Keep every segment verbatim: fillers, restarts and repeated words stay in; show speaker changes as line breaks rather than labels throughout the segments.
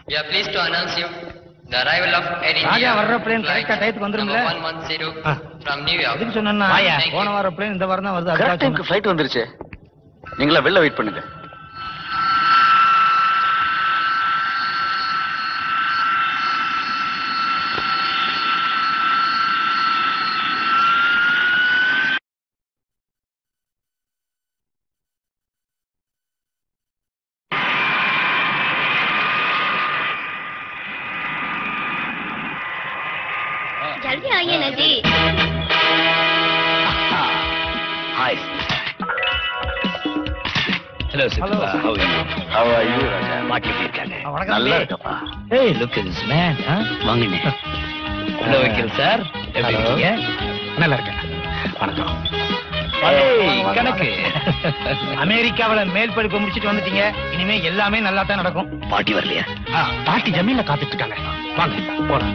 We are pleased to announce you the arrival of Air India.
ராஜா வர்ற plane கரெக்ட்டா டைத்துக்கு வந்துரும்ல?
one one zero from New York.
அதுக்கு சொன்னேன்னா போன வார plane இந்த வாரம் தான் வருது.
கரெக்ட் டைம்க்கு ஃளைட் வந்துருச்சு. நீங்களா வெளில வெயிட் பண்ணுங்க.
जल्दी आइए ना जी।
Hi hello
Hello.
how are you how are you Raja மாட்டி இருக்காங்க
வணக்கம்
நல்லா இருக்கப்பா
Hey, look at this man.
வாங்கனே
ஹலோ வக்கீல் சார். எப்படி இருக்கீங்க? நல்லா இருக்கேன். வணக்கம்.
ஏய் கணக்கு
அமெரிக்காவுல மேல் படிப்பு முடிச்சிட்டு வந்துட்டீங்க. இனிமே எல்லாமே நல்லா தான் நடக்கும்.
பாட்டி வரலையா
பாட்டி ஜமீன்ல காத்துட்டு இருக்காங்க. வாங்க போலாம்.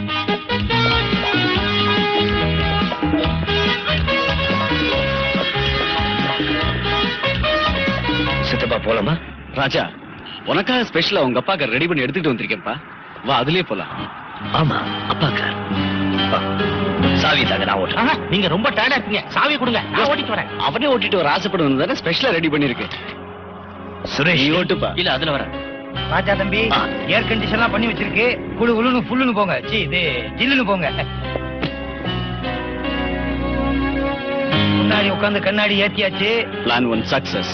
சித்தப்பா போலாமா ராஜா உனக்காக ஸ்பெஷலா உங்க அப்பாக்கு ரெடி பண்ணி எடுத்துட்டு வந்திருக்கேன்ப்பா வா அதுலயே போலாம் ஆமா அப்பாக்கு சாவி தாங்க நான் ஓட்டுறேன்.
நீங்க ரொம்ப டயர்டா இருக்கீங்க. சாவி கொடுங்க, நான் ஓட்டிட்டு வரேன்.
அவனே ஓட்டிட்டு வர ஆசைப்படுவது தானே ஸ்பெஷலா ரெடி பண்ணிருக்கு. சுரேஷ் நீ ஓட்டுப்பா. இல்ல அதுல வர
ராஜா தம்பி ஏர் கண்டிஷன்லாம் பண்ணி வச்சிருக்கு. குளு குளுன்னு ஃபுல்லுன்னு போங்க. சி இது ஜில்லுன்னு போங்க. முன்னாடி உட்கார்ந்து கண்ணாடி ஏத்தியாச்சு.
Plan one success.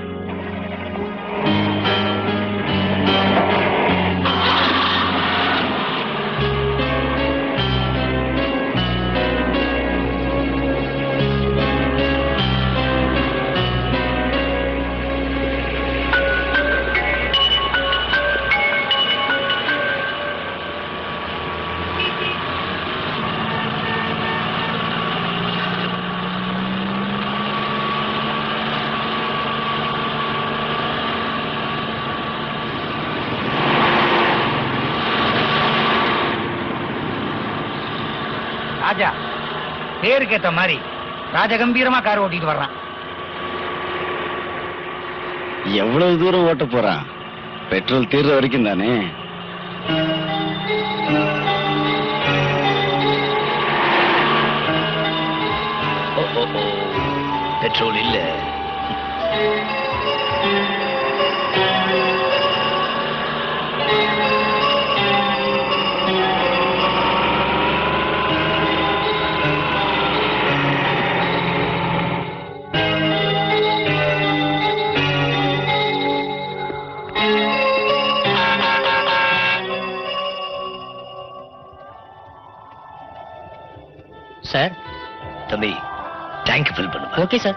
ராஜா பேருக்கு ஏத்த மாதிரி ராஜகம்பீரமா கார் ஓட்டிட்டு வர்றான்.
எவ்வளவு தூரம் ஓட்ட போறான்? பெட்ரோல் தீர்ற வரைக்கும் தானே. பெட்ரோல் இல்ல.
சார்
தம்பி டேங்க் ஃபில் பண்ணுங்க.
Okay sir.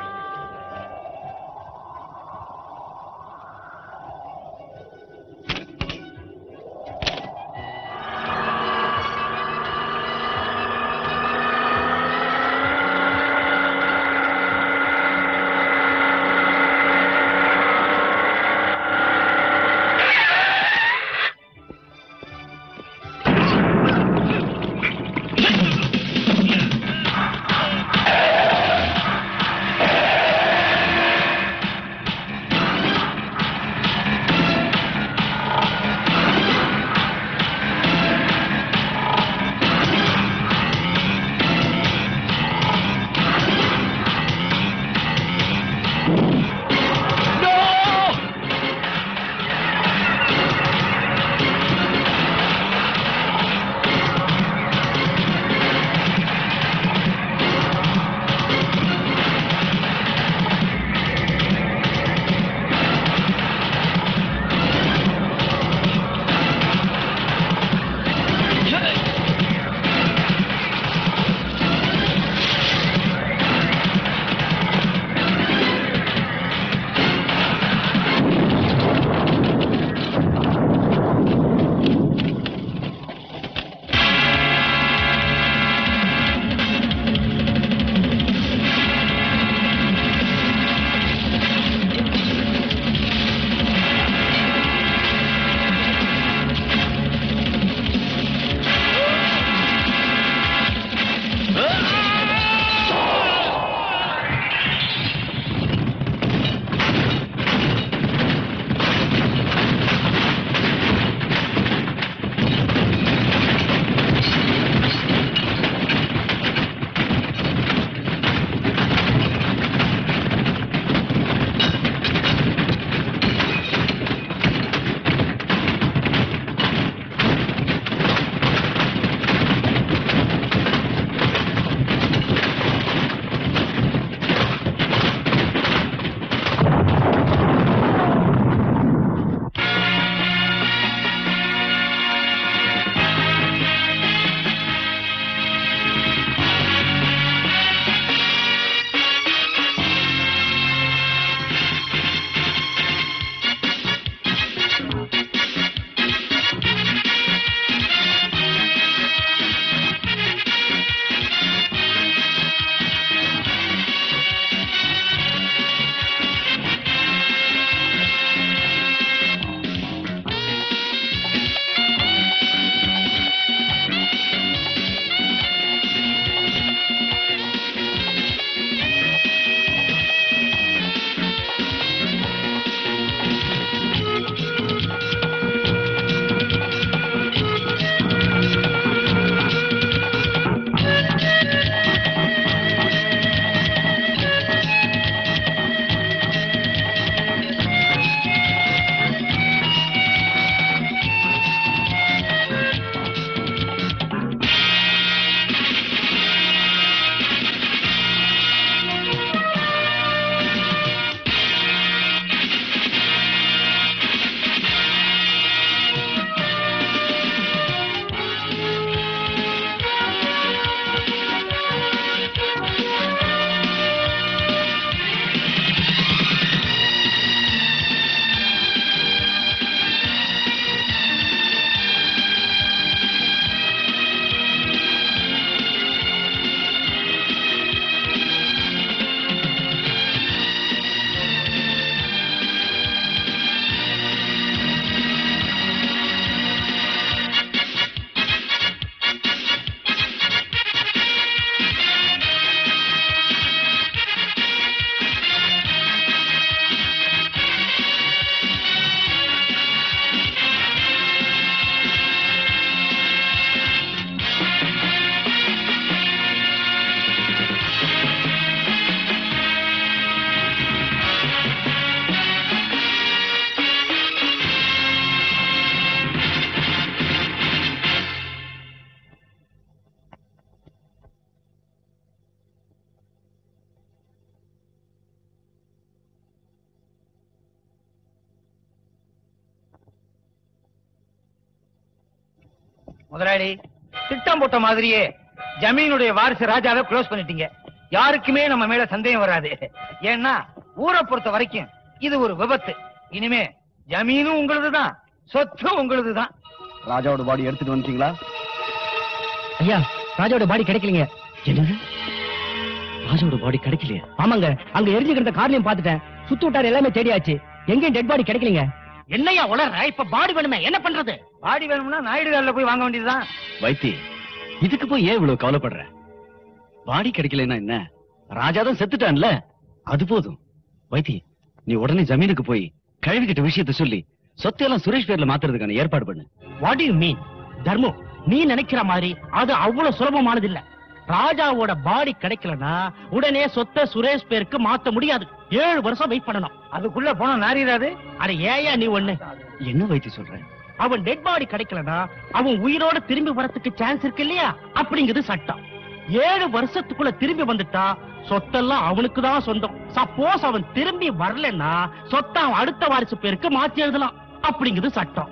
முதலாளி, திட்டம் போட்ட மாதிரியே ஜமீனுடைய வாரிசு ராஜாவை க்ளோஸ் பண்ணிட்டீங்க. யாருக்குமே நம்ம மேல சந்தேகம் வராது. ஏன்னா ஊரை பொறுத்த வரைக்கும் இது ஒரு விபத்து. இனிமே ஜமீனும் உங்களுதுதான், சொத்தும் உங்களுதுதான்.
ராஜாவோட பாடி எடுத்துட்டு வந்துட்டீங்களா?
ஐயா, ராஜாவோட பாடி கிடைக்கலீங்க.
என்னது? ராஜாவோட பாடி கிடைக்கலையா?
ஆமாங்க, அங்க எரிஞ்சு கிடந்த கார்லயும் பாத்துட்டேன். சுத்து விட்டார் எல்லாமே தேடியாச்சு. எங்கேயும் டெட் பாடி கிடைக்கலீங்க. என்னையா உளற? இப்ப பாடி வேணுமே, என்ன பண்றது? பாடி வேணும்னா நாயுடு காலில் போய் வாங்க வேண்டியதுதான்.
வைத்தி, இதுக்கு போய் ஏன் இவ்வளவு கவலைப்படுற? பாடி கிடைக்கலன்னா என்ன? ராஜாதான் செத்துட்டான்ல, அது போதும். வைத்தி, நீ உடனே ஜமீனுக்கு போய் கழுவிக்கிட்ட விஷயத்த சொல்லி சொத்தையெல்லாம் சுரேஷ் பேர்ல மாத்துறதுக்கான ஏற்பாடு பண்ணு.
What do you mean? Dharmu, நீ நினைக்கிற மாதிரி அது அவ்வளவு சுலபமானது இல்ல. ராஜாவோட பாடி கிடைக்கலனா உடனே சொத்தை சுரேஷ் பேருக்கு மாத்த முடியாது. ஏழு வருஷம் வெயிட் பண்ணணும். அதுக்குள்ள போனா நாரிடாது. அட ஏயா நீ ஒண்ணு?
என்ன வைத்தி சொல்ற?
அவன் டெட் பாடி கிடைக்கலனா அவன் உயிரோட திரும்பி வரதுக்கு சான்ஸ் இருக்கு இல்லையா? அப்படிங்கிறது சட்டம். ஏழு வருஷத்துக்குள்ள திரும்பி வந்துட்டா சொத்தெல்லாம் அவனுக்கு தான் சொந்தம். சப்போஸ் அவன் திரும்பி வரலன்னா சொத்தை அவன் அடுத்த வாரிசு பேருக்கு மாத்தி எழுதலாம். அப்படிங்கிறது சட்டம்.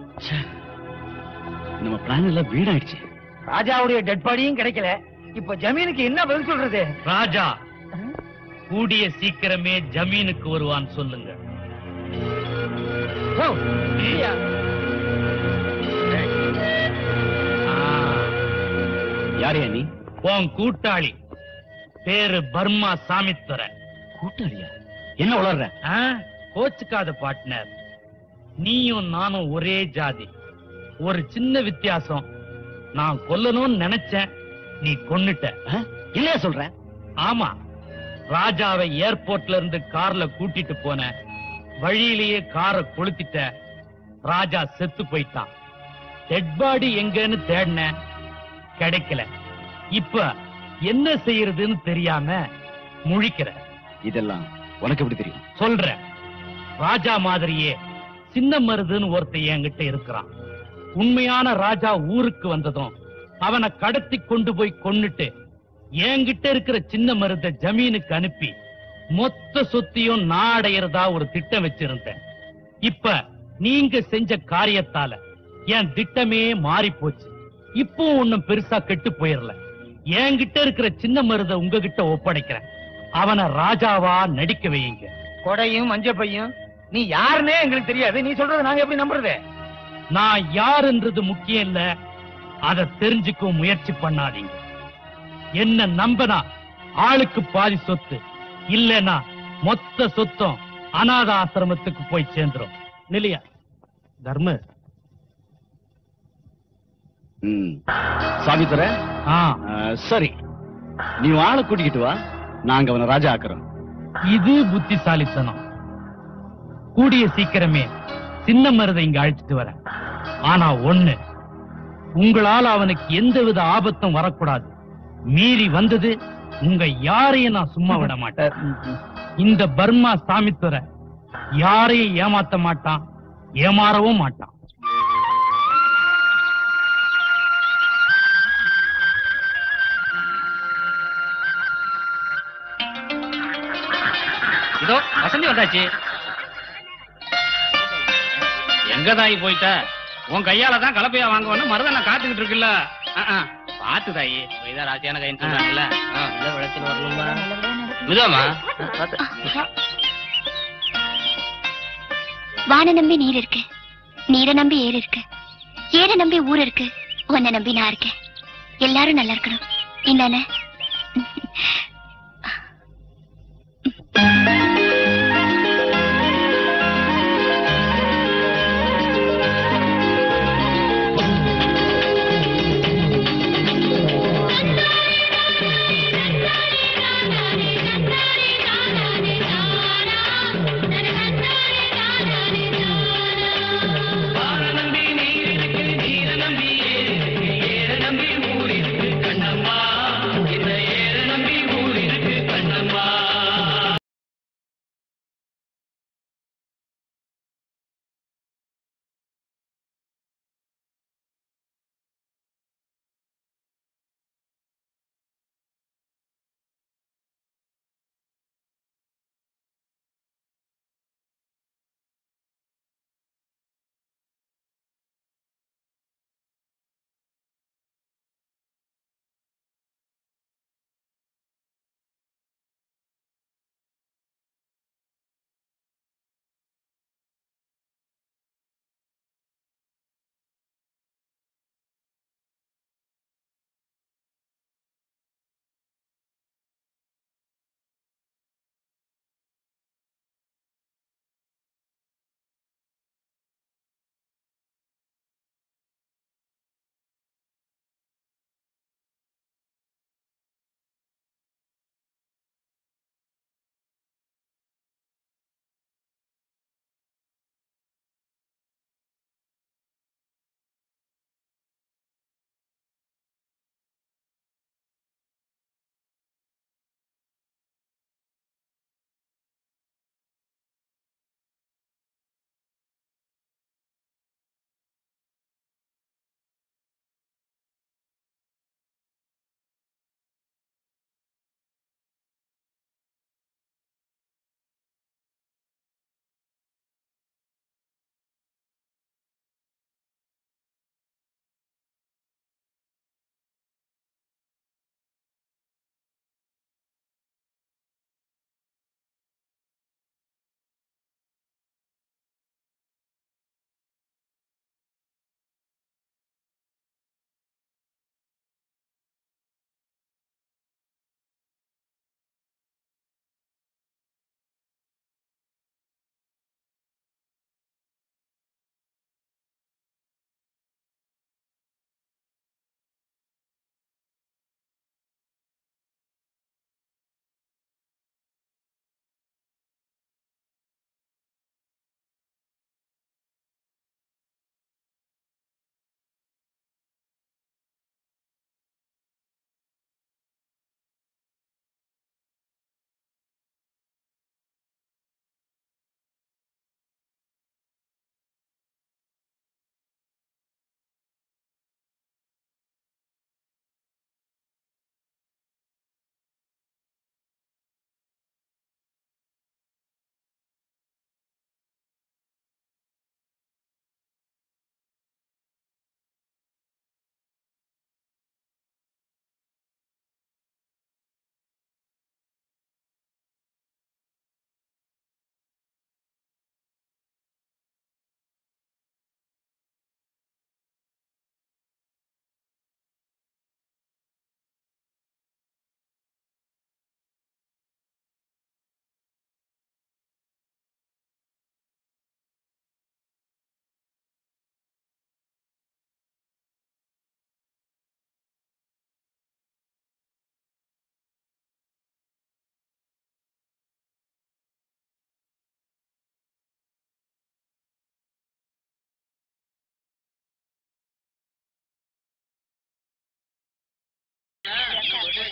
நம்ம பிளான் எல்லாம் வீடாயிடுச்சு.
ராஜாவுடைய டெட் பாடியும் கிடைக்கல. இப்ப ஜமீனுக்கு என்ன பதில் சொல்றது?
ராஜா கூடிய சீக்கிரமே ஜமீனுக்கு வருவான் சொல்லுங்க.
ஓ, இல்லையா?
யாரையா நீ?
உன் கூட்டாளி பேரு பர்மா சாமித்துரை.
கூட்டாளியா? என்ன உளர்ற?
ஆ, கோச்சுக்காத பார்ட்னர். நீயும் நானும் ஒரே ஜாதி. ஒரு சின்ன வித்தியாசம். நான் கொல்லணும்னு நினைச்சேன், நீ கொன்னுட்ட.
இல்லையா சொல்ற?
ஆமா, ராஜாவை ஏர்போர்ட்ல இருந்து கார்ல கூட்டிட்டு போன வழியிலேயே காரை கொளுத்திட்ட. ராஜா செத்து போயிட்டான். டெட் பாடி எங்கன்னு தேடின, கிடைக்கல. இப்ப என்ன செய்யறதுன்னு தெரியாம முழிக்கிற.
இதெல்லாம் உனக்கு எப்படி தெரியும்?
சொல்ற. ராஜா மாதிரியே சின்ன மருதுன்னு ஒருத்தன் என்கிட்ட இருக்கிறான். உண்மையான ராஜா ஊருக்கு வந்ததும் அவனை கடத்தி கொண்டு போய் கொன்னுட்டு என்கிட்ட இருக்கிற சின்ன மருத ஜமீனுக்கு அனுப்பி மொத்த சொத்தையும் நான் அடையிறதா ஒரு திட்டம் வச்சிருந்தேன். இப்ப நீங்க செஞ்ச காரியத்தால என் திட்டமே மாறி போச்சு. இப்போ ஒண்ணும் பெருசா கெட்டு போயிடல. என்கிட்ட இருக்கிற சின்ன மருத உங்ககிட்ட ஒப்படைக்கிறேன். அவனை ராஜாவா நடிக்க வையுங்க.
கொடையும் மஞ்ச பையும் நீ யாருன்னே எங்களுக்கு தெரியாது. நீ சொல்றது நாங்க எப்படி நம்புறது?
நான் யாருன்றது முக்கியம் இல்ல, அதை தெரிஞ்சுக்க முயற்சி பண்ணாதீங்க. என்ன நம்பனா ஆளுக்கு பாதி சொத்து, இல்லனா மொத்த சொத்தும் அநாத ஆசிரமத்துக்கு போய் சேர்ந்துரும். இல்லையா தர்ம?
சாமித்துரை,
ஆ,
சரி, நீ ஆளை கூட்டிக்கிட்டு வா, நாங்க அவனை ராஜா ஆக்குறோம்.
இது புத்திசாலித்தனம். கூடிய சீக்கிரமே சின்ன மருதை இங்க அழைச்சிட்டு வர. ஆனா ஒண்ணு, உங்களால அவனுக்கு எந்தவித ஆபத்தும் வரக்கூடாது. மீறி வந்தது உங்க யாரையும் நான் சும்மா விட மாட்டேன். இந்த பர்மா சாமித்துரை யாரையும் ஏமாத்த மாட்டான், ஏமாறவும் மாட்டான்.
இதோ வசந்தி வந்தாச்சு.
எங்க தாயி போயிட்ட? உன் கையால தான் கலப்பையா வாங்குவோன்னு மருதனை காத்துக்கிட்டு இருக்குல்ல. பாத்து தாயி, இதான் ராசியான கைன்னு சொல்றாங்கல்ல. விளக்கில் வரணுமா? மிதமா
வான நம்பி நீர் இருக்கு, நீரை நம்பி ஏறு இருக்கு, ஏற நம்பி ஊர் இருக்கு, உன்னை நம்பி நான் இருக்கேன். எல்லாரும் நல்லா இருக்கணும். இந்தானே.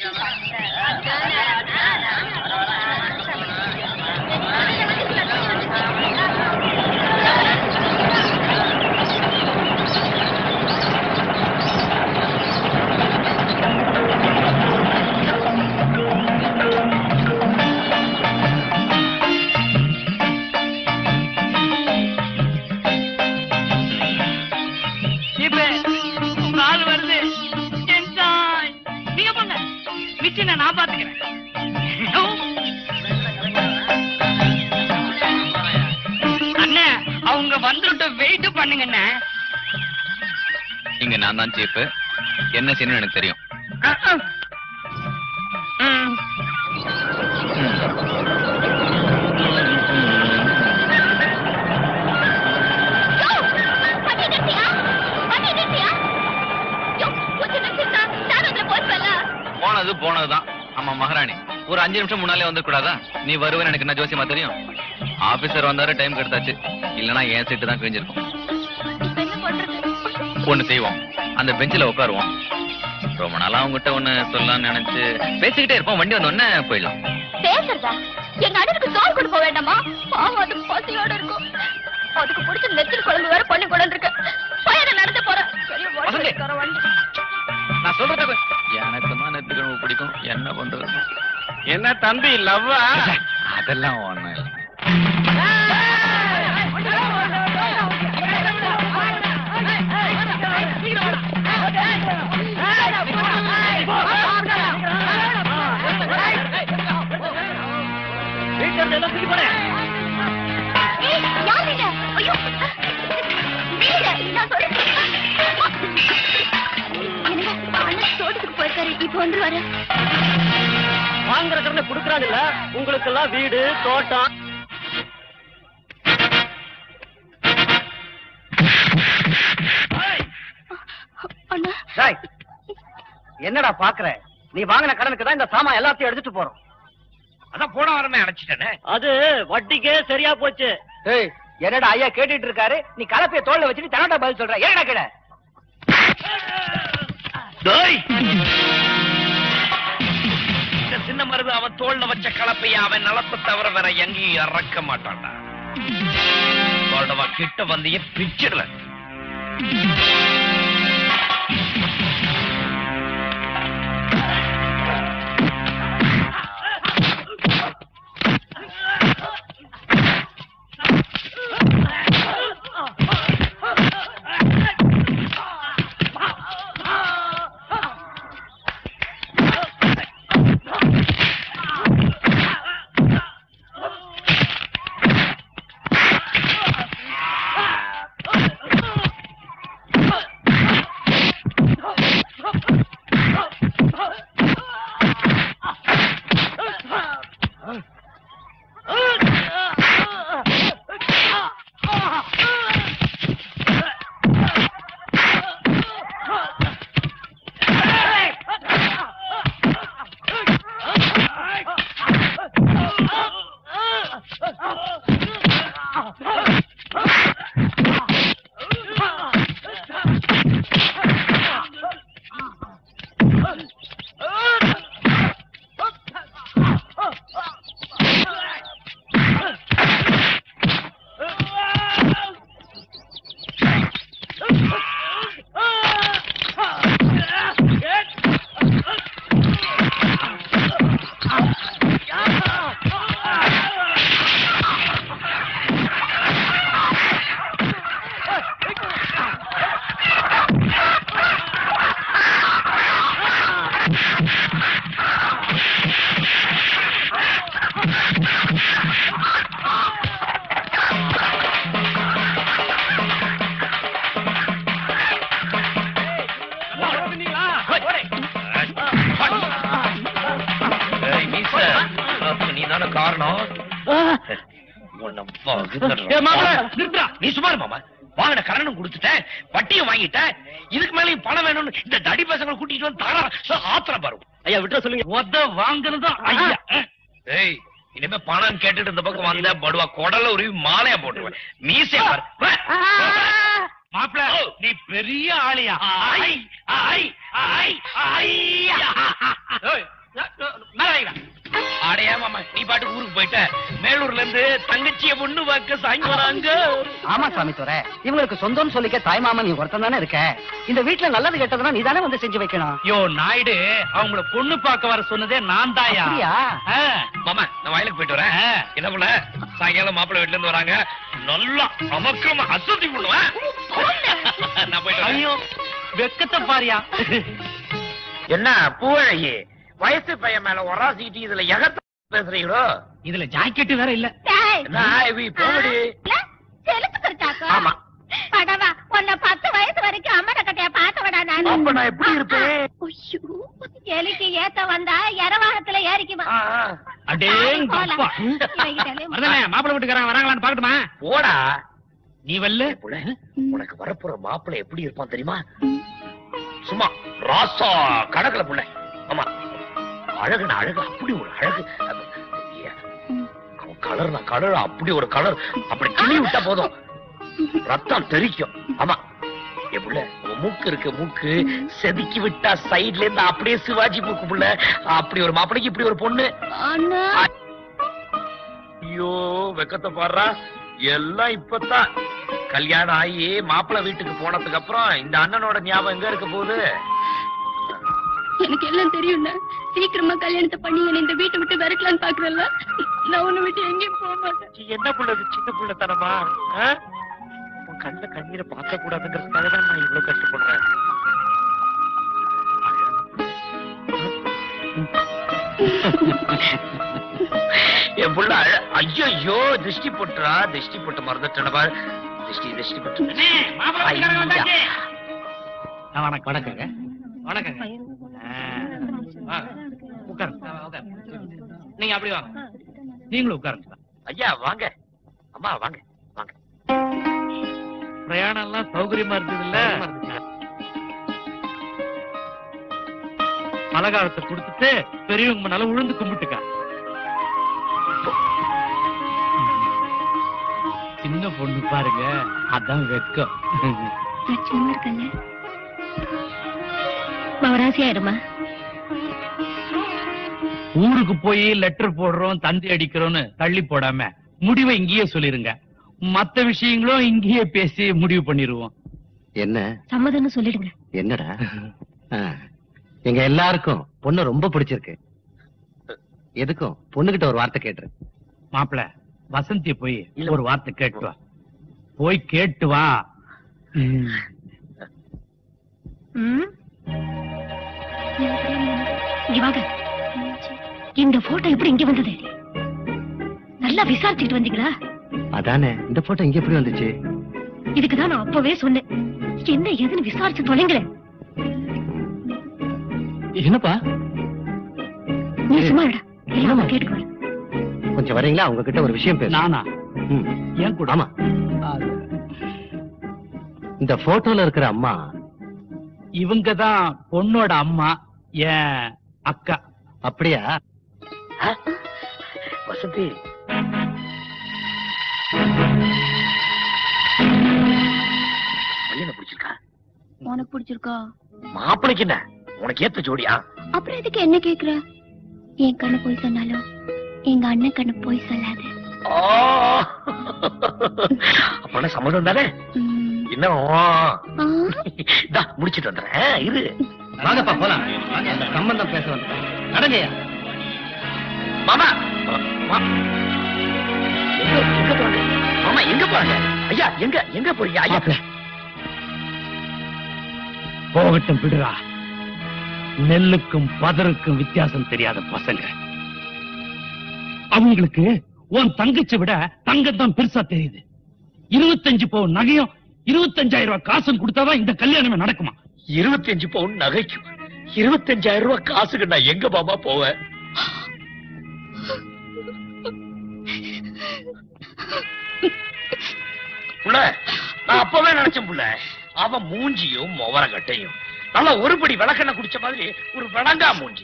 நான் பாத்துக்கிறேன். அண்ணே அவங்க வந்துட்டு வெயிட் பண்ணுங்க அண்ணே.
இங்க நான் தான் சீப்பு. என்ன செய்யணும் எனக்கு தெரியும். போனது போனதுதான். ஆமா மகாராணி, ஒரு அஞ்சு நிமிஷம் முன்னாலே வந்து கூடாதா? நீ வருவேன்னு எனக்கு என்ன ஜோசியமா தெரியும்? ஆபீசர் வந்தாரு, டைம் கெடுத்தாச்சு. இல்லனா என் சீட்டு தான் கிழிஞ்சிருக்கும். ஒண்ணு செய்வோம், அந்த பெஞ்சில உட்காருவோம். ரொம்ப நாளா அவங்ககிட்ட ஒண்ணு சொல்லலாம்னு நினைச்சு பேசிக்கிட்டே இருப்போம். வண்டி வந்த உடனே போயிடலாம்.
பேசுறதா? எங்க அண்ணனுக்கு சோறு கொடுக்க வேண்டாமா? பாவம், அது பசியோட இருக்கும். அதுக்கு பிடிச்ச நெத்திரி குழம்பு வேற பண்ணி கொண்டு இருக்கு. பயணம் நடந்து போறேன்.
நான் சொல்றத எனக்கு தான் நெத்திரி குழம்பு பிடிக்கும். என்ன பண்றது?
என்ன தம்பி லவ்வா?
அதெல்லாம் ஒண்ணு இல்லை.
வாங்குற கடனை குடுக்கறாங்கல்ல, உங்களுக்கு எல்லாம் வீடு தோட்டம். என்னடா பாக்குற? நீ வாங்கின கடனுக்கு தான் இந்த சாமான் எல்லாத்தையும் எடுத்துட்டு போறோம்.
அதான் போன வாரமே அடைச்சிட்டேனே.
அது வட்டிக்கே சரியா போச்சு.
ஏய், என்னடா ஐயா கேட்டுட்டு இருக்காரு, நீ கலப்பைய தோல்ல வச்சுட்டு தனடா பதில் சொல்ற. என்னடா கேட?
இந்த சின்ன மருது அவன் தோல்ல வச்ச கலப்பைய அவன் நலத்தை தவிர வேற எங்கேயும் இறக்க மாட்டான்டா. கிட்ட வந்து பிச்சிடல. நீ சுமார் மாமா, வாங்கின கடனும் கொடுத்துட்டேன், வட்டியும் வாங்கிட்டேன். இதுக்கு மேலேயும் பணம் வேணும்னு இந்த தடி பசங்களை கூட்டிட்டு வந்து தாரா ஆத்திரம் பாரு.
ஐயா விட்டுற சொல்லுங்க.
ஒத்த வாங்குனதும் ஐயா. ஏய், இனிமே பணம் கேட்டுட்டு இந்த பக்கம் வந்தா படுவா கொடல உருவி மாலையா போட்டுருவேன். மீசையா பாரு. மாப்பிள, நீ பெரிய ஆளியா? ஐ ஐ ஐ ஐ
ஊருக்கு போயிட்ட மேலூர்ல இருந்து தங்கச்சிய பொண்ணு பார்க்க சாங்கி வராங்க.
ஆமா சாமி துறை, இவங்களுக்கு சொந்தம்னு சொல்லிக்க தாய் மாமா நீ ஒருத்தன் தானே இருக்க. இந்த வீட்டுல நல்லது கெட்டதுன்னா நீ தானே வந்து செஞ்சு வைக்கணும்.
யோ நாயுடு, அவங்கள பொண்ணு பார்க்க வர சொன்னதே நான் தாயா.
மாமா நான் வயலுக்கு போயிட்டு வரேன். என்ன பண்ண சாயங்காலம் மாப்பிள்ளை வீட்டுல இருந்து வராங்க. நல்லா அமக்கமா அசதி பண்ணுவேன். நான் போயிட்டு
ஐயோ வெக்கத்தை பாரியா.
என்ன பூவழகி, வயசு பையன் மேல ஒராசிக்கிட்டு இதுல எகத்த பேசுறீங்களோ?
இதுல ஜாக்கெட் வேற இல்ல.
போடி. ஆமா
படவா உன்னை பத்து வயசு வரைக்கும் அம்மனை கட்டைய பார்த்தவடா நான்.
அப்ப நான் எப்படி இருப்பேன்?
எலிக்கு ஏத்த வந்தா எரவாகத்துல ஏறிக்குமா.
அடேங்கப்பா. மாப்பிள்ளை வீட்டுக்காரங்க வராங்களான்னு பாக்கட்டுமா?
ஓடா
நீ வல்ல.
உனக்கு வரப்போற மாப்பிள்ளை எப்படி இருப்பான் தெரியுமா? சும்மா ராசா கடக்கல புள்ள. ஆமா அழகுன அழகு, அப்படி ஒரு அழகு. அவன் கலர் நான் கலர், அப்படி ஒரு கலர். அப்படி கிளி விட்டா போதும் ரத்தம் தெரிக்கும். ஆமா என் புள்ள மூக்கு இருக்கு, மூக்கு செதுக்கி விட்டா சைட்ல இருந்து அப்படியே சிவாஜி மூக்கு புள்ள. அப்படி ஒரு மாப்பிள்ளைக்கு இப்படி ஒரு பொண்ணு. ஐயோ வெக்கத்தை பாடுறா. எல்லாம் இப்பதான் கல்யாணம் ஆகி மாப்பிள்ளை வீட்டுக்கு போனதுக்கு அப்புறம் இந்த அண்ணனோட ஞாபகம் எங்க இருக்க போகுது?
எனக்கு எல்லாம் தெரியும்னா சீக்கிரமா கல்யாணத்தை பண்ணி என்ன இந்த வீட்டை விட்டு விரட்டலான்னு பாக்குறல. நான் உன்னை விட்டு எங்கேயும் போக மாட்டேன்.
என்ன புள்ளது சின்ன புள்ளத்தனமா? உன் கண்ணுல கண்ணீரை பார்க்க கூடாதுங்கிறதுக்காக தான் நான் இவ்வளவு கஷ்டப்படுறேன். என் புள்ள ஐயோ திருஷ்டி போட்டுறா. திருஷ்டி போட்டு மறந்துட்டா. திருஷ்டி திருஷ்டி போட்டு.
வணக்கம் வணக்கங்க. வணக்கங்க. உட்காருங்க. நீங்க அப்படி வாங்க. நீங்களும் உட்காருங்க.
ஐயா வாங்க. அம்மா வாங்க வாங்க.
பிரயாணம் எல்லாம் சௌகரியமா இருந்தது இல்ல? பலகாரத்தை கொடுத்துட்டு பெரியவங்க முன்னால உழுந்து கும்பிட்டுக்க. சின்ன பொண்ணு பாருங்க, அதான் வெக்கம்.
லட்சணமா இருக்கல்ல, மவராசியாயிருமா.
ஊருக்கு போய் லெட்டர் போடுறோம் தந்தி அடிக்கிறோம்னு தள்ளி போடாம முடிவை இங்கேயே சொல்லிருங்க. மத்த விஷயங்களும் இங்கேயே பேசி முடிவு பண்ணிடுவோம்.
என்ன
சம்மதம்னு சொல்லிடுங்க.
என்னடா எங்க எல்லாருக்கும் பொண்ணு ரொம்ப பிடிச்சிருக்கு. எதுக்கும் பொண்ணுகிட்ட ஒரு வார்த்தை கேட்டுரு.
மாப்பிள வசந்தி போய் ஒரு வார்த்தை கேட்டு வா. போய் கேட்டு வா.
இந்த போட்டோ எப்படி இங்க வந்தது? நல்லா விசாரிச்சுட்டு வந்தீங்களா?
அதானே, இந்த போட்டோ இங்க எப்படி வந்துச்சு?
இதுக்குதான் நான் அப்பவே சொன்னேன், என்ன ஏதுன்னு விசாரிச்சு தொலைங்களேன்.
என்னப்பா
நீ சும்மா இருடா, எல்லாம் கேட்டுக்கோ.
கொஞ்சம் வரீங்களா? அவங்க கிட்ட ஒரு விஷயம் பேச.
நானா? ஏன் கூட?
ஆமா, இந்த போட்டோல இருக்கிற அம்மா
இவங்கதான் பொண்ணோட அம்மா, என் அக்கா.
அப்படியா?
வசந்தி பையனை பிடிச்சிருக்கா?
உனக்கு பிடிச்சிருக்கா?
மாப்பிளைக்கு என்ன உனக்கு ஏத்த ஜோடியா?
அப்புறம் எதுக்கு என்ன கேக்குற? என் கண்ணு போய் சொன்னாலும் எங்க அண்ணன் கண்ணு போய் சொல்லாது.
அப்ப சம்மதம் தானே? இன்னும் முடிச்சிட்டு வந்துடுறேன். இரு
வாங்கப்பா போலாம். சம்பந்தம் பேச வந்து நடங்கய்யா.
மாமா எங்க போங்க? மாமா எங்க போறாங்க? ஐயா எங்க எங்க போறீங்க? ஐயா
போகட்டும் விடுறா. நெல்லுக்கும் பதருக்கும் வித்தியாசம் தெரியாத பசங்க. அவங்களுக்கு உன் தங்கச்சி விட தங்கம் தான் பெருசா தெரியுது. இருபத்தஞ்சு பவுன் நகையும் இருபத்தஞ்சாயிரம் ரூபாய் காசும் கொடுத்தாதான் இந்த கல்யாணமே நடக்குமா?
இருபத்தி அஞ்சு பவுன் நகைக்கும் இருபத்தஞ்சாயிரம் ரூபாய் காசுக்கு நான் எங்க பாபா போவேன்? புள்ள நான் அப்பவே நினைச்சேன் புள்ள, அவன் மூஞ்சியும் மொவர கட்டையும் நல்லா ஒருபடி விளக்கெண்ண குடிச்ச மாதிரி ஒரு விளங்கா மூஞ்சி.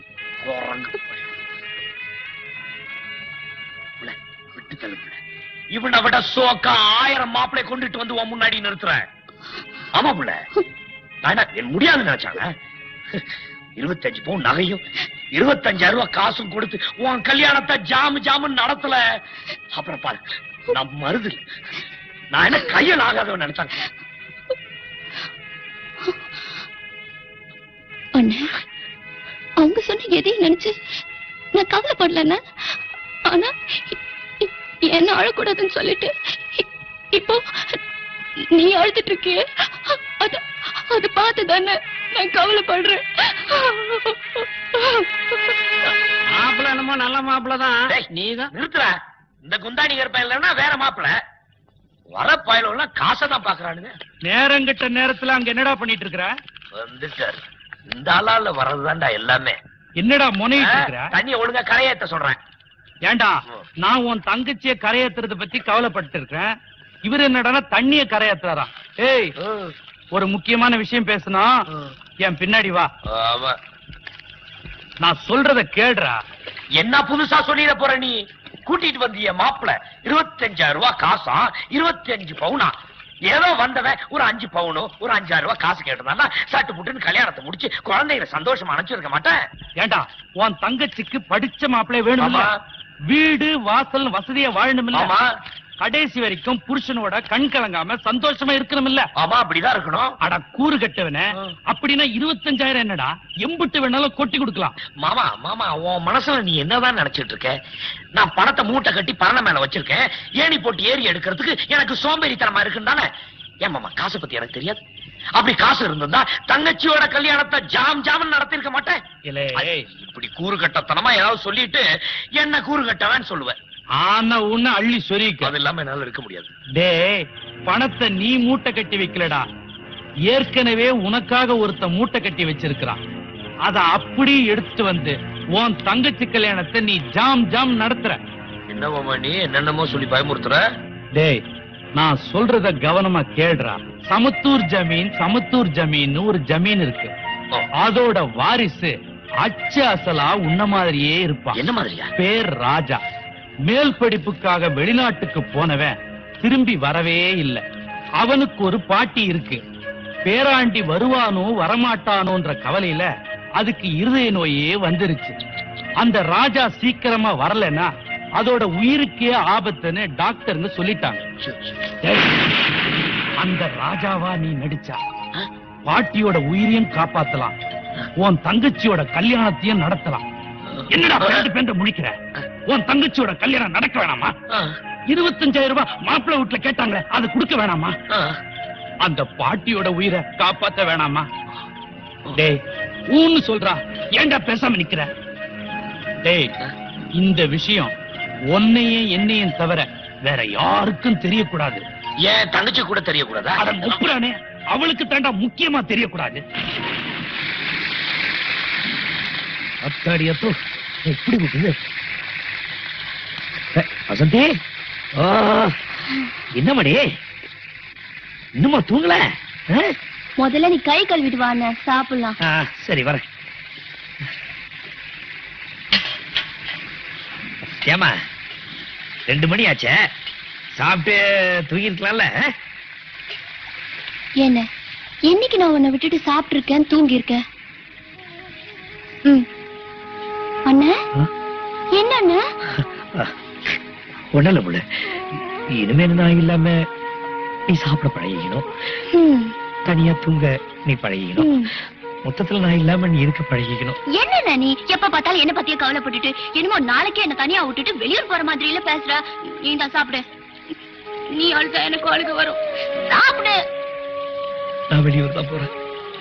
விட்டு தள்ளு புள்ள. இவனை விட சோக்கா ஆயிரம் மாப்பிளை கொண்டுட்டு வந்து உன் முன்னாடி நிறுத்துறேன். ஆமா புள்ள, நான் என் முடியாதுன்னு நினைச்சாங்க. இருபத்தஞ்சு பவுன் நகையும் இருபத்தஞ்சாயிரம் ரூபாய் காசும் கொடுத்து உன் கல்யாணத்தை ஜாமு ஜாமுன்னு நடத்தல. அப்புறம் பாரு, நான் மருது நான் என்ன கையில் ஆகாதவன் நினைச்சாங்க.
அவங்க சொன்ன எதையும் நினைச்சு நான் கவலைப்படலன்னா, ஆனா என்ன அழக்கூடாதுன்னு சொல்லிட்டு இப்போ நீ அழுதுட்டு இருக்கிய, அது அது பார்த்து தானே நான் கவலைப்படுறேன்.
மாப்பிள்ள என்னமோ நல்ல மாப்பிள்ளதான். நீதான்
நிறுத்துற. இந்த குந்தாணி கருப்பா இல்லைன்னா வேற மாப்பிள்ள. வர பயல காசை தான் பாக்குறானுங்க.
நேரங்கிட்ட நேரத்துல அங்க என்னடா பண்ணிட்டு இருக்கிற?
வந்துட்டாரு. இந்த ஆளால வர்றதுதான்டா எல்லாமே.
என்னடா முனையிட்டு இருக்கிற?
தண்ணிய ஒழுங்கா கரையேத்த சொல்றேன்.
ஏண்டா நான் உன் தங்கச்சிய கரையேத்துறத பத்தி கவலைப்பட்டு இருக்கிறேன். இவரு என்னடா தண்ணிய கரையேத்துறாராம். ஏய், ஒரு முக்கியமான விஷயம் பேசணும். என் பின்னாடி வா. நான் சொல்றத கேடுறா.
என்ன புதுசா சொல்லிட போற நீ? கூட்டிட்டு வந்திய மாப்பிள்ள இருபத்தஞ்சாயிரம் ரூபாய் காசா, இருபத்தி அஞ்சு பவுனா. ஏதோ வந்தவன் ஒரு அஞ்சு பவுனும் ஒரு அஞ்சாயிரம் ரூபாய் காசு கேட்டதானா சட்டு புட்டுன்னு கல்யாணத்தை முடிச்சு குழந்தைகளை சந்தோஷமா அனுப்பிச்சிருக்க மாட்டேன்.
ஏண்டா உன் தங்கச்சிக்கு படிச்ச மாப்பிள்ளை வேணும். வீடு வாசல் வசதியா வாழணும் இல்ல. கடைசி வரைக்கும் புருஷனோட கண் கலங்காம சந்தோஷமா இருக்கணும் இல்ல.
ஆமா, அப்படிதான் இருக்கணும்.
அட கூறு கட்டவன. அப்படின்னா இருபத்தஞ்சாயிரம் என்னடா எம்பிட்டு வேணாலும் கொட்டி கொடுக்கலாம்.
மாமா மாமா உன் மனசுல நீ என்னதான் நினைச்சிட்டு இருக்க? நான் பணத்தை மூட்டை கட்டி பரண மேல வச்சிருக்கேன். ஏணி போட்டு ஏறி எடுக்கிறதுக்கு எனக்கு சோம்பேறித்தனமா இருக்குன்னு தானே. ஏன் மாமா, காசு பத்தி எனக்கு தெரியாது. அப்படி காசு இருந்திருந்தா தங்கச்சியோட கல்யாணத்தை ஜாம் ஜாமன் நடத்திருக்க மாட்டேன். இப்படி கூறு கட்டத்தனமா ஏதாவது சொல்லிட்டு என்ன கூறு கட்டவன்னு சொல்லுவேன்.
ஆனா உன்ன அள்ளி சொரிக்க.
அது இல்லாம என்னால இருக்க முடியாது.
டேய், பணத்தை நீ மூட்டை கட்டி வைக்கலடா. ஏற்கனவே உனக்காக ஒருத்த மூட்டை கட்டி வச்சிருக்கிறான். அத அப்படி எடுத்துட்டு வந்து உன் தங்கச்சி கல்யாணத்தை நீ ஜாம் ஜாம் நடத்துற.
என்ன மாமா நீ என்னென்னமோ சொல்லி பயமுறுத்துற?
டேய், நான் சொல்றத கவனமா கேடுறா. சமத்தூர் ஜமீன் சமத்தூர் ஜமீன் ஒரு ஜமீன் இருக்கு. அதோட வாரிசு அச்சு அசலா உன்ன மாதிரியே இருப்பான்.
என்ன மாதிரியா?
பேர் ராஜா. மேல் படிப்புக்காக வெளிநாட்டுக்கு போனவன் திரும்பி வரவே இல்லை. அவனுக்கு ஒரு பாட்டி இருக்கு. பேராண்டி வருவானோ வரமாட்டானோன்ற கவலையில அதுக்கு இருதய நோயே வந்துருச்சு. அந்த ராஜா சீக்கிரமா வரலன்னா அதோட உயிருக்கே ஆபத்துன்னு டாக்டர்னு சொல்லிட்டாங்க. அந்த ராஜாவா நீ நடிச்சா பாட்டியோட உயிரையும் காப்பாத்தலாம், உன் தங்கச்சியோட கல்யாணத்தையும் நடத்தலாம். என்னடா ரெண்டு பேண்ட முடிக்கிற? உன் தங்கச்சியோட கல்யாணம் நடக்க வேணாமா? இருபத்தஞ்சாயிரம் ரூபாய் மாப்பிள்ளை வீட்டுல கேட்டாங்க, அது கொடுக்க வேணாமா? அந்த பாட்டியோட உயிரை காப்பாத்த வேணாமா? டேய், ஊன்னு சொல்றா, ஏண்டா பேசாம நிக்கிற? டேய், இந்த விஷயம் உன்னையும் என்னையும் தவிர வேற யாருக்கும் தெரியக்கூடாது.
ஏன் தங்கச்சி கூட தெரியக்கூடாதா?
அட முப்புறானே, அவளுக்கு தாண்டா முக்கியமா தெரியக்கூடாது.
அத்தாடியத்தோ எப்படி இருக்குது வசந்தி? என்ன மணி இன்னுமா தூங்கல?
முதல்ல நீ கை கழுவிட்டு வாங்க, சாப்பிடலாம்.
சரி வரேன். ஏமா ரெண்டு மணி ஆச்சே, சாப்பிட்டு தூங்கி இருக்கலாம்ல?
என்ன என்னைக்கு நான் உன்னை விட்டுட்டு சாப்பிட்டு இருக்கேன், தூங்கி இருக்கேன்? அண்ணா என்ன அண்ணா?
ஒண்ணல புள்ள, இனிமே நான் இல்லாம நீ சாப்பிட பழகிக்கணும், தனியா தூங்க நீ பழகிக்கணும், மொத்தத்துல நான் இல்லாம நீ இருக்க பழகிக்கணும்.
என்ன நீ எப்ப பார்த்தாலும் என்ன பத்தியே கவலைப்பட்டுட்டு என்னமோ நாளைக்கே என்ன தனியா விட்டுட்டு வெளியூர் போற மாதிரி இல்ல பேசுற. நீ தான் சாப்பிடு. நீ அழுதா எனக்கு அழுக வரும். சாப்பிடு.
நான் வெளியூர் தான் போறேன்.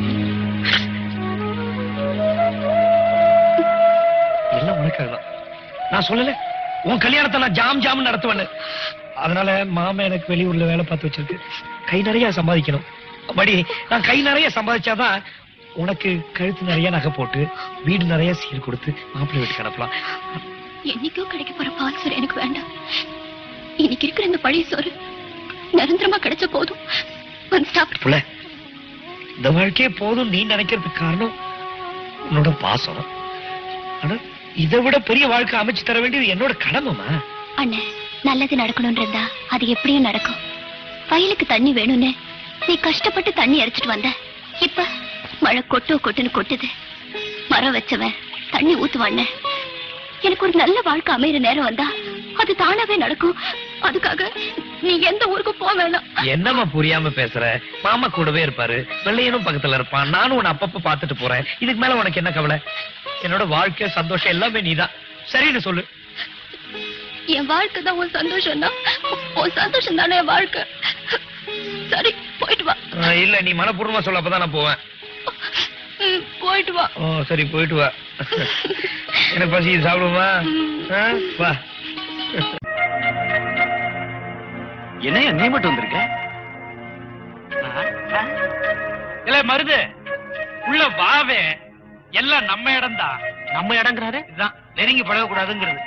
எல்லாம் உனக்காக தான். நான் சொல்லல உன் கல்யாணத்தை நான் ஜாம் ஜாம் நடத்துவேன்னு. அதனால மாமா எனக்கு வெளியூர்ல வேலை பார்த்து வச்சிருக்கு. கை நிறைய சம்பாதிக்கணும். படி நான் கை நிறைய சம்பாதிச்சாதான் உனக்கு கழுத்து நிறைய நகை போட்டு வீடு நிறைய சீர் கொடுத்து மாப்பிள்ளை வீட்டுக்கு அனுப்பலாம்.
என்னைக்கோ கிடைக்க போற பால் சோறு எனக்கு வேண்டாம். இன்னைக்கு இருக்கிற இந்த பழைய சோறு நிரந்தரமா கிடைச்ச போதும்.
புள்ள, இந்த வாழ்க்கையே போதும் நீ நினைக்கிறதுக்கு காரணம் உன்னோட பாசம். ஆனா இதை விட பெரிய வாழ்க்கை அமைச்சு தர வேண்டியது என்னோட கடமைமா.
அண்ணே, நல்லது நடக்கணும்ன்றதா அது எப்படியும் நடக்கும். வயலுக்கு தண்ணி வேணும்னு நீ கஷ்டப்பட்டு தண்ணி அடிச்சிட்டு வந்த. இப்ப மழை கொட்டோ கொட்டுன்னு கொட்டுது. மரம் வச்சவன் தண்ணி ஊத்துவான்னு எனக்கு ஒரு நல்ல வாழ்க்கை அமையிற நேரம் வந்தா அது தானாவே நடக்கும். அதுக்காக நீ எந்த ஊருக்கு போக வேணாம்.
என்னம்மா புரியாம பேசுற? மாமா கூடவே இருப்பாரு, வெள்ளையனும் பக்கத்துல இருப்பான், நானும் உன்னை அப்பப்ப பாத்துட்டு போறேன். இதுக்கு மேல உனக்கு என்ன கவலை? என்னோட வாழ்க்கை சந்தோஷம் எல்லாமே நீதான். சரின்னு சொல்லு.
என் வாழ்க்கை தான் உன் சந்தோஷம் தான். உன் சந்தோஷம் தானே என் வாழ்க்கை. சரி போயிட்டு வா.
இல்ல நீ மனப்பூர்வமா சொல்ல அப்பதான் நான் போவேன்.
போயிட்டு வா.
ஓ சரி போயிட்டு வா. எனக்கு பசி சாப்பிடுமா? வா.
என்னையா நீ மட்டும் வந்திருக்க?
இல்ல மருது உள்ள வாவே. எல்லாம் நம்ம இடம் தான்.
நம்ம இடங்கிறாரு
இதுதான் நெருங்கி பழக கூடாதுங்கிறது.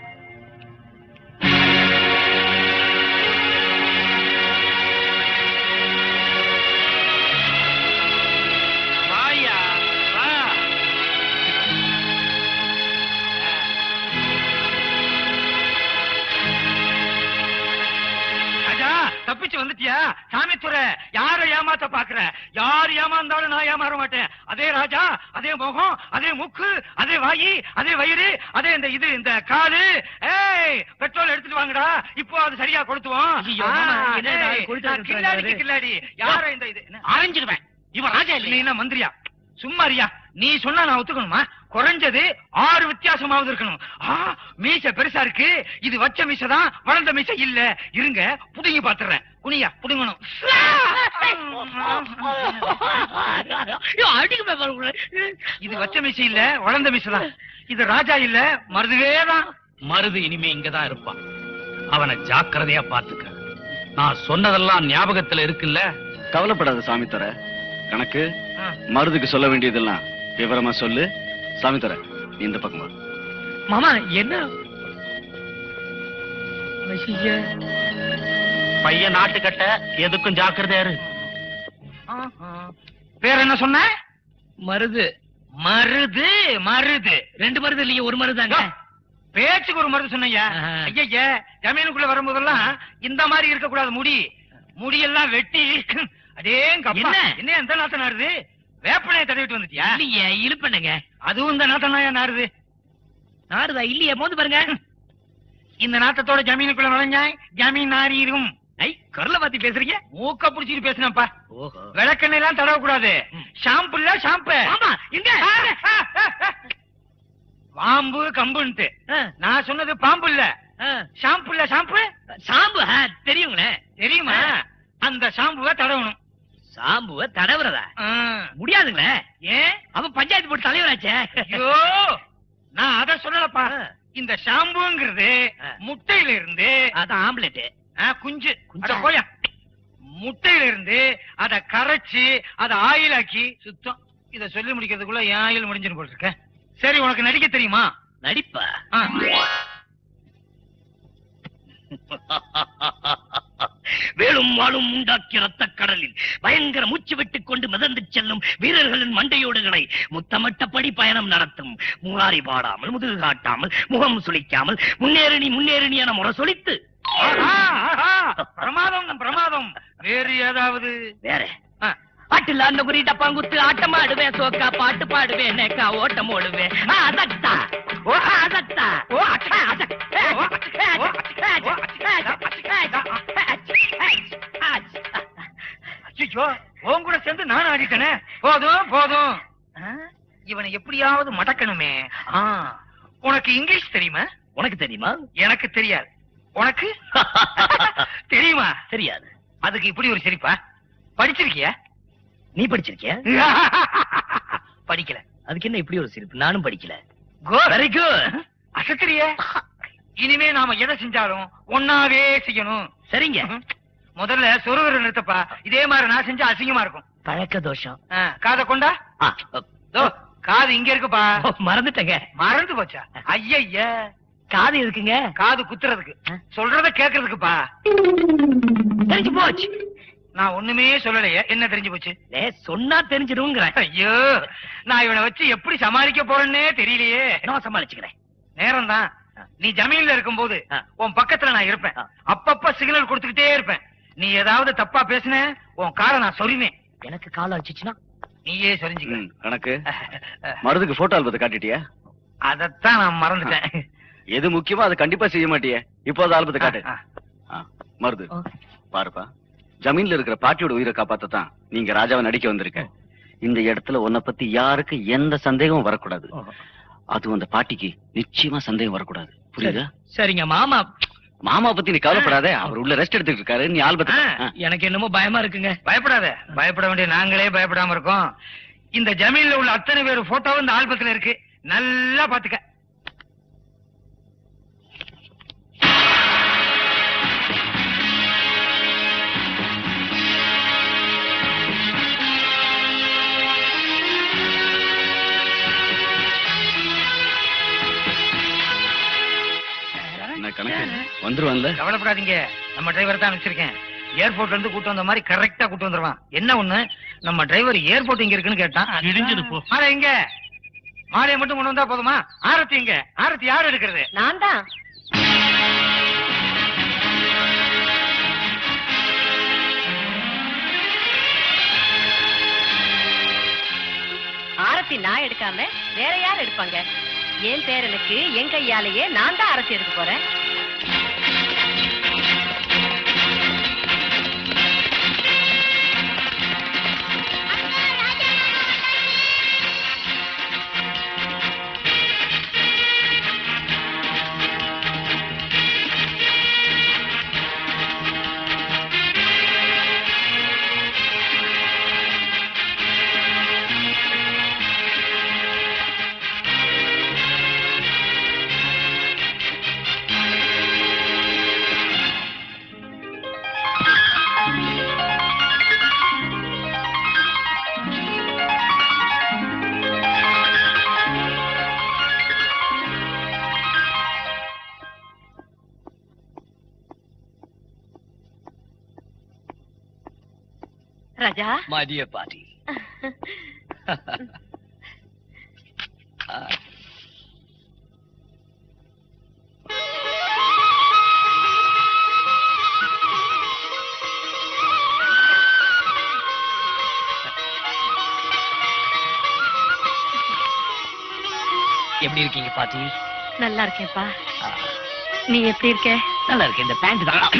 வாயா வா. ராஜா தப்பிச்சு வந்துட்டியா? சாமித்துறை யார ஏமாத்த பாக்குற? யார் ஏமாந்தாலும் நான் ஏமாற மாட்டேன். அதே ராஜா, அதே முகம், அதே மூக்கு, அதே வாயி, அதே வயிறு, அதே இந்த இது இந்த காலு. ஏய் பெட்ரோல் எடுத்துட்டு வாங்கடா. இப்போ அது சரியா கொளுத்துவோம். கில்லாடி கில்லாடி யார இந்த இது அரைஞ்சிடுவேன். இவன் ராஜா இல்லைன்னா மந்திரியா? சும்மாரியா? நீ சொன்னா நான் ஒத்துக்கணுமா? குறைஞ்சது ஆறு வித்தியாசமாவது இருக்கணும். மீசை பெருசா இருக்கு. இது வச்ச மீசை தான், வளர்ந்த மீசை இல்ல. இருங்க புடுங்கி பாத்துறேன். குனியா புடுங்கணும். இது வச்ச மீசை இல்ல, வளர்ந்த மீசை தான். இது ராஜா இல்ல, மருதுவேதான். மருது இனிமே இங்கதான் இருப்பான். அவனை ஜாக்கிரதையா பாத்துக்க. நான் சொன்னதெல்லாம் ஞாபகத்துல இருக்குல்ல?
கவலைப்படாத சாமித்துறை. கணக்கு மருதுக்கு சொல்ல வேண்டியதெல்லாம் விவரமா சொல்லு. சாமித்துறை நீ இந்த பக்கம் வா.
மாமா என்ன
பையன் நாட்டுக்கட்ட, எதுக்கும் ஜாக்கிரதையா இரு.
பேர் என்ன சொன்ன?
மருது.
மருது மருது
ரெண்டு மருது இல்லையே, ஒரு மருதாங்க.
பேச்சுக்கு ஒரு மருது சொன்னீங்க. ஐயா ஜமீனுக்குள்ள வரும்போதெல்லாம் இந்த மாதிரி இருக்க கூடாது. முடி முடியெல்லாம் வெட்டி அடேங்கப்பா. என்ன எந்த நாத்த நாருது? வேப்பனையை தடவிட்டு வந்துட்டியா?
இல்லையே, இழுப்பண்ணுங்க.
அதுவும் இந்த நாத்தனாயா நாருது?
நாருதா இல்லையே, மோந்து பாருங்க.
இந்த நாத்தத்தோட ஜமீனுக்குள்ள நுழைஞ்சாய் ஜமீன் நாரிரும்.
ஐ கருளை பாத்தி பேசுறீங்க.
மூக்க புடிச்சிட்டு பேசினப்பா. விளக்கெண்ணெய் எல்லாம் தடவ கூடாது. ஷாம்பு இல்ல ஷாம்பு.
ஆமா எங்க
பாம்பு கம்புன்ட்டு. நான் சொன்னது பாம்பு இல்ல, ஷாம்பு இல்ல. ஷாம்பு
சாம்பு தெரியுங்களே.
தெரியுமா? அந்த ஷாம்புவை தடவணும்.
சாம்புவ தடவுறதா? முடியாதுங்களே. ஏன்? அவன் பஞ்சாயத்து போர்டு தலைவராச்சே.
ஐயோ நான் அத சொல்லலப்பா. இந்த ஷாம்புங்கிறது முட்டையில இருந்து,
அதான் ஆம்லெட்
குஞ்சு குஞ்ச போயா, முட்டையில இருந்து அத கரைச்சு அத ஆயில் ஆக்கி சுத்தம். இத சொல்லி முடிக்கிறதுக்குள்ள என் ஆயில் முடிஞ்சிரு போல இருக்க. சரி உனக்கு நடிக்க தெரியுமா?
நடிப்பா? வேலும் வாழும் உண்டாக்கிய ரத்த கடலில் பயங்கர மூச்சு விட்டுக் கொண்டு மிதந்து செல்லும் வீரர்களின் மண்டையோடுகளை முத்தமட்டப்படி பயணம் நடத்தும். முகாரி பாடாமல், முதுகு காட்டாமல், முகம் சுளிக்காமல், முன்னேறி முன்னேறி என முறை சொலித்து.
பிரமாதம் பிரமாதம். வேறு ஏதாவது?
வேற ஆட்டுல அந்த குறி டப்பாங்குத்து ஆட்டம் ஆடுவேன், சோக்கா பாட்டு பாடுவேன், நேக்கா ஓட்டம் ஓடுவேன். அதத்தா ஓ அதத்தா ஓ அச்சா
அச்சோ உன் கூட சேர்ந்து நானும் ஆடிட்டேனே. போதும் போதும். இவனை எப்படியாவது மடக்கணுமே. உனக்கு இங்கிலீஷ் தெரியுமா?
உனக்கு தெரியுமா?
எனக்கு தெரியாது. உனக்கு தெரியுமா?
தெரியாது.
அதுக்கு இப்படி ஒரு சிரிப்பா? படிச்சிருக்கியா?
நீ படிச்சிருக்கியா?
படிக்கல.
அதுக்கு என்ன இப்படி ஒரு சிரிப்பு? நானும் படிக்கல.
Very good. அசத்திரிய. இனிமே நாம எதை செஞ்சாலும் ஒன்னாவே செய்யணும்.
சரிங்க.
முதல்ல சொருவர நிறுத்தப்பா. இதே மாதிரி நான் செஞ்சா அசிங்கமா இருக்கும்.
பழக்க தோஷம்.
காதை கொண்டா. காது இங்க இருக்குப்பா.
மறந்துட்டேங்க.
மறந்து போச்சா? ஐய
காது இருக்குங்க.
காது குத்துறதுக்கு, சொல்றத கேக்குறதுக்குப்பா.
தெரிஞ்சு போச்சு.
நான் ஒண்ணுமே சொல்லலையே. என்ன தெரிஞ்சு போச்சு?
சொன்னா தெரிஞ்சிருங்கிற.
ஐயோ நான் இவனை வச்சு எப்படி சமாளிக்க போறேன்னே தெரியலையே.
நான் சமாளிச்சுக்கிறேன்.
நேரம் தான். நீ ஜமீன்ல இருக்கும் போது உன் பக்கத்துல நான் இருப்பேன். அப்பப்ப சிக்னல் கொடுத்துக்கிட்டே இருப்பேன். நீ ஏதாவது தப்பா பேசுன உன் காலை நான் சொருவேன்.
எனக்கு காலம் அடிச்சுச்சுன்னா நீயே சொல்லிக்க.
ம், கணக்கு மருதுக்கு போட்டோ ஆல்பத்தை காட்டிட்டியா?
அதத்தான் நான் மறந்துட்டேன்.
எது முக்கியமோ அதை கண்டிப்பா செய்ய மாட்டியே. இப்போ அந்த ஆல்பத்தை காட்டு.
ஆ,
ஆ, மருது பாருப்பா, ஜமீன்ல இருக்கிற பாட்டியோட உயிரை காப்பாத்தத்தான் நீங்க ராஜாவை நடிக்க வந்திருக்க. இந்த இடத்துல உன்னை பத்தி யாருக்கு எந்த சந்தேகமும் வரக்கூடாது. அது அந்த பாட்டிக்கு நிச்சயமா சந்தேகம் வரக்கூடாது. புரியுதா?
சரிங்க மாமா.
மாமா பத்தி நீ கவலைப்படாத, அவர் உள்ள ரெஸ்ட் எடுத்துட்டு இருக்காரு. நீ ஆல்பத்தை
ஆ, எனக்கு என்னமோ பயமா இருக்குங்க. பயப்படாத, பயப்பட வேண்டிய நாங்களே பயப்படாம இருக்கோம். இந்த ஜமீன்ல உள்ள அத்தனை பேர் போட்டோவும் இந்த ஆல்பத்துல இருக்கு. நல்லா பாத்துக்க.
என்ன கணக்கு வந்துருவான்ல?
கவலைப்படாதீங்க, நம்ம டிரைவர் தான் அனுப்பிச்சிருக்கேன். ஏர்போர்ட்ல இருந்து கூட்டு வந்த மாதிரி கரெக்டா கூட்டு வந்துருவான். என்ன ஒண்ணு, நம்ம டிரைவர் ஏர்போர்ட் இங்க இருக்குன்னு கேட்டான்.
இடிஞ்சது போ.
மாலை எங்க? மாலையை மட்டும் கொண்டு வந்தா போதுமா? ஆரத்தி எங்க? ஆரத்தி யாரு எடுக்கிறது?
நான் தான். ஆரத்தி நான் எடுக்காம வேற யார் எடுப்பாங்க? என் பேரனுக்கு என் கையாலேயே நான் தான் அரசி எடுக்க போறேன். ராஜா,
my dear party. எப்படி இருக்கீங்க பாட்டி?
நல்லா இருக்கேன்ப்பா. நீ எப்படி இருக்க?
நல்லா இருக்கேன். இந்த பேண்ட் தான்.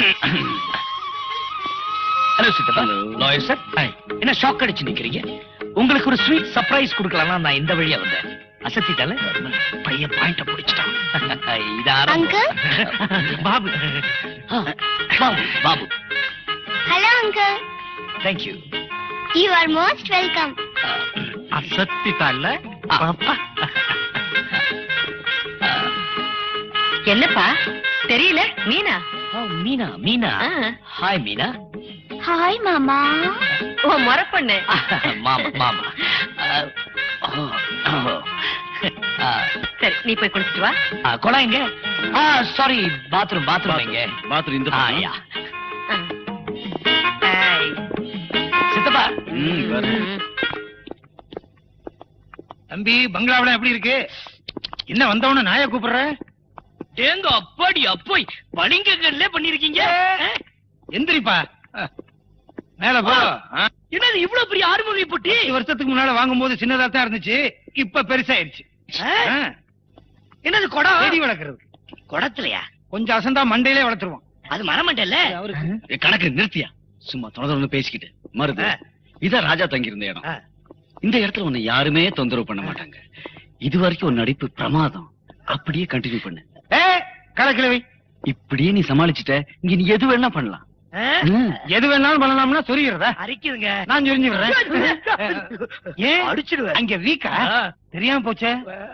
ஹலோ சித்தப்பா. Lawyer sir. என்ன ஷாக் அடிச்சு நிக்கிறீங்க? உங்களுக்கு ஒரு ஸ்வீட் சர்ப்ரைஸ் கொடுக்கலாம்னா நான் இந்த வழியா வந்தேன். அசத்திட்டால பையன் பாயிண்ட பிடிச்சிட்டான். இது
uncle.
Babu. Babu Babu.
Hello uncle.
Thank you.
You are most welcome.
அசத்திட்டால
என்னப்பா தெரியல? மீனா?
மீனா. மீனா. ஹாய் மீனா.
ஹாய் மாமா.
ஓ முறை பொண்ணு.
மாமா மாமா.
சரி நீ போய் குளிச்சிட்டு வா.
குளம் எங்க? Sorry, bathroom. பாத்ரூம் எங்க?
பாத்ரூம் இந்த
ஆயா. சித்தப்பா.
தம்பி, பங்களாவில எப்படி இருக்கு? என்ன வந்தவன நாய கூப்பிடுற?
தேங்க அப்பாடி அப்போய் பளிங்கல்ல பண்ணிருக்கீங்க.
எந்திரிப்பா, மேல போ.
என்னது இவ்வளவு பெரிய ஆறுமுகி பொட்டி?
வருஷத்துக்கு முன்னால வாங்கும் போது சின்னதா தான் இருந்துச்சு, இப்ப பெருசாயிருச்சு.
என்னது குடம்?
செடி வளர்க்கறது.
குடத்துலயா?
கொஞ்சம் அசந்தா மண்டையிலே வளர்த்துருவோம்.
அது மரமண்டல்ல.
கணக்கு நிறுத்தியா? சும்மா தொடர்ந்து பேசிக்கிட்டு. மருது, இதான் ராஜா தங்கி இருந்த இடம். இந்த இடத்துல உன்னை யாருமே தொந்தரவு பண்ண மாட்டாங்க. இது வரைக்கும் உன் நடிப்பு பிரமாதம். அப்படியே கண்டினியூ பண்ணு.
கலக்கிழவி,
இப்படியே நீ சமாளிச்சுட்ட, இங்க நீ எது வேணா பண்ணலாம்.
எது வேணாலும் பண்ணலாம்னா சொரிகிறதா?
அரிக்குதுங்க.
நான் சொரிஞ்சு விடுறேன். ஏன்
அடிச்சிடுவேன்.
அங்க வீக்கா? தெரியாம போச்சே.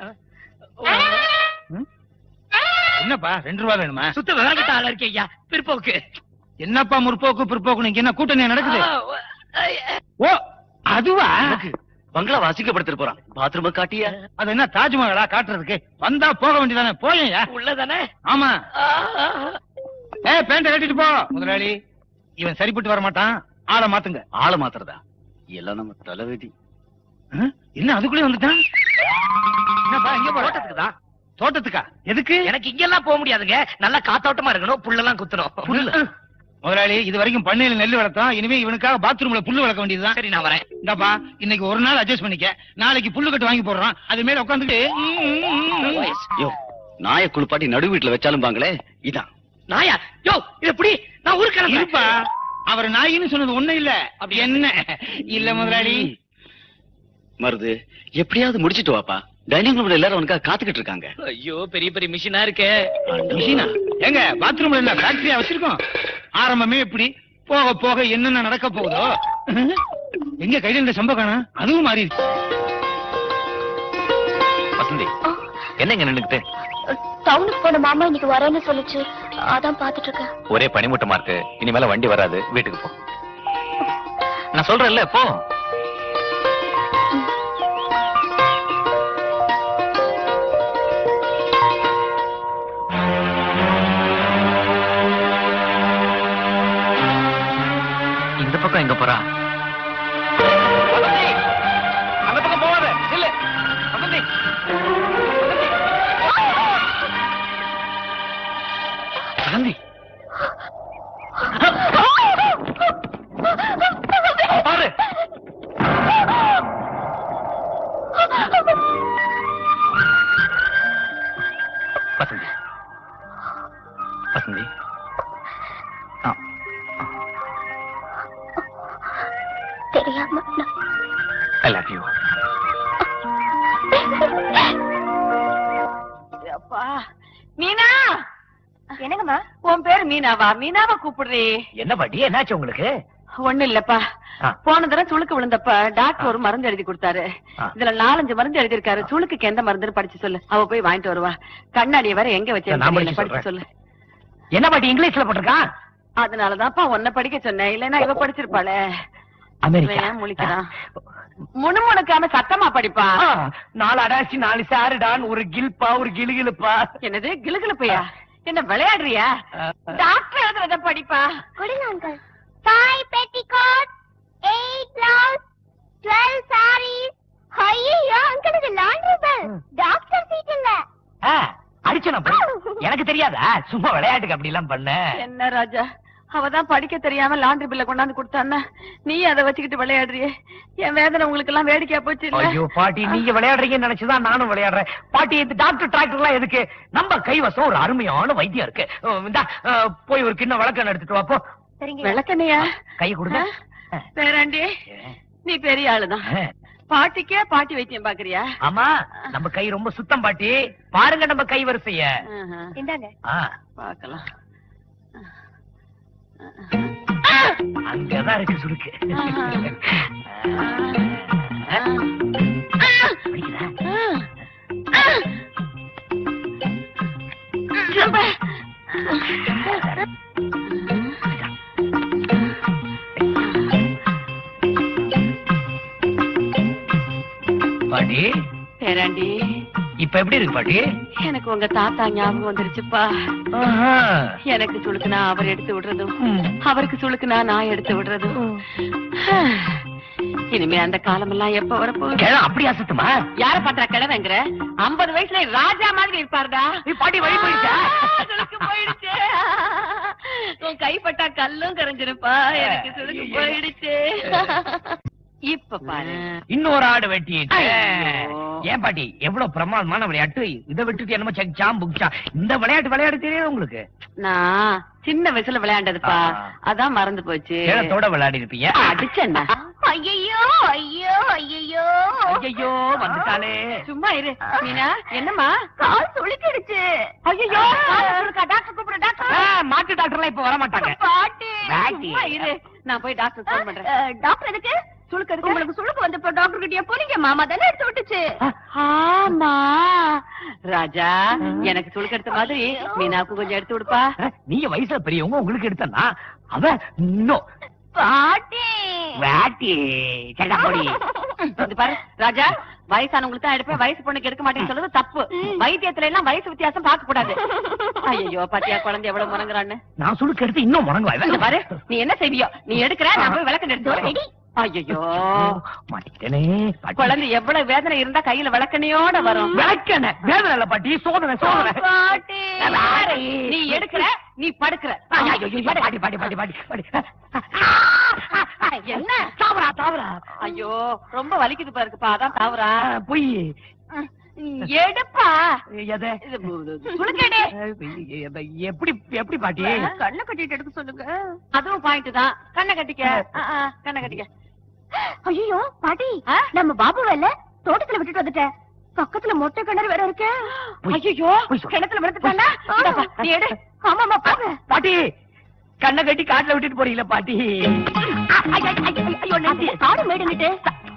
என்னப்பா, ரெண்டு ரூபா வேணுமா?
சுத்த விவரங்கிட்ட ஆளா இருக்கே ஐயா. பிற்போக்கு.
என்னப்பா முற்போக்கு பிற்போக்கு? நீங்க என்ன கூட்டணி நடக்குது? ஓ அதுவா?
பங்களா வாசிக்கப்படுத்திட்டு போறான். பாத்ரூம காட்டியா?
அது என்ன தாஜ்மஹாலா காட்டுறதுக்கு? வந்தா போக வேண்டியதானே. போயா
உள்ளதானே?
ஆமா. ஏ பேண்ட கட்டிட்டு போ. முதலாளி, இவன் சரிப்பட்டு வர மாட்டான். ஆளை மாத்துங்க.
ஆளை மாத்துறதா? எல்லாம் நம்ம தலைவிதி.
என்ன அதுக்குள்ளே வந்துட்டான்? என்னப்பா எங்க போற?
தோட்டத்துக்கு தான்.
தோட்டத்துக்கா? எதுக்கு?
எனக்கு இங்கெல்லாம் போக முடியாதுங்க. நல்லா காத்தோட்டமா இருக்கணும். புல்லெல்லாம் குத்தணும்.
புல்ல?
முதலாளி இது வரைக்கும் பண்ணையில நெல் வளர்த்தோம், இனிமே இவனுக்காக பாத்ரூம்ல புல்லு வளர்க்க வேண்டியதுதான்.
சரி நான் வரேன்.
இந்தாப்பா இன்னைக்கு ஒரு நாள் அட்ஜஸ்ட் பண்ணிக்க, நாளைக்கு புல்லு கட்டு வாங்கி போடுறான், அது மேல உட்காந்துட்டு
யோ நாயை குளிப்பாட்டி நடு வீட்டுல வச்சாலும் பாங்களே இதான்
நாயா? யோ இது எப்படி? நான் ஊருக்கான
இருப்பா. அவர் நாயின்னு சொன்னது ஒண்ணு இல்ல. அப்படி என்ன இல்ல முதலாளி?
மருது எப்படியாவது முடிச்சிட்டு வாப்பா, டைனிங் ரூம்ல எல்லாரும் உனக்காக காத்துக்கிட்டு இருக்காங்க.
ஐயோ பெரிய பெரிய மிஷினா இருக்கே.
மிஷினா? எங்க பாத்ரூம்ல என்ன ஃபேக்டரியா வச்சிருக்கோம்? ஆரம்பமே எப்படி, போக போக என்னென்ன நடக்க போகுதோ. எங்க கையில இந்த சம்பவம் அதுவும் மாறி இருக்கு.
வசந்தி என்னங்க நின்னுக்கிட்டு?
டவுனுக்கு போன மாமா இன்னைக்கு வரேன்னு சொல்லுச்சு, அதான் பாத்துட்டு இருக்கேன்.
ஒரே பனிமூட்டமா இருக்கு, இனிமேல வண்டி வராது, வீட்டுக்கு போ. நான் சொல்றேன்ல போ. இந்த பக்கம் எங்க போறா?
அந்த பக்கம் போவாத. இல்ல வசந்தி.
வசந்தி
பாரு.
வசந்தி வசந்தி
தெரியாம
ஐ லவ் யூ.
அப்பா மீனா.
என்னங்கம்மா?
உன் பேரு மீனாவா? மீனாவா கூப்பிடுறே.
என்ன பாட்டி என்னாச்சு உங்களுக்கு?
ஒண்ணு இல்லப்பா,
ஆ.
போன தடவை சுளுக்கு விழுந்தப்ப டாக்டர் ஒரு மருந்து எழுதி கொடுத்தாரு.
ஆ.
இதுல நாலஞ்சு மருந்து எழுதி இருக்காரு. சுளுக்குக்கு எந்த மருந்துன்னு படிச்சு சொல்லு, அவ போய் வாங்கிட்டு வருவா. கண்ணாடிய வேற எங்க
நான்
வச்சேன்
படிச்சு
படிச்சு சொல்லு.
என்ன பாட்டி இங்கிலீஷ்ல போட்டிருக்கான்?
அதனாலதான்ப்பா உன்னை படிக்க சொன்னேன், இல்லன்னா இவ படிச்சிருப்பாளே.
அமெரிக்கா.
இவன் ஏன் முழிக்கிறான்? முணுமுணுக்காம சத்தமா படிப்பா.
ஆ, நாலு அடாசி நாலு சாருடான் ஒரு கில்பா ஒரு கிளுகிழுப்பா.
என்னது கிளுகிளுப்பையா? என்ன விளையாடுறியா? டாக்டர் எழுதுறத படிப்பா.
கொடுங்க uncle. Five petticoats, eight blouse, twelve sarees. ஐயோ அங்கிள், இது லாண்ட்ரி பெல், டாக்டர் சீட் இல்ல.
ஆ, அடிச்சனா எனக்கு தெரியாதா? சும்மா விளையாட்டுக்கு அப்படி எல்லாம் பண்ண.
என்ன ராஜா, அவதான் படிக்க தெரியாம லாண்ட்ரி பில்ல கொண்டாந்து கொடுத்தான்னா நீ அதை வச்சுக்கிட்டு விளையாடுறியே. என் வேதனை உங்களுக்கு எல்லாம் வேடிக்கையா போச்சு இல்ல?
ஐயோ பாட்டி, நீங்க விளையாடுறீங்கன்னு நினைச்சுதான் நானும் விளையாடுறேன். பாட்டி இந்த டாக்டர் டிராக்டர் எல்லாம் எதுக்கு? நம்ம கைவசம் ஒரு அருமையான வைத்தியம் இருக்கு. இந்தா, போய் ஒரு கிண்ண விளக்கெண்ணெய் எடுத்துட்டு வாப்போ.
விளக்கண்ணையா?
கையை கொடுங்க.
பேராண்டி, நீ பெரிய ஆளுதான். பாட்டிக்கே பாட்டி வைத்தியம் பாக்குறியா?
ஆமா, நம்ம கை ரொம்ப சுத்தம் பாட்டி. பாருங்க நம்ம கை வரிசைய.
இந்தாங்க.
பாக்கலாம்.
அங்கதான் இருக்கு சுருக்கு. பாட்டி
பேராண்டி,
இப்ப எப்படி இருக்கு பாட்டி?
எனக்கு உங்க தாத்தா ஞாபகம் வந்துருச்சுப்பா. எனக்கு சுளுக்குனா அவர் எடுத்து விடுறதும், அவருக்கு சுளுக்குனா நான் எடுத்து விடுறதும். இனிமே அந்த காலம் எல்லாம் எப்ப வரப்போகுது?
அப்படி அசத்துமா?
யார பாத்திர கிழவங்கிற? ஐம்பது வயசுல ராஜா மாதிரி இருப்பாருடா.
பாட்டி வழி போயிடுச்சா?
சுளுக்கு போயிடுச்சு. உன் கைப்பட்டா கல்லும் கரைஞ்சிருப்பா. எனக்கு சுளுக்கு போயிடுச்சு. இப்ப பாரு,
இன்னொரு ஆடு வெட்டிட்டு. ஏன் பாட்டி, எவ்வளவு பிரமாதமான விளையாட்டு. இதை விட்டுட்டு என்னமோ செக்சாம் புக்சா. இந்த விளையாட்டு விளையாட தெரியாது உங்களுக்கு?
நான் சின்ன வயசுல விளையாண்டதுப்பா, அதான் மறந்து போச்சு.
கிழத்தோட விளையாடி இருப்பீங்க.
அடிச்சேன்னா?
ஐயோ ஐயோ ஐயோ
ஐயோ வந்துட்டாலே.
சும்மா இரு மீனா. என்னம்மா?
கால் சுளுக்கிடுச்சு.
ஐயோ டாக்டர் கூப்பிடு. டாக்டர்? மாட்டு டாக்டர் எல்லாம் இப்ப வர மாட்டாங்க
பாட்டி.
சும்மா இரு, நான் போய் டாக்டர் போன் பண்றேன்.
டாக்டர் எதுக்கு?
சுளுக்கு இருக்கு.
உங்களுக்கு சுளுக்கு வந்தப்போ டாக்டர் கிட்டயே போறீங்க, மாமா தானே எடுத்து விட்டுச்சு.
ஆமா ராஜா, எனக்கு சுளுக்கு எடுத்த மாதிரி மீனாவுக்கு கொஞ்சம் எடுத்து விடுப்பா.
நீங்க வயசுல பெரியவங்க, உங்களுக்கு எடுத்தா அவ இன்னும்
பாட்டி.
வாட்டி சடா போடி.
இது பாரு ராஜா, வயசானவங்களுக்கு தான் எடுப்பேன், வயசு பொண்ணுக்கு எடுக்க மாட்டேன்னு சொல்றது தப்பு. வைத்தியத்துல எல்லாம் வயசு வித்தியாசம் பார்க்க கூடாது. ஐயோ பாத்தியா குழந்தை எவ்வளவு முறங்குறான்னு.
நான் சுளுக்கு எடுத்து இன்னும் முறங்குவா.
பாரு, நீ என்ன செய்வியோ? நீ எடுக்கிற, நான் போய் விளக்கு எடுத்து வரேன். ஐயோ
மாட்டிக்கிட்டேனே பாட்டி.
குழந்தை எவ்வளவு வேதனை இருந்தா கையில விளக்கணையோட வரும்.
விளக்கெண்ண வேதனை இல்ல பாட்டி, சோதனை சோதனை.
பாட்டி,
பாட்டி.
நீ எடுக்கிற நீ படுக்கிற.
ஐயோ, ஐயோ, பாட்டி பாட்டி பாட்டி பாட்டி பாட்டி பாட்டி.
என்ன
தாவரா தாவரா.
ஐயோ ரொம்ப வலிக்குது பாருக்குப்பா, அதான் தாவரா.
பொய்.
எடுப்பா.
எதை?
சுளுக்கடி.
எப்படி எப்படி பாட்டி?
கண்ணை கட்டிட்டு எடுக்க சொல்லுங்க. அதுவும் பாயிண்ட் தான். கண்ணை கட்டிக்க. ஆ, ஆ, கண்ணை கட்டிக்க.
ஐயோ பாட்டி, நம்ம பாபு வேலை தோட்டத்துல விட்டுட்டு வந்துட்டேன். பக்கத்துல மொட்டை கிணறு வேற இருக்கு.
ஐயோ கிணத்துல விழுந்துட்டானா? இந்தாப்பா, நீ எடு.
ஆமாமா பாரு.
பாட்டி கண்ணை கட்டி காட்டுல விட்டுட்டு போறீங்களா பாட்டி?
ஐயோ நந்தி காடு மேடுங்கிட்டு.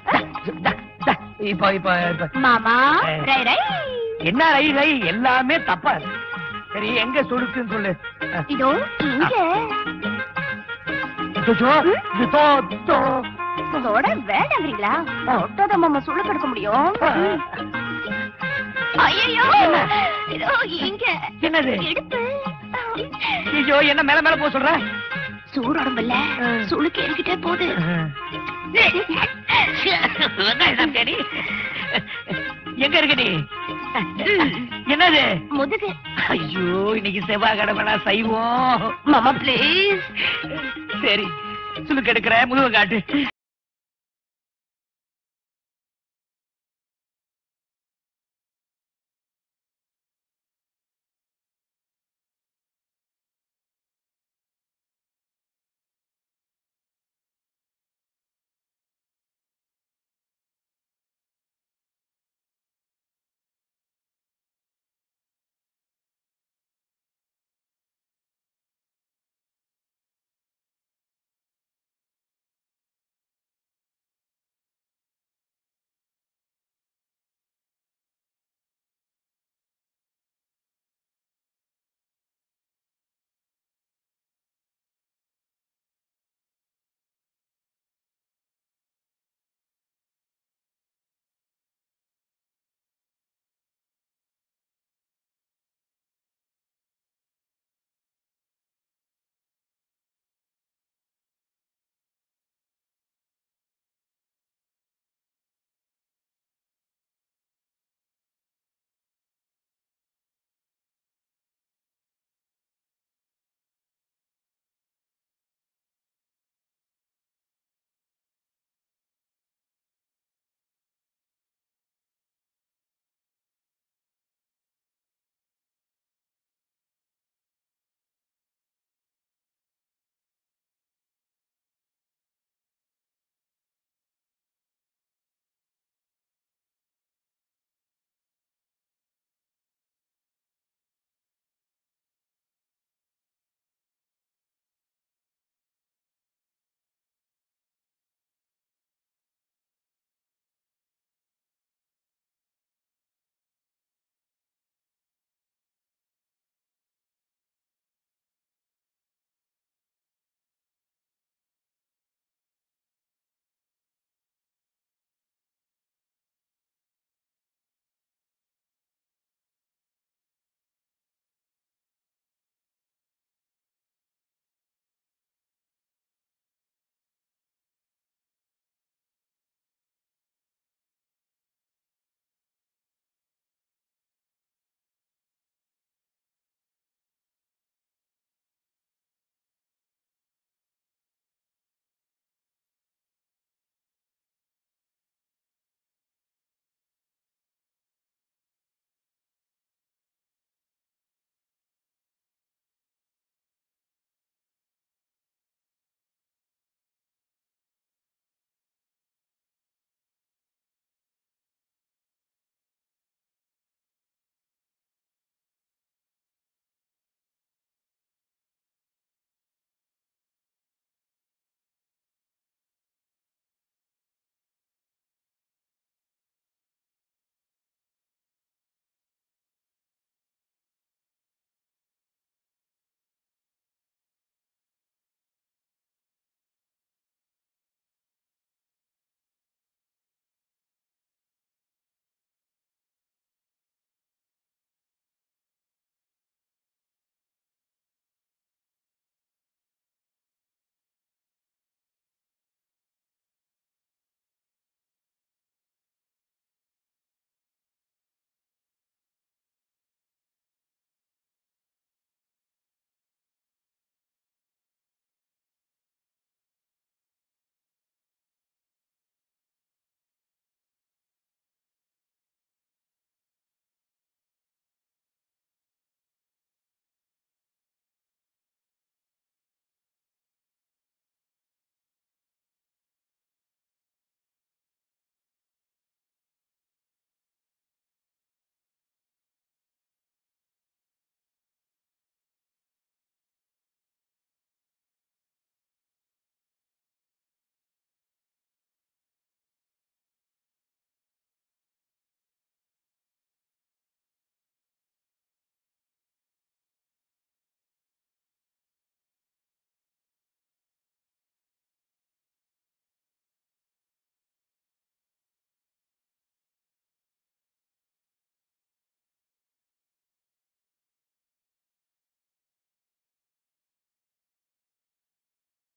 இப்ப இப்ப இப்ப
மாமா ரை ரை.
என்ன ரை ரை எல்லாமே தப்பா இருக்கு. சரி எங்க சுடுக்குன்னு சொல்லு.
இதோ இங்க.
சுச்சோ, இது தோ, தோ.
இதோட வேண்டாங்கிறீங்களா? ஒட்டாத மாமா சுளுக்கு எடுக்க முடியும். ஐயோ இதோ இங்க.
என்னது?
எடுப்பு.
ஐயோ என்ன மேல மேல போக சொல்ற?
சூடு உடம்புல சுளுக்கு ஏறிக்கிட்டே போகுது.
எங்க இருக்க நீ? என்னது?
முதுகு.
ஐயோ இன்னைக்கு செவ்வாய் கடமைனா சைவம்.
மாமா ப்ளீஸ்.
சரி சுளுக்கு எடுக்கிற முதுக காட்டு.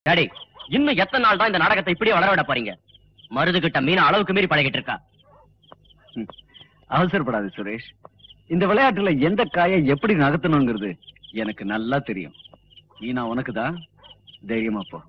டாடி, இன்னும் எத்தனை நாள் தான் இந்த நாடகத்தை இப்படியே வளர விட போறீங்க? மருது கிட்ட மீன் அளவுக்கு மீறி பழகிட்டு இருக்கா.
அவசரப்படாது சுரேஷ். இந்த விளையாட்டுல எந்த காயை எப்படி நகர்த்தணுங்கிறது எனக்கு நல்லா தெரியும். மீனா உனக்கு தான், தைரியமா போ.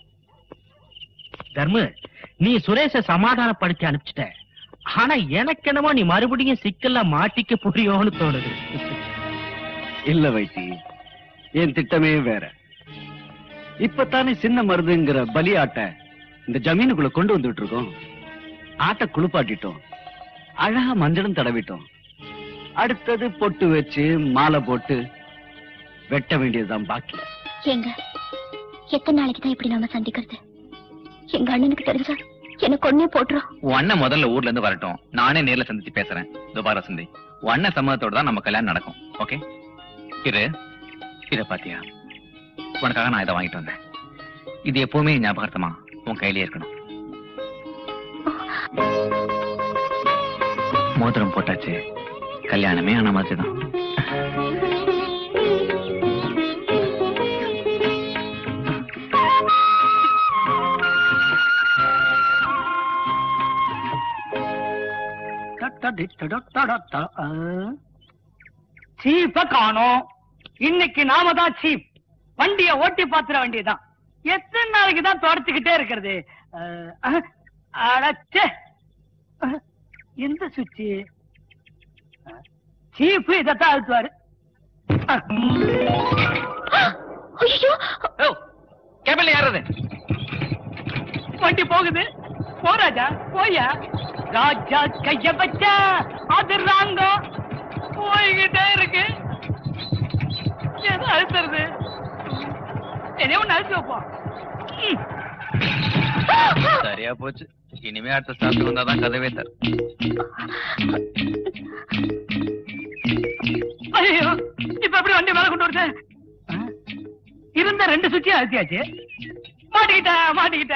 தர்மு, நீ சுரேஷ சமாதானப்படுத்தி அனுப்பிச்சிட்ட. ஆனா எனக்கு என்னமோ நீ மறுபடியும் சிக்கல்ல மாட்டிக்க புரியோன்னு தோணுது.
இல்ல வைத்தி, என் திட்டமே வேற. இப்பத்தானே சின்ன மருதுங்கிற பலி ஆட்ட இந்த ஜமீனுக்குள்ள கொண்டு வந்துட்டு இருக்கோம். ஆட்ட குளிப்பாட்டிட்டோம், அழகா மஞ்சளும் தடவிட்டோம். அடுத்தது பொட்டு வச்சு மாலை போட்டு வெட்ட வேண்டியதுதான் பாக்கி.
எங்க எத்தனை நாளைக்கு தான் இப்படி நாம சந்திக்கிறது? எங்க அண்ணனுக்கு தெரிஞ்சா எனக்கு ஒன்னே போட்டுரும்.
உன் அண்ணன் முதல்ல ஊர்ல இருந்து வரட்டும், நானே நேர்ல சந்திச்சு பேசுறேன். துபார சந்தி உன் அண்ணன் சம்மதத்தோட தான் நம்ம கல்யாணம் நடக்கும். ஓகே? இரு, இத பாத்தியா, உனக்காக நான் இதை வாங்கிட்டு வந்தேன். இது எப்பவுமே ஞாபகார்த்தமா உன் கையிலே இருக்கணும். மோதிரம் போட்டாச்சு, கல்யாணமே ஆன மாதிரி தான்.
சீப்ப காணோம். இன்னைக்கு நாம தான் சீப். வண்டிய ஓட்டி பாத்துற வேண்டியதான். எத்தனை நாளைக்கு தான் தொடச்சுக்கிட்டே இருக்கிறது? அடச்சே, எந்த சுவிட்ச்? சீப் இதத்தான் அழுத்துவாரு.
கேபிள் யாரது?
வண்டி போகுது. போ ராஜா, போயா. ராஜா கைய வச்சா அது ராங்க போய்கிட்டே இருக்கு. எதை அழுத்துறது? எதையும் ஒண்ணு அழுத்து வைப்போம்.
சரியா போச்சு. இனிமே அடுத்த ஸ்டாப் வந்தாதான் கதவே தரும்.
ஐயோ, இப்ப எப்படி வண்டி மேல கொண்டு வருது? இருந்த ரெண்டு சுவிட்சையும் அழுத்தியாச்சு. மாட்டிக்கிட்ட மாட்டிக்கிட்ட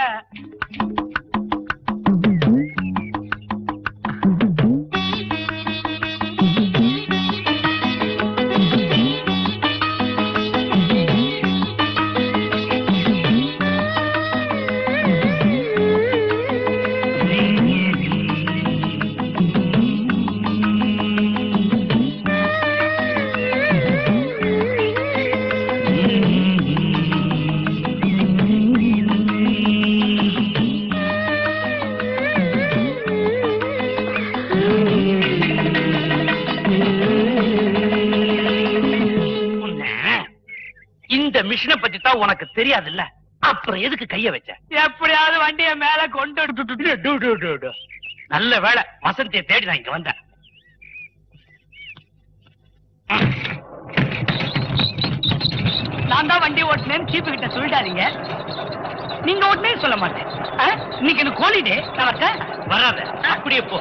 மிஷினை பத்தி தான் உனக்கு தெரியாதுல்ல, அப்புறம் எதுக்கு கைய வச்ச? எப்படியாவது வண்டிய மேல கொண்டு எடுத்து. நல்ல வேலை, வசந்தியை தேடி நான் இங்க வந்தேன். நான் தான் வண்டி ஓட்டுனேன்னு சீப்பு கிட்ட சொல்லிட்டாதீங்க. நீங்க ஓட்டுனே சொல்ல மாட்டேன். இன்னைக்கு எனக்கு ஹாலிடே. நான் வராத, அப்படியே போ.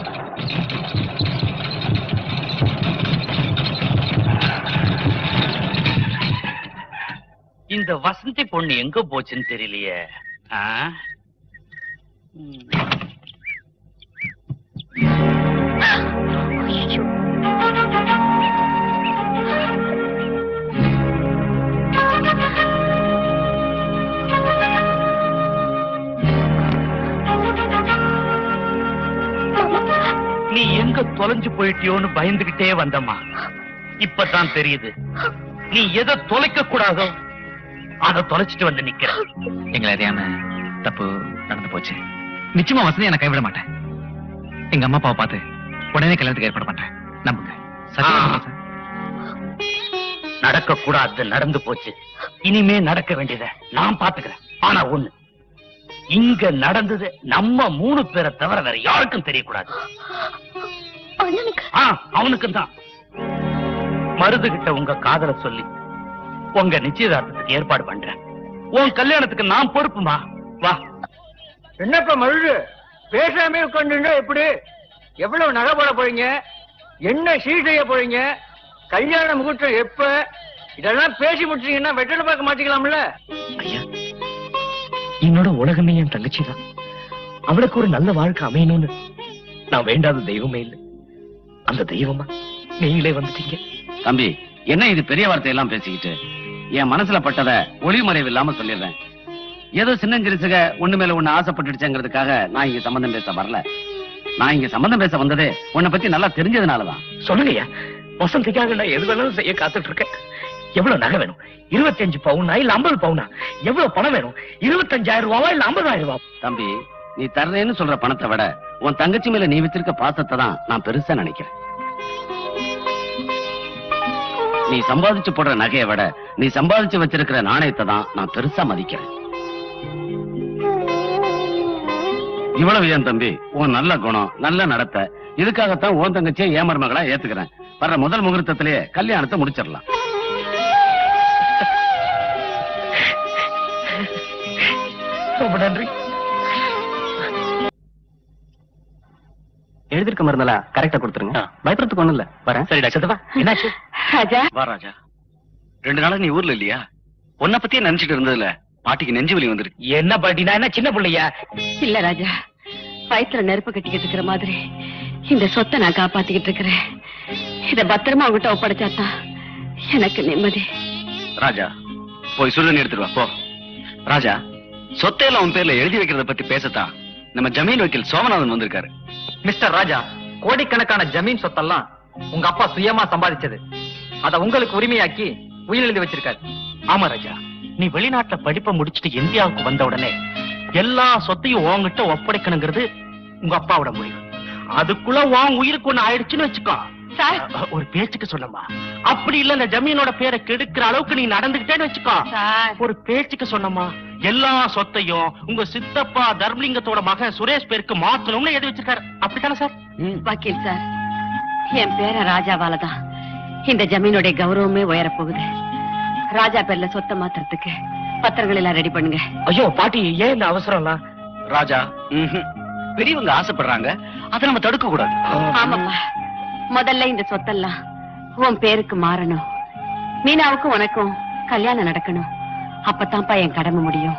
இந்த வசந்தி பொண்ணு எங்க போச்சுன்னு தெரியலையே. நீ எங்க தொலைஞ்சு போயிட்டியோன்னு பயந்துகிட்டே வந்தம்மா. இப்பதான் தெரியுது நீ எதை தொலைக்க கூடாதோ அதை தொலைச்சிட்டு வந்து நிக்கிற.
எங்களை அறியாம தப்பு நடந்து போச்சு. நிச்சயமா வசதி நான் கைவிட மாட்டேன். எங்க அம்மா அப்பாவை பார்த்து உடனே கல்யாணத்துக்கு ஏற்பாடு பண்றேன். நம்புங்க.
நடக்க கூடாது நடந்து போச்சு. இனிமே நடக்க வேண்டியத நான் பாத்துக்கிறேன். ஆனா ஒண்ணு, இங்க நடந்தது நம்ம மூணு பேரை தவிர வேற யாருக்கும் தெரியக்கூடாது. அவனுக்கும் தான். மருதுகிட்ட உங்க காதல சொல்லி உங்க நிச்சயதார்த்தத்துக்கு ஏற்பாடு பண்றேன். உன் கல்யாணத்துக்கு நான் பொறுப்புமா. வா.
என்னப்பா மருது, பேசாமே உட்காந்துருந்தா எப்படி? எவ்வளவு நகை போட போறீங்க? என்ன சீர் செய்ய போறீங்க? கல்யாண முகூர்த்தம் எப்ப? இதெல்லாம் பேசி முடிச்சீங்கன்னா வெட்டல பார்க்க மாட்டீங்களாம்ல?
ஐயா, என்னோட உலகமே என் தங்கச்சி தான். அவளுக்கு ஒரு நல்ல வாழ்க்கை அமையணும்னு நான் வேண்டாத தெய்வமே இல்லை. அந்த தெய்வமா நீங்களே வந்துட்டீங்க.
தம்பி, என்ன இது பெரிய வார்த்தை எல்லாம் பேசிக்கிட்டு? என் மனசுல பட்டத ஒளிமறைவு இல்லாம சொல்லிடுறேன். ஏதோ சின்னஞ்சிரிசுக ஒண்ணு மேல ஒண்ணு ஆசைப்பட்டுடுச்சேங்கிறதுக்காக நான் இங்க சம்பந்தம் பேச வரல. நான் இங்க சம்பந்தம் பேச வந்ததே உன்னை பத்தி நல்லா தெரிஞ்சதுனாலதான்.
சொல்லுங்கய்யா, வசந்திக்காக நான் எது வேணாலும் செய்ய காத்துட்டு இருக்கேன். எவ்வளவு நகை வேணும்? இருபத்தி அஞ்சு பவுனா இல்ல ஐம்பது பவுனா? எவ்வளவு பணம் வேணும்? இருபத்தஞ்சாயிரம் ரூபாவா இல்ல ஐம்பதாயிரம் ரூபாய்?
தம்பி, நீ தர்றேன்னு சொல்ற பணத்தை விட உன் தங்கச்சி மேல நீ வச்சிருக்க பாசத்தை தான் நான் பெருசா நினைக்கிறேன். நீ சம்பாதிச்சு போடுற நகையை விட நீ சம்பாதிச்சு வச்சிருக்கிற நாணயத்தை தான் நான் பெருசா மதிக்கிறேன். இவ்வளவு ஏன் தம்பி, உன் நல்ல குணம் நல்ல நடத்த இதுக்காகத்தான் உன் தங்கச்சியை ஏமர்மகளா ஏத்துக்கிறேன். வர்ற முதல் முகூர்த்தத்திலேயே கல்யாணத்தை முடிச்சிடலாம்.
ரொம்ப நன்றி.
எழுதிருக்க மருந்தல கரெக்டா கொடுத்துருங்க. பயப்படுறதுக்கு ஒண்ணும் இல்ல. வரேன்.
சரிடா சித்தப்பா. என்னாச்சு?
ராஜா
வா ராஜா. ரெண்டு நாளைக்கு நீ ஊர்ல இல்லையா? உன்னை பத்தியே நினைச்சிட்டு இருந்ததுல பாட்டிக்கு நெஞ்சு வலி வந்துருக்கு.
என்ன பாட்டி, நான் என்ன சின்ன பிள்ளையா?
இல்ல ராஜா, வயிற்றுல நெருப்பு கட்டிக்கிட்டு இருக்கிற மாதிரி இந்த சொத்தை நான் காப்பாத்திக்கிட்டு இருக்கிறேன். இத பத்திரமா அவங்ககிட்ட ஒப்படைச்சாதான் எனக்கு நிம்மதி.
ராஜா, போய் சுடுதண்ணி எடுத்துட்டு வா போ. ராஜா, சொத்தையெல்லாம் உன் பேர்ல எழுதி வைக்கிறத பத்தி பேசத்தான் நம்ம ஜமீன் வக்கீல் சோமநாதன் வந்திருக்காரு.
மிஸ்டர் ராஜா, கோடிக்கணக்கான ஜமீன் சொத்தெல்லாம் உங்க அப்பா சுயமா சம்பாதிச்சது. அத உங்களுக்கு உரிமையாக்கி உயிர் எழுதி வச்சிருக்காரு.
ஆமா ராஜா, நீ வெளிநாட்டுல படிப்பை முடிச்சுட்டு இந்தியாவுக்கு வந்த உடனே எல்லா சொத்தையும் உன்கிட்ட ஒப்படைக்கணுங்கிறது உங்க அப்பாவோட முடிவு. அதுக்குள்ள உன் உயிருக்கு ஒண்ணு ஆயிடுச்சுன்னு வச்சுக்கோ. ஒரு பேச்சுக்கு சொன்னமா, அப்படி இல்ல இந்த ஜமீனோட பேரை கெடுக்கிற அளவுக்கு நீ நடந்துகிட்டேன்னு வச்சுக்கோ. ஒரு பேச்சுக்கு சொன்னமா, எல்லா சொத்தையும் உங்க சித்தப்பா தர்மலிங்கத்தோட மகன் சுரேஷ் பேருக்கு மாத்தணும்னு எழுதி வச்சிருக்காரு. அப்படித்தானே சார்?
வக்கீல் சார், என் பேர ராஜாவாலதான் இந்த ஜமீனுடைய கௌரவமே உயர போகுது. ராஜா பேர்ல சொத்தை மாத்துறதுக்கு பத்திரங்கள் எல்லாம் ரெடி பண்ணுங்க.
ஐயோ பாட்டி, ஏன் இந்த அவசரம்லாம்?
ராஜா, பெரியவங்க ஆசைப்படுறாங்க, அதை நம்ம தடுக்க கூடாது.
ஆமாப்பா, முதல்ல இந்த சொத்தெல்லாம் உன் பேருக்கு மாறணும். மீனாவுக்கும் உனக்கும் கல்யாணம் நடக்கணும். அப்பத்தான்ப்பா என் கடமை முடியும்.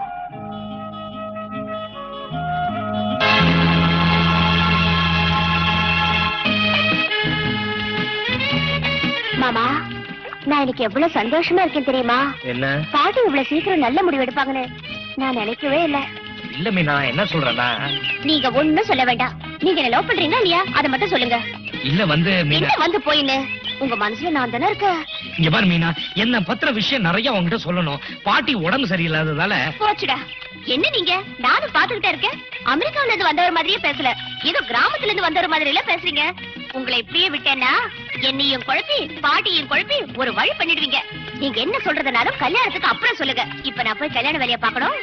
மாமா, நான் இன்னைக்கு எவ்வளவு சந்தோஷமா இருக்கேன் தெரியுமா?
என்ன
பாட்டி இவ்வளவு சீக்கிரம் நல்ல முடிவு எடுப்பாங்கன்னு நான் நினைக்கவே இல்ல.
இல்ல மீனா, என்ன சொல்றேன்னா,
நீங்க ஒண்ணும் சொல்ல வேண்டாம். நீங்க என்ன லவ் பண்றீங்களா இல்லையா அதை மட்டும் சொல்லுங்க.
இல்ல வந்து மீனா,
என்ன வந்து போயின்னு உங்க மனசுல நான் தானே இருக்கேன்.
இங்க பாரு மீனா, என்ன பத்திர விஷயம் நிறைய உங்ககிட்ட சொல்லணும். பாட்டி உடம்பு சரியில்லாததால.
போச்சுடா, என்ன நீங்க? நானும் பாத்துக்கிட்டே இருக்கேன். அமெரிக்காவில இருந்து வந்தவர் மாதிரியே பேசல, ஏதோ கிராமத்துல இருந்து வந்தவர் மாதிரி எல்லாம் பேசுறீங்க. உங்களை இப்படியே விட்டேன்னா என்னையும் குழப்பி பாட்டியும் குழப்பி ஒரு வழி பண்ணிடுவீங்க. நீங்க என்ன சொல்றதுனாலும் கல்யாணத்துக்கு அப்புறம் சொல்லுங்க. இப்ப நான் போய் கல்யாண வேலையை பார்க்கணும்.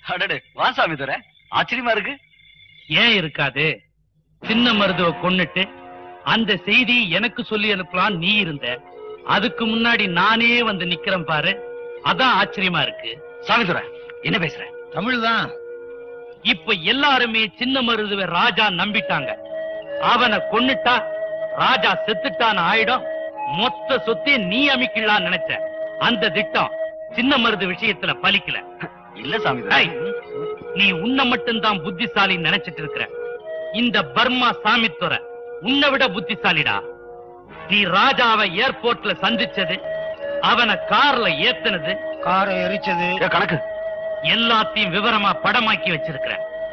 அடடே வா சாமி துரை, ஆச்சரியமா இருக்கு.
ஏன் இருக்காது? சின்ன மருதுவ கொன்னுட்டு அந்த செய்தி எனக்கு சொல்லி அனுப்பலாம் நீ இருந்த. அதுக்கு முன்னாடி நானே வந்து நிக்கிறேன் பாரு, அதான் ஆச்சரியமா இருக்கு.
சாமி துரை என்ன பேசுற?
தமிழ் தான்.
இப்ப எல்லாருமே சின்ன மருதுவ ராஜா நம்பிட்டாங்க. அவனை கொன்னுட்டா ராஜா செத்துட்டான்னு ஆயிடும். மொத்த சொத்தையும் நீ அமைக்கலான்னு நினைச்ச. அந்த திட்டம் சின்ன மருது விஷயத்துல பலிக்கல.
இல்ல சாமி துரை,
ஏய், நீ உன்னை மட்டும்தான் புத்திசாலி நினைச்சிட்டு இருக்கிற. இந்த பர்மா சாமித்துறை உன்னை விட புத்திசாலிடா. நீ ராஜாவை ஏர்போர்ட்ல சந்திச்சது, அவனை கார்ல ஏத்துனது,
காரை எரிச்சது
கணக்கு
எல்லாத்தையும் விவரமா படமாக்கி வச்சிருக்கிற.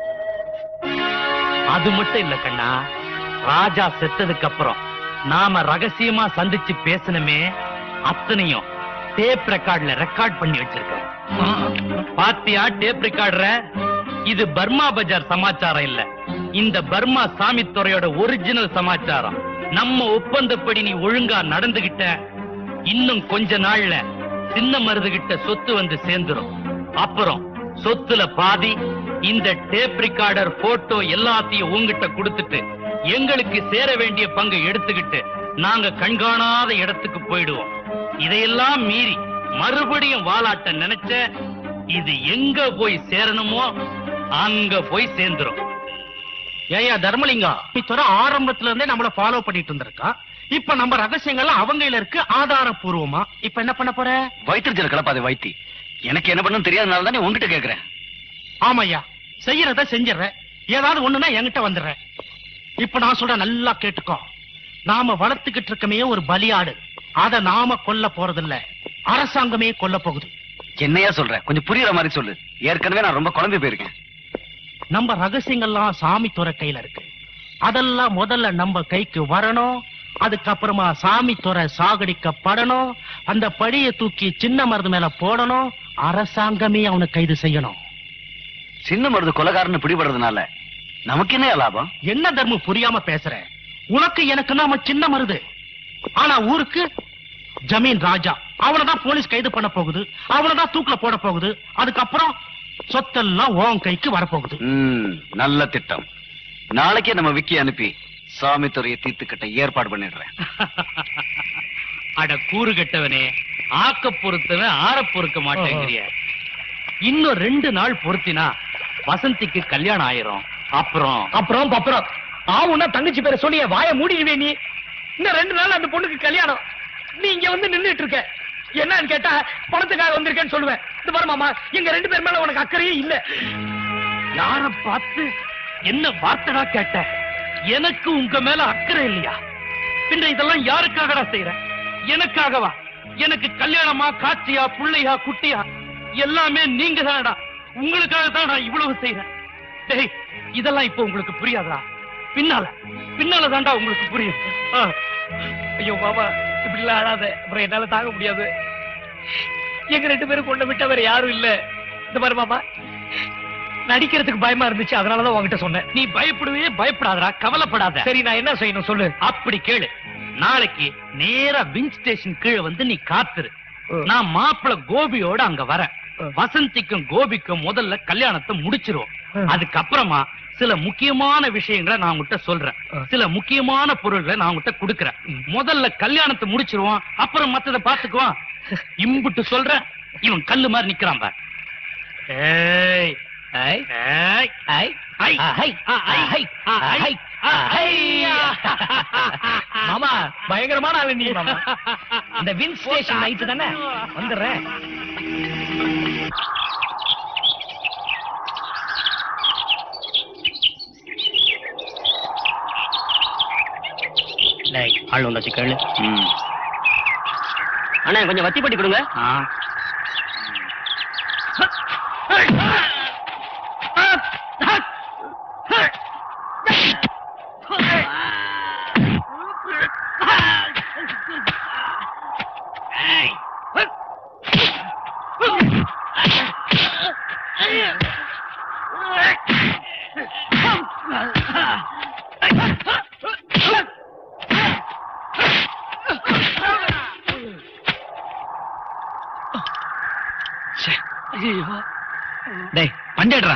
அது மட்டும் இல்ல கண்ணா, ராஜா செத்ததுக்கு அப்புறம் நாம ரகசியமா சந்திச்சு பேசணுமே, அத்தனையும் டேப் ரெக்கார்ட்ல ரெக்கார்ட் பண்ணி வச்சிருக்க. பாத்தியா டேப் ரெக்கார்டர? இது பர்மா பஜார் சமாச்சாரம் இல்ல, இந்த பர்மா சாமித்துறையோட ஒரிஜினல் சமாச்சாரம். நம்ம ஒப்பந்தப்படி நீ ஒழுங்கா நடந்துகிட்ட, இன்னும் கொஞ்ச நாள்ல சின்ன மருது கிட்ட சொத்து வந்து சேர்ந்துரும். அப்புறம் சொத்துல பாதி இந்த டேப் ரெக்கார்டர் போட்டோ எல்லாத்தையும் உங்ககிட்ட கொடுத்துட்டு எங்களுக்கு சேர வேண்டிய பங்கை எடுத்துக்கிட்டு நாங்க கண்காணாத இடத்துக்கு போயிடுவோம். இதையெல்லாம் மீறி மறுபடியும் வாலாட்ட நினைச்ச, இது எங்க போய் சேரணுமோ அங்க போய் சேர்ந்துரும்.
ஏயா தர்மலிங்கம், இத்தனை ஆரம்பத்துல இருந்தே நம்மள ஃபாலோ பண்ணிட்டு இருந்திருக்கா. இப்ப நம்ம ரகசியங்கள்லாம் அவங்கையில இருக்கு ஆதாரபூர்வமா. இப்ப என்ன பண்ண போற?
வயிற்றுச்சல் கலப்பாதே வைத்தி. எனக்கு என்ன பண்ணணும் தெரியாதனால தானே உங்ககிட்ட கேக்குறேன்.
ஆமாய்யா, செய்யறத செஞ்சிடறேன். ஏதாவது ஒண்ணுன்னா என்கிட்ட வந்துடுறேன். இப்ப நான் சொல்ற நல்லா கேட்டுக்கோ. நாம வளர்த்துக்கிட்டு இருக்கமே ஒரு பலியாடு, அத நாம கொல்ல போறதில்ல, அரசாங்கமே கொல்ல போகுது.
என்னையா சொல்ற? கொஞ்சம் புரியுற மாதிரி சொல்லு. ஏற்கனவே நான் ரொம்ப குழம்பி போயிருக்கேன்.
நம்ம ரகசியங்கள்லாம் சாமி துறை கையில இருக்கு. அதெல்லாம் முதல்ல நம்ம கைக்கு வரணும். அதுக்கப்புறமா சாமி துறை சாகடிக்கப்படணும். அந்த பழியை தூக்கி சின்ன மருது மேல போடணும். அரசாங்கமே அவனை கைது செய்யணும்.
சின்ன மருது கொலைகாரன்னு பிடிபடுறதுனால நமக்கு என்ன லாபம்?
என்ன தர்மம் புரியாம பேசுற? உனக்கு எனக்கு நாம சின்ன மருது, ஆனா ஊருக்கு ஜமீன் ராஜா. அவனதான் போலீஸ் கைது பண்ண போகுது, அவனதான் தூக்குல போட போகுது. அதுக்கப்புறம் சொத்தெல்லாம் உன் கைக்கு வரப்போகுது.
நல்ல திட்டம். நாளைக்கே நம்ம விக்கி அனுப்பி சாமி துறையை தீர்த்துக்கிட்ட ஏற்பாடு பண்ணிடுறேன்.
அட கூறு கட்டவனே, ஆக்க பொறுத்தவன் ஆற பொறுக்க மாட்டேங்கிறிய. இன்னும் ரெண்டு நாள் பொறுத்தினா வசந்திக்கு கல்யாணம் ஆயிரும். அப்புறம்
அப்புறம் அப்புறம் ஆவுன்னா தங்கச்சி பேரை சொல்லி வாய மூடிடுவே நீ. இன்னும் ரெண்டு நாள் அந்த பொண்ணுக்கு கல்யாணம். நீ இங்க வந்து நின்னுட்டு இருக்க. என்னன்னு கேட்டா பணத்துக்காக வந்திருக்கேன்னு சொல்லுவேன். இது பாரு மாமா, எங்க ரெண்டு பேர் மேல உனக்கு அக்கறையே இல்ல.
யார பார்த்து என்ன வார்த்தைடா கேட்ட? எனக்கு உங்க மேல அக்கறை இல்லையா? பின்ன இதெல்லாம் யாருக்காகடா செய்யற? எனக்காகவா? எனக்கு கல்யாணமா, காட்சியா, புள்ளையா, குட்டியா, எல்லாமே நீங்க தானடா. உங்களுக்காக தான் நான் இவ்வளவு செய்யறேன். டேய், இதெல்லாம் இப்ப உங்களுக்கு புரியாதா? பின்னால பின்னால தாண்டா உங்களுக்கு புரியும்.
ஐயோ மாமா, இப்படி எல்லாம் ஆடாத. அப்புறம் என்னால தாங்க முடியாது. எங்க ரெண்டு பேரும் கொண்டு விட்டவர் யாரும் இல்ல. இந்த மாதிரி மாமா, நடிக்கிறதுக்கு பயமா இருந்துச்சு, அதனாலதான் உங்ககிட்ட சொன்னேன்.
நீ பயப்படுவே பயப்படாதடா, கவலைப்படாத.
சரி, நான் என்ன செய்யணும் சொல்லு.
அப்படி கேளு. நாளைக்கு நேரா விங் ஸ்டேஷன் கீழே வந்து நீ காத்துரு. நான் மாப்பிள்ள கோபியோட அங்க வரேன். வசந்திக்கும் கோபிக்கும் முதல்ல கல்யாணத்தை முடிச்சிருவோம். அதுக்கப்புறமா சில முக்கியமான விஷயங்களை நான் உங்ககிட்ட சொல்றேன். சில முக்கியமான பொருள்களை நான் உங்ககிட்ட கொடுக்கறேன். முதல்ல கல்யாணத்தை முடிச்சிருவோம், அப்புறம் மத்தத பாத்துக்குவோம். இம்புட்டு சொல்றேன். இவன் கல்லு மாதிரி நிக்கிறான் பார். ஏய் ஐ ஐ ஐ ஐ ஐ ஐ ஐ
மாமா, பயங்கரமான ஆளு நீ மாமா. இந்த வின் ஸ்டேஷன் நைட்டு தானே வந்துடுறேன்.
ஆள் வந்தாச்சு கேளு.
அண்ணா கொஞ்சம் வத்தி பட்டி கொடுங்க.
வண்டிடுறா.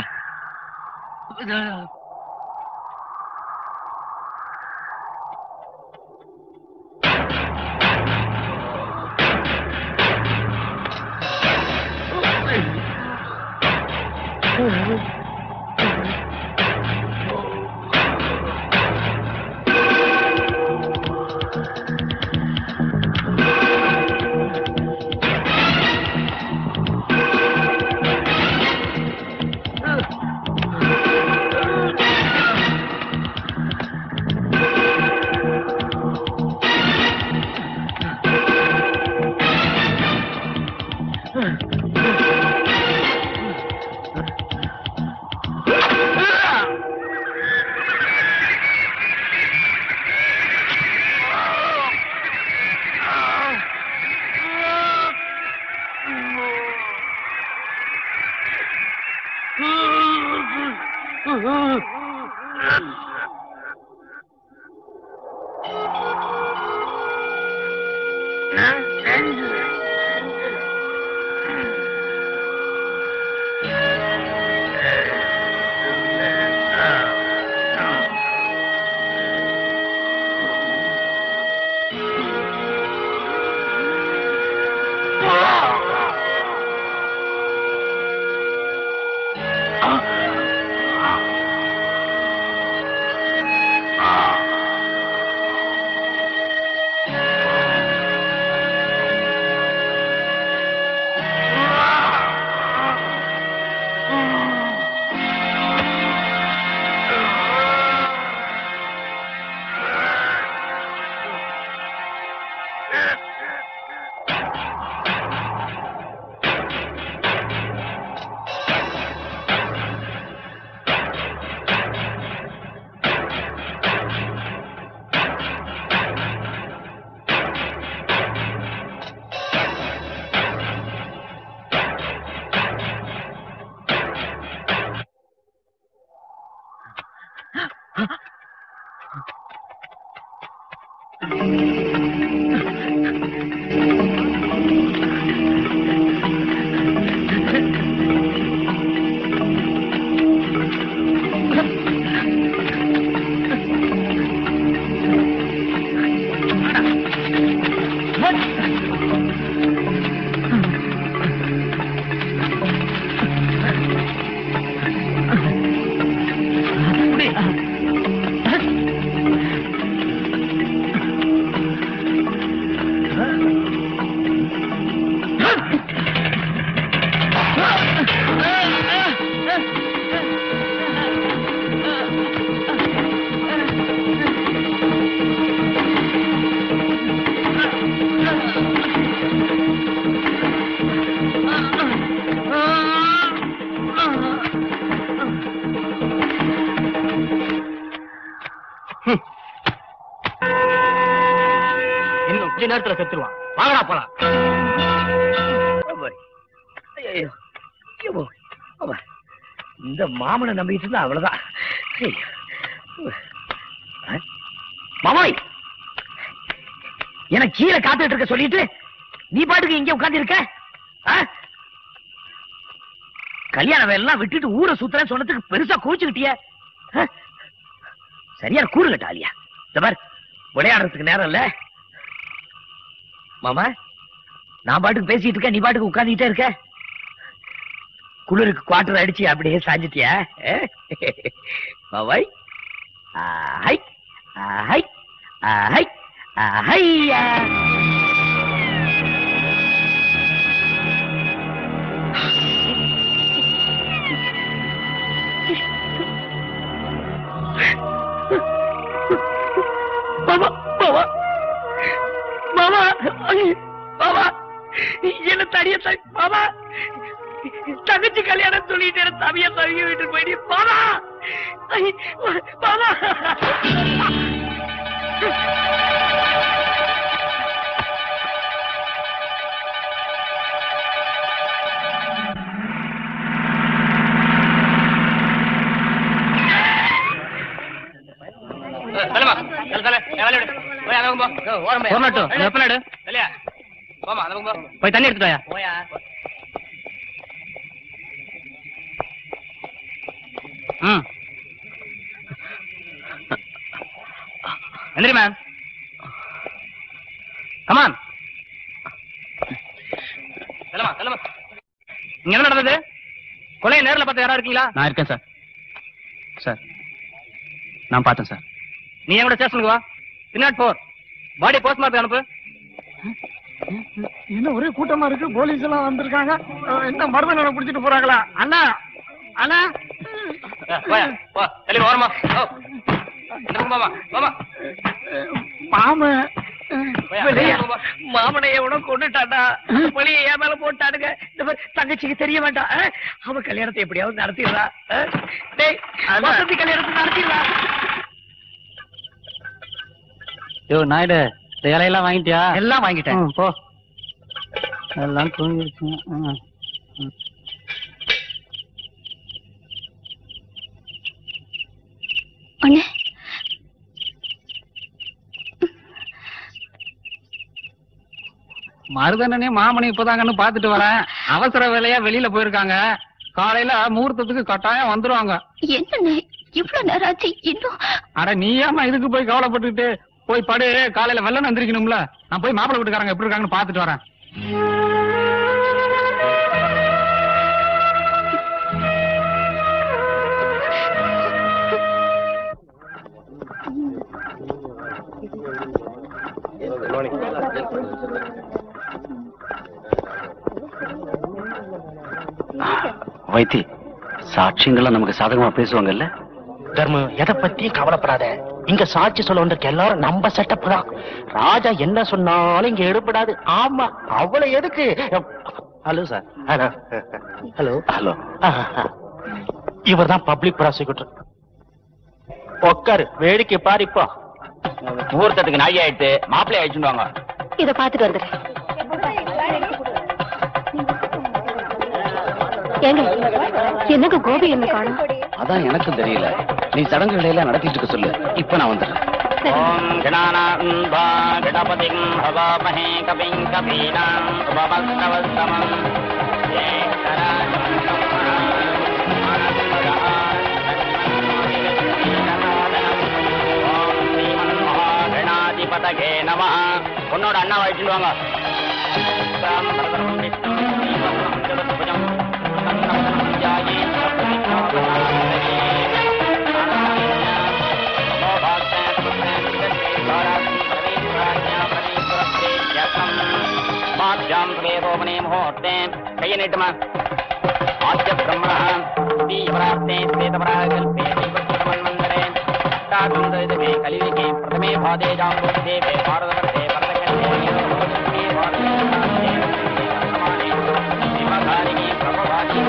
இன்னும் கொஞ்ச நேரத்துல செத்துருவான். வாங்கடா போலாம். இந்த மாமனை நம்பிட்டு இருந்தா அவ்வளவுதான். மாமாய் எனக்கு கீழே காத்துட்டு இருக்க சொல்லிட்டு நீ பாட்டுக்கு இங்க உட்கார்ந்து இருக்க. கல்யாண வேலையெல்லாம் விட்டுட்டு ஊரை சுத்துறேன்னு சொன்னதுக்கு பெருசா கோச்சுக்கிட்டிய. சரியா கூறு கட்டாலியா. இந்த மாதிரி விளையாடுறதுக்கு நேரம் இல்ல. மாமா நான் பாட்டுக்கு பேசிட்டு இருக்க, நீ பாட்டுக்கு உட்கார்ந்துட்டே இருக்க. குளிருக்கு குவார்டர் அடிச்சு அப்படியே சாஞ்சிட்டியா? பாவாய் ஹை ஹை ஹை ஹையா. மாமா மாமா மாமா மாமா என்ன தனியா மாமா தங்கச்சி கல்யாணம் சொல்லிட்டு தவிய தவிய விட்டு போயிடு. மாமா மாமா போய் தண்ணி எடுத்துட்டு எந்திரி மேம். கமான். செல்லமா செல்லமா. இங்க என்ன நடந்தது? கொலையை நேரில் பார்த்து யாரா இருக்கீங்களா?
நான் இருக்கேன் சார். சார் நான் பார்த்தேன் சார்.
நீ என் கூட ஸ்டேஷனுக்கு வா. பின்னாட் போர் பாடி போஸ்ட்மார்ட்டம் அனுப்பு.
என்ன ஒரே கூட்டமா இருக்கு, போலீஸ் எல்லாம் வந்திருக்காங்க. என்ன மருமனை பிடிச்சிட்டு போறாங்களா? அண்ணா அண்ணா
ஓரமா
மாம
மாமனை எவனோ கொண்டுட்டாண்டா. பழிய என் மேல போட்டானுங்க. இந்த மாதிரி தங்கச்சிக்கு தெரிய வேண்டாம். அவ கல்யாணத்தை எப்படியாவது நடத்திடுறா. டேய் வசந்தி கல்யாணத்தை நடத்திடுறா.
யோ நாயுடு, இலையெல்லாம் வாங்கிட்டியா?
எல்லாம் வாங்கிட்டேன்.
போ. எல்லாம் தூங்கிடுச்சு.
அண்ணே,
மருதனே மாமனை இப்பதாங்கன்னு பாத்துட்டு வரேன். அவசர வேலையா வெளியில போயிருக்காங்க. காலையில முகூர்த்தத்துக்கு கட்டாயம் வந்துருவாங்க.
என்ன இவ்வளவு நேரம் ஆச்சு இன்னும்?
அட நீ ஏமா இதுக்கு போய் கவலைப்பட்டுட்டு போய் படு. காலையில வெள்ளம் வந்திருக்கணும்ல. நான் போய் மாப்பிள்ளை வீட்டுக்காரங்க எப்படி இருக்காங்கன்னு பாத்துட்டு வரேன்.
வைத்தி, சாட்சியங்கள்லாம் நமக்கு சாதகமா பேசுவாங்கல்ல?
தர்ம, எதை பத்தியும் கவலைப்படாத. இங்க சாட்சி சொல்ல வந்திருக்க எல்லாரும் நம்ம செட்டப் தான். ராஜா என்ன சொன்னாலும் இங்க எடுபடாது. ஆமா, அவ்வளவு எதுக்கு? Hello sir. Hello hello hello இவர் தான் பப்ளிக் ப்ராசிக்யூட்டர். உட்காரு, வேடிக்கை பாரு. இப்போ
முகூர்த்தத்துக்கு நாய் ஆயிடுத்து, மாப்பிள்ளை ஆயிடுச்சுன்னு வாங்க.
இத பாத்துட்டு வந்துடுறேன். ஏங்க, எனக்கு கோபி என்ன காணும்?
அதான் எனக்கும் தெரியல. நீ சடங்குகளை எல்லாம் நடத்திட்டு இருக்க சொல்லு. இப்ப நான் வந்துடுறேன்.
உன்னோட அண்ணா வச்சுட்டு வாங்க. முகூர்த்தே கையை நீட்டுமா. ஆத்ய பிரம்மண தீவிரார்த்தே ஸ்வேதபராகல்பே தீபமன்மந்தரே தாதுந்தே கலியுகே பிரதமே பாதே ஜாம்பூதே பாரதவர்த்தே பரதகண்டே ஸ்ரீ வாரதே சமானே சிவகாரிணி பிரபவாதி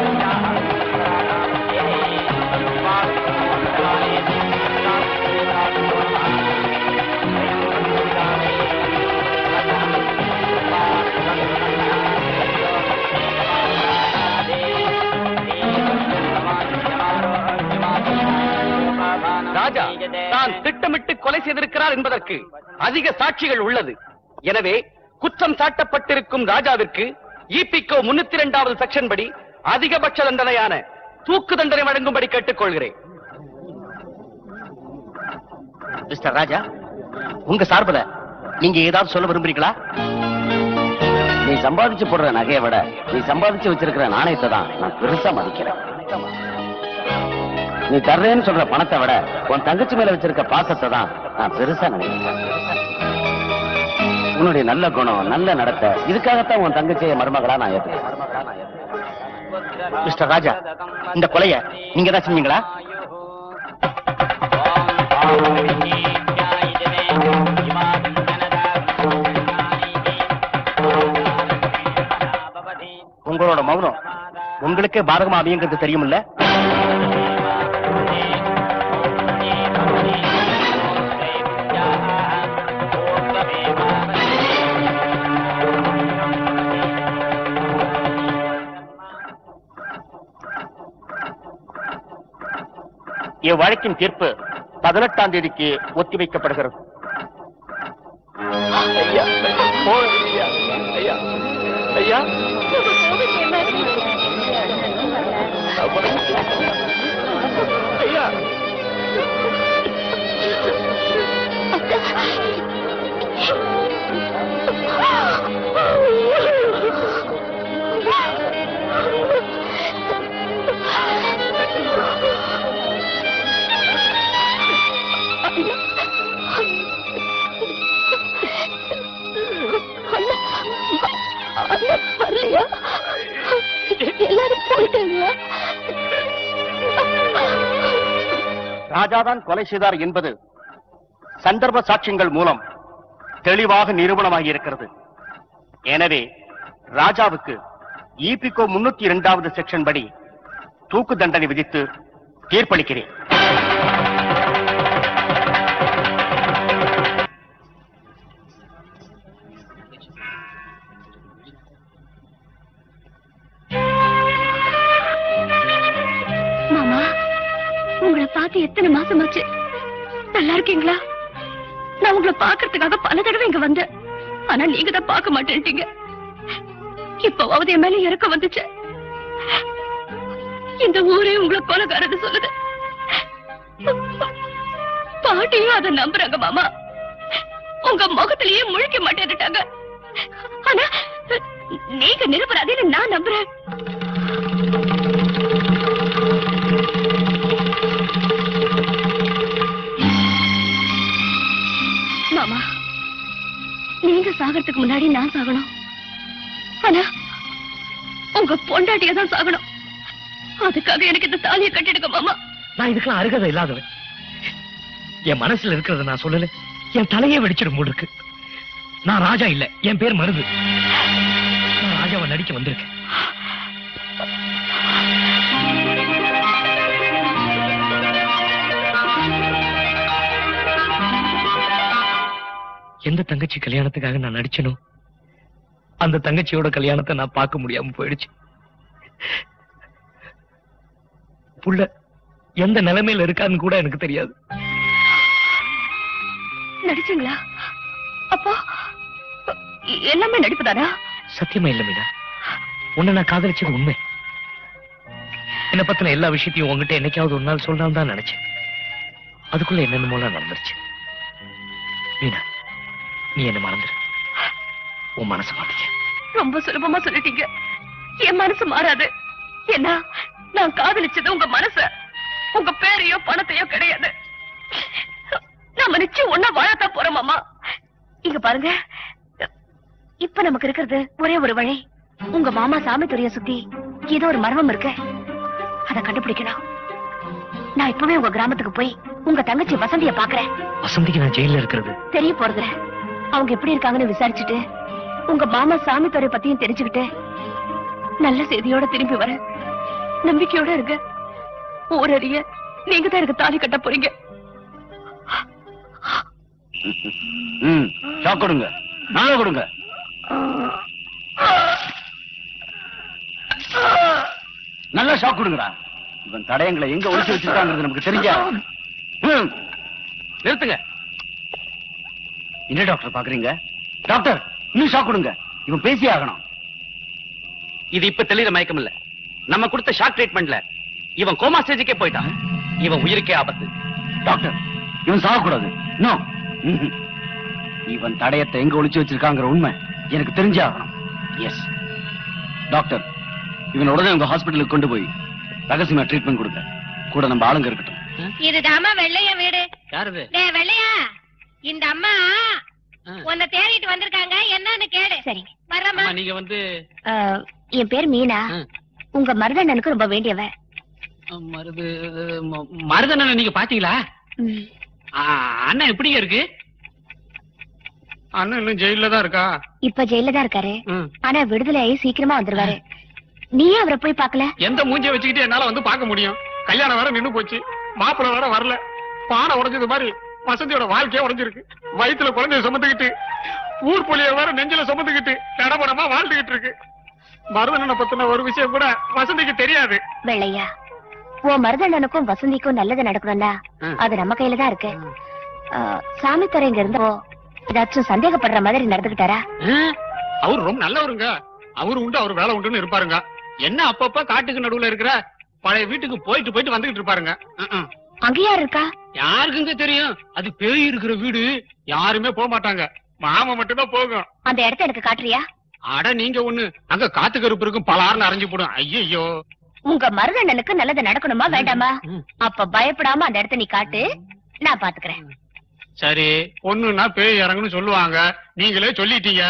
ராஜா தான் திட்டமிட்டு கொலை செய்திருக்கிறார் என்பதற்கு அதிக சாட்சிகள் உள்ளது. எனவே குற்றம் சாட்டப்பட்டிருக்கும் ராஜாவிற்கு ஈபிகோ முன்னூத்தி இரண்டாவது செக்ஷன் படி அதிகபட்ச தண்டனையான தூக்கு தண்டனை வழங்கும்படி கேட்டுக்கொள்கிறேன்.
மிஸ்டர் ராஜா, உங்க சார்பில் நீங்க ஏதாவது சொல்ல விரும்புறீங்களா?
நீ சம்பாதிச்சு போடுற நகையை விட நீ சம்பாதிச்சு வச்சிருக்கிற நாணயத்தை தான் நான் பெருசா மதிக்கிறேன். நீ தர்றேன்னு சொல்ற பணத்தை விட உன் தங்கச்சி மேல வச்சிருக்க பாசத்தை தான் நான் பெருசா நினைக்கிறேன். உன்னுடைய நல்ல குணம், நல்ல நடத்தை, இதுக்காகத்தான் உன் தங்கச்சியை மருமகளா நான் ஏற்றுக்கிறேன்.
மிஸ்டர் ராஜா, இந்த கொலைய நீங்க தான் செஞ்சீங்களா? உங்களோட மௌனம் உங்களுக்கே பாதகமா அமையுங்கிறது தெரியுமில்ல? இவ்வழக்கின் தீர்ப்பு பதினெட்டாம் தேதிக்கு ஒத்திவைக்கப்படுகிறது. ஐயா, ஐயா, ஐயா, ஐயா, ராஜாதான் கொலை செய்தார் என்பது சந்தர்ப்ப சாட்சியங்கள் மூலம் தெளிவாக நிரூபணமாகி இருக்கிறது. எனவே ராஜாவுக்கு ஈபிகோ முன்னூத்தி இரண்டாவது செக்ஷன் படி தூக்கு தண்டனை விதித்து தீர்ப்பளிக்கிறேன்.
மாமா, உங்களை பார்த்து எத்தனை மாசமாச்சு? நல்லா இருக்கீங்களா? நான் உங்களை பாக்குறதுக்காக பல தடவை இங்க வந்தேன். ஆனா நீங்க தான் பார்க்க மாட்டேன்ட்டீங்க. இப்பவாவது என் மேல இறக்க வந்துச்சு. இந்த ஊரே உங்களை கொலைகாரன்னு சொல்லுது. பாட்டியும் அதை நம்புறாங்க மாமா. உங்க முகத்திலேயே முழிக்க மாட்டேன்னுட்டாங்க. ஆனா நீங்க நிரபராதின்னு நான் நம்புறேன். மாமா, நீங்க சாகறதுக்கு முன்னாடி நான் சாகணும். ஆனா உங்க பொண்டாட்டிய தான் சாகணும். அதுக்காக எனக்கு இந்த தாலியை கட்டிடுங்க மாமா.
நான் இதுக்கெல்லாம் அருகதை இல்லாதவன். என் மனசுல இருக்கிறத நான் சொல்லல, என் தலையே வெடிச்சிடும் போல இருக்கு. நான் ராஜா இல்ல, என் பேர் மருது. நான் ராஜாவை நடிக்க வந்திருக்கேன். எந்த தங்கச்சி கல்யாணத்துக்காக நான் நடிச்சனோ அந்த தங்கச்சியோட கல்யாணத்தை நான் பார்க்க முடியாம போயிடுச்சு. புள்ள எந்த நிலைமையில இருக்கான்னு கூட எனக்கு தெரியாது.
நடிச்சீங்களா? அப்போ எல்லாமே நடிப்புதானா?
சத்தியமா இல்ல மீனா, உன்னை நான் காதலிச்சது உண்மை. என்ன பத்தின எல்லா விஷயத்தையும் உங்ககிட்ட என்னைக்காவது ஒரு நாள் சொல்லலாம் தான் நினைச்சேன். அதுக்குள்ள என்னென்னமோலாம் நடந்துருச்சு. மீனா, நீ என்ன மறந்துரு. உன் மனசு மாத்திக்க.
ரொம்ப சுலபமா சொல்லிட்டீங்க. என் மனசு மாறாது. ஏன்னா நான் காதலிச்சது உங்க மனச, உங்க பேரையோ பணத்தையோ கிடையாது. நாம நிச்சயம் ஒன்னா வாழத்தான் போறோம் மாமா. இங்க பாருங்க, இப்ப நமக்கு இருக்கிறது ஒரே ஒரு வழி. உங்க மாமா சாமித்துறைய சுத்தி ஏதோ ஒரு மர்மம் இருக்கு, அதை கண்டுபிடிக்கணும். நான் இப்பவே உங்க கிராமத்துக்கு போய் உங்க தங்கச்சி வசந்திய பாக்குறேன்.
வசந்திக்கு நான் ஜெயில இருக்கிறது
தெரிய போறது. அவங்க எப்படி இருக்காங்கன்னு விசாரிச்சுட்டு உங்க மாமா சாமித்துறை பத்தியும் தெரிஞ்சுக்கிட்டு நல்ல செய்தியோட திரும்பி வர நம்பிக்கையோட இருக்க. ஊரறிய நீங்க தான் எனக்கு தாலி கட்ட போறீங்க.
ஷாக் கொடுங்க, நல்லா கொடுங்க. நல்லா ஷாக் கொடுங்கடா. இவன் தடயங்களை எங்க ஒழிச்சு வச்சிருக்காங்கிறது நமக்கு தெரிஞ்சா. நிறுத்துங்க. என்ன டாக்டர் பாக்குறீங்க? டாக்டர், இன்னும் ஷாக் கொடுங்க. இவன் பேசி ஆகணும்.
இது இப்ப தெளிற மயக்கம் இல்ல. நம்ம கொடுத்த ஷாக் ட்ரீட்மெண்ட்ல இவன் கோமா ஸ்டேஜுக்கே போயிட்டான். இவன் உயிருக்கே ஆபத்து.
டாக்டர், இவன் சாகக்கூடாது. நோ, இவன் தடயத்தை எங்க ஒளிச்சு வச்சிருக்காங்கிற உண்மை எனக்கு தெரிஞ்சே ஆகணும். எஸ் டாக்டர், இவன் உடனே உங்க ஹாஸ்பிட்டலுக்கு கொண்டு போய் ரகசியமா ட்ரீட்மெண்ட் கொடுங்க. கூட நம்ம ஆளுங்க இருக்கட்டும்.
இதுதாம்மா வெள்ளையா வீடு.
யாருது?
டேய் வெள்ளையா, இந்த அம்மா உன்னை தேடிட்டு வந்திருக்காங்க, என்னன்னு கேளு.
சரி
வரமா.
நீங்க வந்து
என் பேர் மீனா. உங்க மருதண்ணனுக்கு ரொம்ப வேண்டியவ.
மருது மருதண்ணன் நீங்க பாத்தீங்களா? அண்ணன் எப்படிங்க இருக்கு?
அண்ணன் இன்னும் ஜெயில தான் இருக்கா?
இப்ப ஜெயில தான் இருக்காரு. ஆனா விடுதலை ஆகி சீக்கிரமா வந்துருவாரு. நீயே அவரை போய் பாக்கல?
எந்த மூஞ்சிய வச்சுக்கிட்டு என்னால வந்து பாக்க முடியும்? கல்யாணம் வேற நின்னு போச்சு, மாப்பிள்ள வேற வரல. பானை உடைஞ்சது மாதிரி வசந்தியோட வாழ்க்கையே உடைஞ்சிருக்கு. வயிற்றுல குழந்தைய சுமந்துக்கிட்டு ஊர் புள்ளிய வேற நெஞ்சில சுமந்துக்கிட்டு நடபடமா வாழ்ந்துகிட்டு இருக்கு. மருதண்ணனை பத்தின ஒரு விஷயம் கூட வசந்திக்கு தெரியாது.
வெள்ளையா, உன் மருதண்ணனுக்கும் வசந்திக்கும் நல்லது நடக்கணும்னா அது நம்ம கையில தான் இருக்கு. சாமித்துறை இங்க இருந்தோ ஏதாச்சும் சந்தேகப்படுற மாதிரி நடந்துகிட்டாரா?
அவரு ரொம்ப நல்லவருங்க. அவரு உண்டு, அவர் வேலை உண்டுன்னு இருப்பாருங்க. என்ன அப்பப்ப காட்டுக்கு நடுவுல இருக்கிற பழைய வீட்டுக்கு போயிட்டு போயிட்டு வந்துகிட்டு இருப்பாருங்க.
அங்க யாரு இருக்கா?
யாருக்குங்க தெரியும்? அது பேய் இருக்கிற வீடு. யாருமே போக மாட்டாங்க, மாமா மட்டும் தான் போகும்.
அந்த இடத்த எனக்கு காட்டுறியா?
அட நீங்க ஒண்ணு, அங்க காத்து கருப்பு இருக்கும், பலாருன்னு அரைஞ்சு போடும். ஐயோ,
உங்க மருதண்ணனுக்கு நல்லது நடக்கணுமா வேண்டாமா? அப்ப பயப்படாம அந்த இடத்த நீ காட்டு, நான் பாத்துக்கிறேன்.
சரி, பொண்ணுன்னா பேய் இறங்குன்னு சொல்லுவாங்க, நீங்களே சொல்லிட்டீங்க.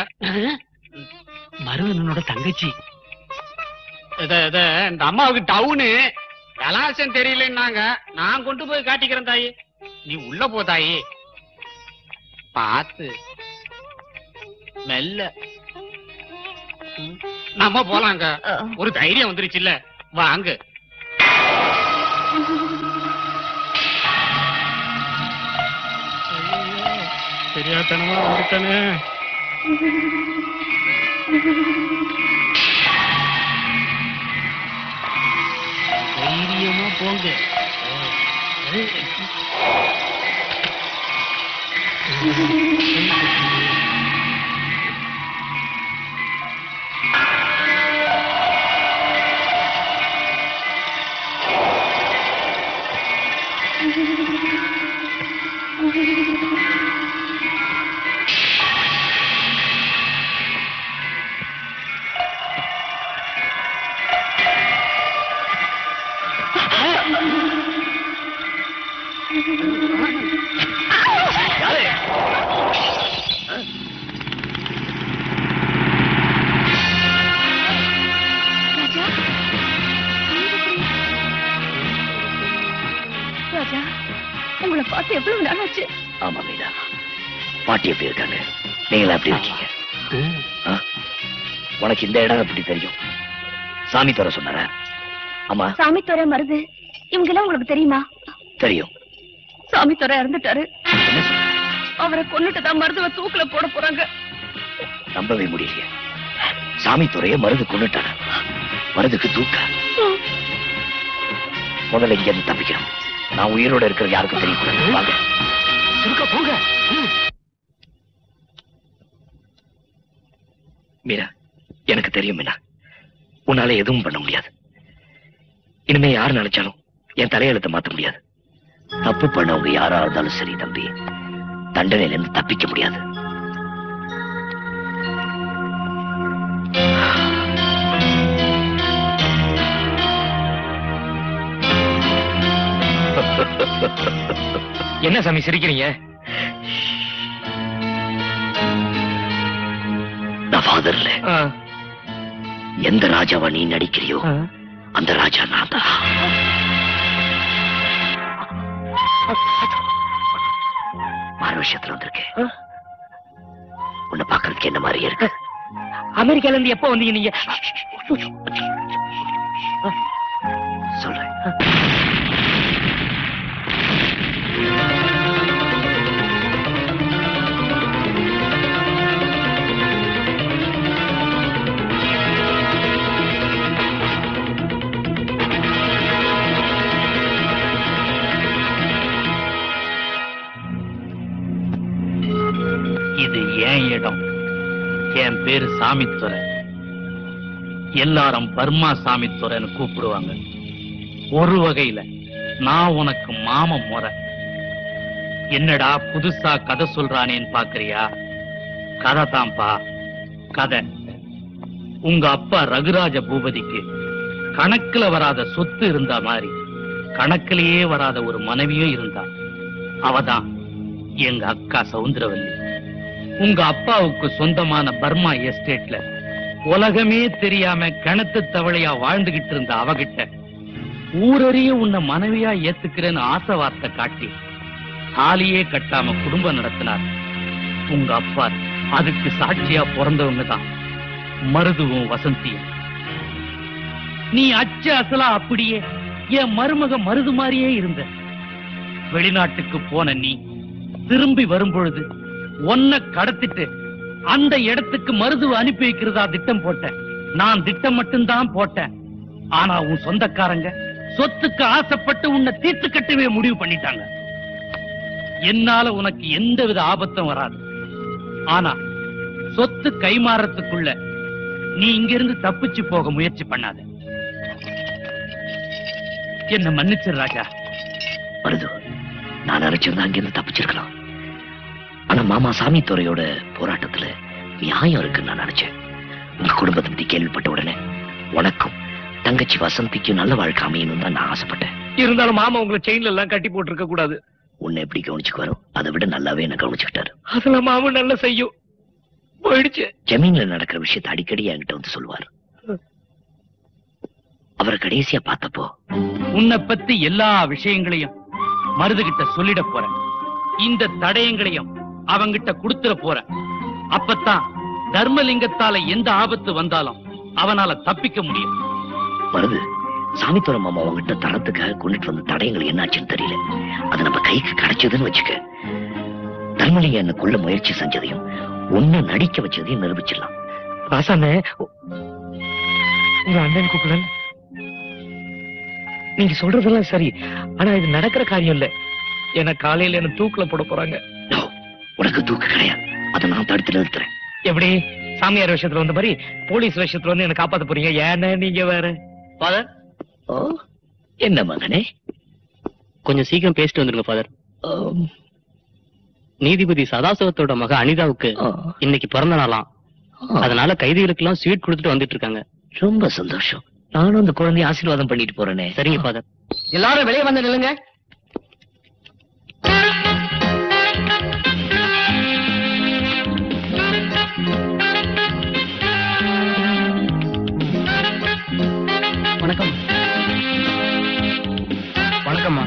மருதனோட தங்கச்சி
இந்த அம்மாவுக்கு டவுனு
கலாசம் தெரியலன்னாங்க. நான் கொண்டு போய் காட்டிக்கிறேன் தாயி. நீ உள்ள போ தாயி. பார்த்து மெல்ல. நம்ம போலாங்க. ஒரு தைரியம் வந்துருச்சுல்ல, வாங்க. தெரியாதனமா வந்துட்டானே. தைரியமா போங்க.
ராஜா, உங்களை பார்த்து எவ்வளவு நாள் ஆச்சு?
ஆமா மீனா, பாட்டி எப்படி இருக்காங்க? நீங்களா எப்படி இருக்கீங்க? ஆ? உனக்கு இந்த இடம் எப்படி தெரியும்? சாமி தோற சொன்னார? ஆமா.
சாமி துறை மருது இவங்க எல்லாம் உங்களுக்கு தெரியுமா?
தெரியும்.
சாமி துறை இறந்துட்டாரு. அவரை கொன்னுட்டு தான் மருதுவ தூக்குல போட போறாங்க.
நம்பவே முடியலையே. சாமி துறைய மருது கொன்னுட்டான. மருதுக்கு தூக்க. முதல்ல இங்க இருந்து தப்பிக்கணும். நான் உயிரோட இருக்கிறது யாருக்கும் தெரியக்கூடாது. வாங்க.
இருக்க போங்க.
மீனா, எனக்கு தெரியும் மீனா, உன்னால எதுவும் பண்ண முடியாது. இனிமே யார் நினைச்சாலும் என் தலையெழுத்தை மாத்த முடியாது. தப்பு பண்ணவங்க யாரா இருந்தாலும் சரி தம்பி, தண்டனையில இருந்து தப்பிக்க முடியாது.
என்ன சாமி சிரிக்கிறீங்க?
நான் ஃபாதர்ல எந்த ராஜாவா நீ நடிக்கிறியோ அந்த ராஜா நான் தான். மாறு விஷயத்துல வந்திருக்கேன். உன்னை பாக்குறதுக்கு என்ன மாதிரியே இருக்கு.
அமெரிக்கால இருந்து எப்ப வந்தீங்க நீங்க?
சொல்றேன்.
இது ஏன் இடம். என் பேரு சாமித்துறை. எல்லாரும் பர்மா சாமித்துறைன்னு கூப்பிடுவாங்க. ஒரு வகையில நான் உனக்கு மாம முறை. என்னடா புதுசா கதை சொல்றானேன்னு பாக்குறியா? கதை தான்ப்பா, கதை. உங்க அப்பா ரகுராஜ பூபதிக்கு கணக்குல வராத சொத்து இருந்த மாதிரி கணக்கிலேயே வராத ஒரு மனைவியும் இருந்தா. அவதான் எங்க அக்கா சவுந்தரவல்லி. உங்க அப்பாவுக்கு சொந்தமான பர்மா எஸ்டேட்ல உலகமே தெரியாம கிணத்து தவளையா வாழ்ந்துகிட்டு இருந்த அவகிட்ட ஊரறிய உன்னை மனைவியா ஏத்துக்கிறேன்னு ஆசை வார்த்தை காட்டி தாலியே கட்டாம குடும்பம் நடத்தினார். உங்க அப்பா அதுக்கு சாட்சியா பிறந்தவங்க தான் மருதுவும் வசந்தியும். நீ அச்சு அசலா அப்படியே என் மருமக மருது மாதிரியே இருந்த. வெளிநாட்டுக்கு போன நீ திரும்பி வரும்பொழுது ஒன்ன கடத்திட்டு அந்த இடத்துக்கு மருதுவை அனுப்பி வைக்கிறதா திட்டம் போட்டேன். நான் திட்டம் மட்டும்தான் போட்டேன். ஆனா உன் சொந்தக்காரங்க சொத்துக்கு ஆசைப்பட்டு உன்னை தீர்த்து கட்டவே முடிவு பண்ணிட்டாங்க. என்னால உனக்கு எந்தவித ஆபத்தும் வராது. ஆனா சொத்து கைமாறத்துக்குள்ள நீ இங்கிருந்து தப்பிச்சு போக முயற்சி பண்ணாத. என்ன மன்னிச்சிரு ராஜா.
மருது, நான் நினைச்சிருந்தா அங்கிருந்து தப்பிச்சிருக்கலாம். ஆனா மாமா சாமி துறையோட போராட்டத்துல நியாயம் இருக்குன்னு நான் நினைச்சேன். உங்க குடும்பத்தை பத்தி கேள்விப்பட்ட உடனே உனக்கும் தங்கச்சி வசந்திக்கும் நல்ல வாழ்க்கை அமையணும் தான் நான் ஆசைப்பட்டேன்.
இருந்தாலும் மாமா உங்களை செயின்ல எல்லாம் கட்டி போட்டு இருக்க கூடாது.
உன்னை எப்படி கவனிச்சுக்குவாரோ அதை விட நல்லாவே என்ன கவனிச்சுக்கிட்டாரு.
அதெல்லாம் மாமா நல்லா செய்யும். போயிடுச்சு.
ஜமீன்ல நடக்கிற விஷயத்தை அடிக்கடி என்கிட்ட வந்து சொல்லுவார். அவரை கடைசியா பார்த்தப்போ
உன்னை பத்தி எல்லா விஷயங்களையும் மருதுகிட்ட சொல்லிட போறேன். இந்த தடயங்களையும் அவங்கிட்ட கொடுத்துட போறேன். அப்பத்தான் தர்மலிங்கத்தால எந்த ஆபத்து வந்தாலும் அவனால தப்பிக்க முடியும்.
மருது, சாமித்துறை மாமா அவங்கிட்ட தரத்துக்காக கொண்டுட்டு வந்த தடயங்கள் என்னாச்சுன்னு தெரியல. அது நம்ம கைக்கு கிடைச்சதுன்னு வச்சுக்க, தர்மலிங்க என்ன கொல்ல முயற்சி செஞ்சதையும் ஒன்னு நடிக்க வச்சதையும் நிரூபிச்சிடலாம். ராசானே, உங்க அண்ணன் கூப்பிடல. நீங்க சொல்றதெல்லாம் சரி, ஆனா இது நடக்கிற காரியம் இல்ல. ஏன்னா காலையில என்ன தூக்குல போட போறாங்க. உனக்கு தூக்கு கிடையாது, அதை நான் தடுத்து நிறுத்துறேன். எப்படி சாமியார் விஷயத்துல வந்த மாதிரி போலீஸ் விஷயத்துல வந்து என்ன காப்பாத்த போறீங்க? ஏன்னா நீங்க வேற
ஃபாதர்.
ஓ, என்ன மகனே?
கொஞ்சம் சீக்கிரம் பேசிட்டு வந்துருங்க ஃபாதர். நீதிபதி சதாசிவத்தோட மக அனிதாவுக்கு இன்னைக்கு பிறந்த நாளாம். அதனால கைதிகளுக்கு எல்லாம் ஸ்வீட் கொடுத்துட்டு வந்துட்டு இருக்காங்க.
ரொம்ப சந்தோஷம். நானும் அந்த குழந்தைய ஆசீர்வாதம் பண்ணிட்டு போறேனே.
சரிங்க ஃபாதர்.
எல்லாரும் வெளியே வந்து நில்லுங்க.
வணக்கம். வணக்கம்மா.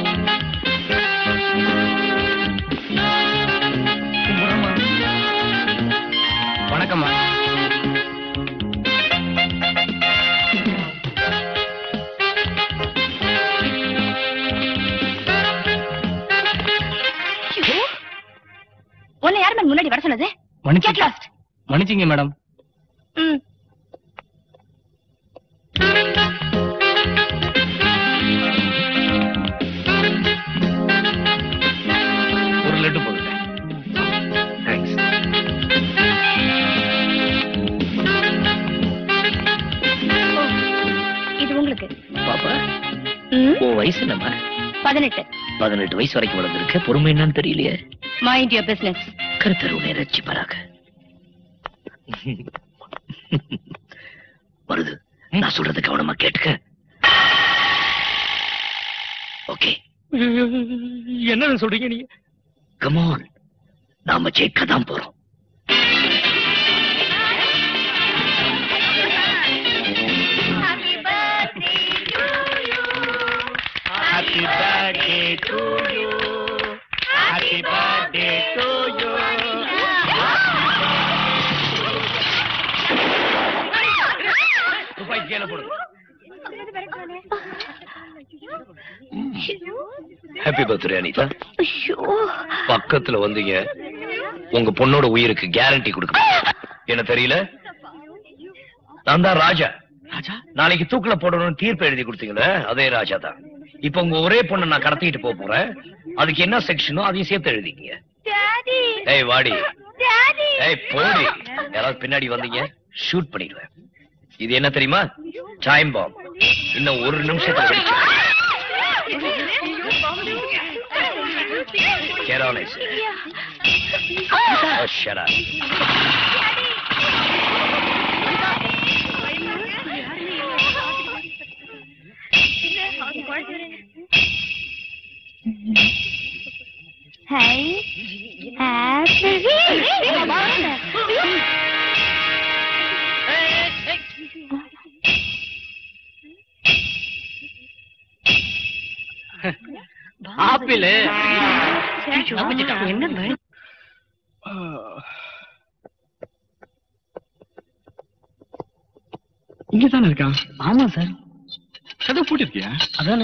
வணக்கம்மா.
உன்னை யாருமே முன்னாடி வர சொன்னது?
மன்னிச்சிங்க மேடம்.
ஒரு லட்டு போடுங்க. தேங்க்ஸ்.
இது உங்களுக்கு.
பாப்பா, உன் வயசு என்னம்மா?
பதினெட்டு.
பதினெட்டு வயசு வரைக்கும் வளர்ந்துருக்க. பொறுமை என்னன்னு தெரியலையே.
Mind your business.
கருத்தருவனை ரட்சிப்பாராக. வருது, நான் சொல்றது கவனமா கேட்டுக்க. ஓகே,
என்ன சொல்றீங்க நீங்க?
கமான், நாம ஜெயிக்க தான் போறோம்.
Happy birthday to you. Happy birthday to you.
ரூபாய் கீழே போடுங்க.
Happy birthday Anitha. பக்கத்துல வந்தீங்க, உங்க பொண்ணோட உயிருக்கு கேரண்டி கொடுக்க. என்ன தெரியல? நான் தான் ராஜா. ராஜா நாளைக்கு தூக்குல போடணும்னு தீர்ப்பு எழுதி கொடுத்தீங்களே, அதே ராஜா தான். இப்ப உங்க ஒரே பொண்ணை நான் கடத்திட்டு போக போறேன். அதுக்கு என்ன செக்ஷனோ அதையும் சேர்த்து எழுதிங்க. ஏய் வாடி, ஏய் போடி. யாராவது பின்னாடி வந்தீங்க ஷூட் பண்ணிடுவேன். இது என்ன தெரியுமா? Time bomb. இன்னும் ஒரு நிமிஷத்துல வெடிச்சிடும். Get on it. Oh, shut up.
Hey, happy.
Apple
என்ன
இங்கதானே இருக்கான்?
ஆமா சார்.
கதை பூட்டிருக்கியா?
அதானே.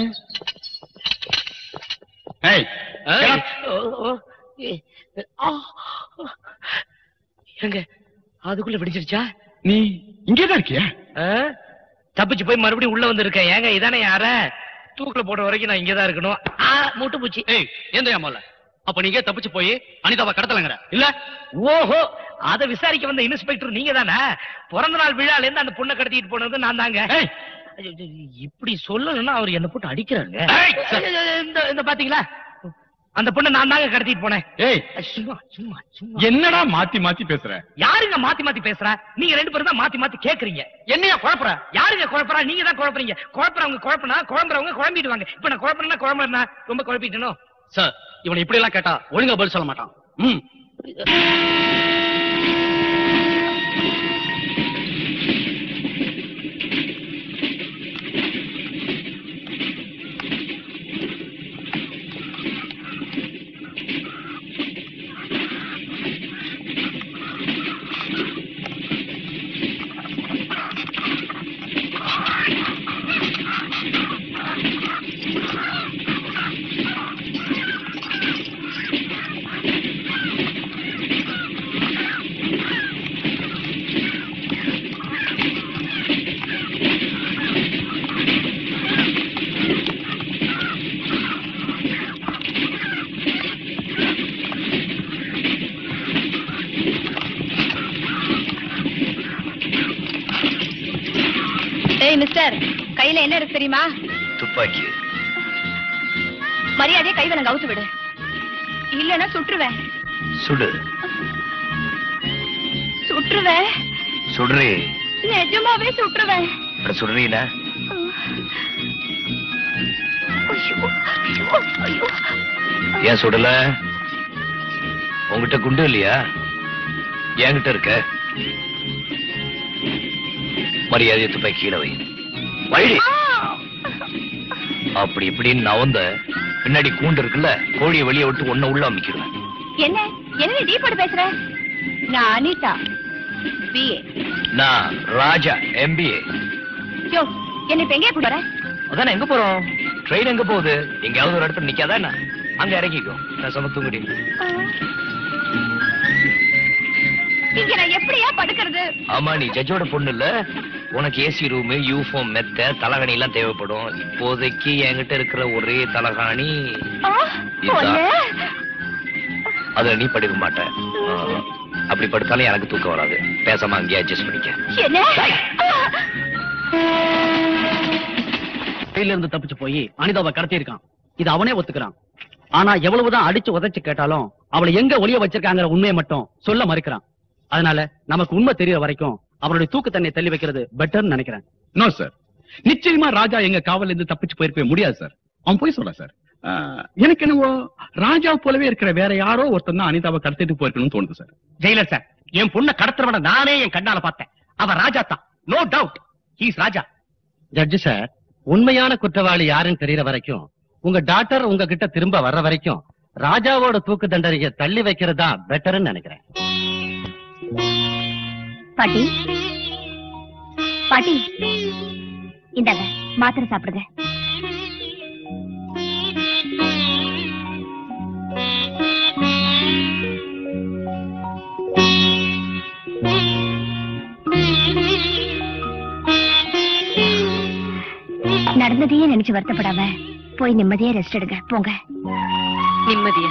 எங்க அதுக்குள்ள வெடிச்சிருச்சா?
நீ இங்கேதான் இருக்கியா?
தப்பிச்சு போய் மறுபடியும் உள்ள வந்து இருக்கேன். ஏங்க இதானே யார தூக்குல போடுற வரைக்கும் நான் இங்கதான் இருக்கணும். மூட்டு பூச்சி.
ஏய் ஏந்தியா மொல்ல. அப்ப நீங்க தப்பிச்சு போய் அனிதாவை கடத்தலங்கற இல்ல?
ஓஹோ, அத விசாரிக்க வந்த இன்ஸ்பெக்டர் நீங்க தானே? பிறந்த நாள் விழால இருந்து அந்த பொண்ணை கடத்திட்டு போனது நான் தாங்க. இப்படி சொல்லணும்னா அவர் என்ன போட்டு அடிக்கிறாங்க. இந்த பாத்தீங்களா, அந்த பொண்ணை நான் தாங்க கடத்திட்டு போனேன்.
ஏய்
சும்மா சும்மா சும்மா
என்னடா மாத்தி மாத்தி பேசுற?
யாருங்க மாத்தி மாத்தி பேசுற? நீங்க ரெண்டு பேரும் தான் மாத்தி மாத்தி கேக்குறீங்க. என்னையா குழப்பற? யாருங்க குழப்பறா? நீங்க தான் குழப்பறீங்க. குழப்பறவங்க குழப்பனா, குழம்புறவங்க குழம்பிடுவாங்க. இப்ப நான் குழப்பறேன்னா குழம்புறேன்னா ரொம்ப குழப்பிட்டணும்.
சார், இவனை இப்படி எல்லாம் கேட்டா ஒழுங்கா பதில் சொல்ல மாட்டான். ம்
மிஸ்டர், கையில என்ன இருக்கு தெரியுமா?
துப்பாக்கி.
மரியாதையை கைவனை கவுத்து விடு, இல்லன்னா சுற்றுவேன்.
சுடு.
சுற்றுவேன்.
சுடுறே.
நிஜமாவே சுற்றுவேன்.
சுடுறீல? ஏன் சுடல? உங்ககிட்ட குண்டு இல்லையா? என்கிட்ட இருக்க. மரியாதையை துப்பாக்கி கீழே வை. வழி. அப்படி இப்படின்னு நவந்த பின்னாடி கூண்டு இருக்குல்ல, கோழியை வெளியே விட்டு ஒன்ன உள்ள அமைக்கிடுவேன்.
என்ன என்ன டீ போட்டு பேசுற? நான் அனிதா, பிஏ.
நான் ராஜா, எம்பிஏ.
யோ, என்ன இப்ப எங்கே போற?
அதானே, எங்க போறோம்? ட்ரெயின் எங்க போகுது? எங்கயாவது ஒரு இடத்துல நிக்காதா என்ன? அங்க இறங்கிக்கோ, நான் சம தூங்குடி.
இங்க நான் எப்படியா படுக்கிறது?
ஆமா, நீ ஜட்ஜோட பொண்ணு இல்ல, உனக்கு ஏசி ரூம், யூஃபார்ம், மெத்த, தலகாணி எல்லாம் தேவைப்படும். இப்போதைக்கு என்கிட்ட இருக்கிற ஒரே தலகாணி அத நீ படுக்க மாட்ட. அப்படி படுத்தாலும் எனக்கு தூக்கம் வராது. பேசாம அங்கேயே அட்ஜஸ்ட் பண்ணிக்க.
கையில இருந்து தப்பிச்சு போய் அனிதாவை கடத்தி இருக்கான். இது அவனே ஒத்துக்கிறான். ஆனா எவ்வளவுதான் அடிச்சு உதைச்சு கேட்டாலும் அவளை எங்க ஒளிய வச்சிருக்காங்கிற உண்மையை மட்டும் சொல்ல மறுக்கிறான். அதனால நமக்கு உண்மை தெரியற வரைக்கும் அவனுடைய தூக்கு தண்ணியை தள்ளி வைக்கிறது பெட்டர்னு நினைக்கிறேன்.
நோ சார், நிச்சயமா ராஜா எங்க காவல்ல இருந்து தப்பிச்சு போயிருக்கவே முடியாது சார். அவன் போய் சொல்ற சார். எனக்கு என்னவோ ராஜா போலவே இருக்கிற வேற யாரோ ஒருத்தன் தான் அனிதாவை கடத்திட்டு போயிருக்கணும்னு தோணுது சார்.
ஜெயிலர் சார், என் பொண்ணை கடத்துறவன நானே என் கண்ணால பார்த்தேன். அவன் ராஜா தான், no doubt. He is Raja. ஜட்ஜி சார், உண்மையான குற்றவாளி யாருன்னு தெரியற வரைக்கும், உங்க டாக்டர் உங்க கிட்ட திரும்ப வர்ற வரைக்கும் ராஜாவோட தூக்கு தண்டனையை தள்ளி வைக்கிறது தான் பெட்டர்னு நினைக்கிறேன்.
பாட்டி, பாட்டி, இந்தாங்க மாத்திரை சாப்பிடுங்க. நடந்ததையே நினைச்சு வருத்தப்படாம போய் நிம்மதியா ரெஸ்ட் எடுங்க. போங்க.
நிம்மதியா?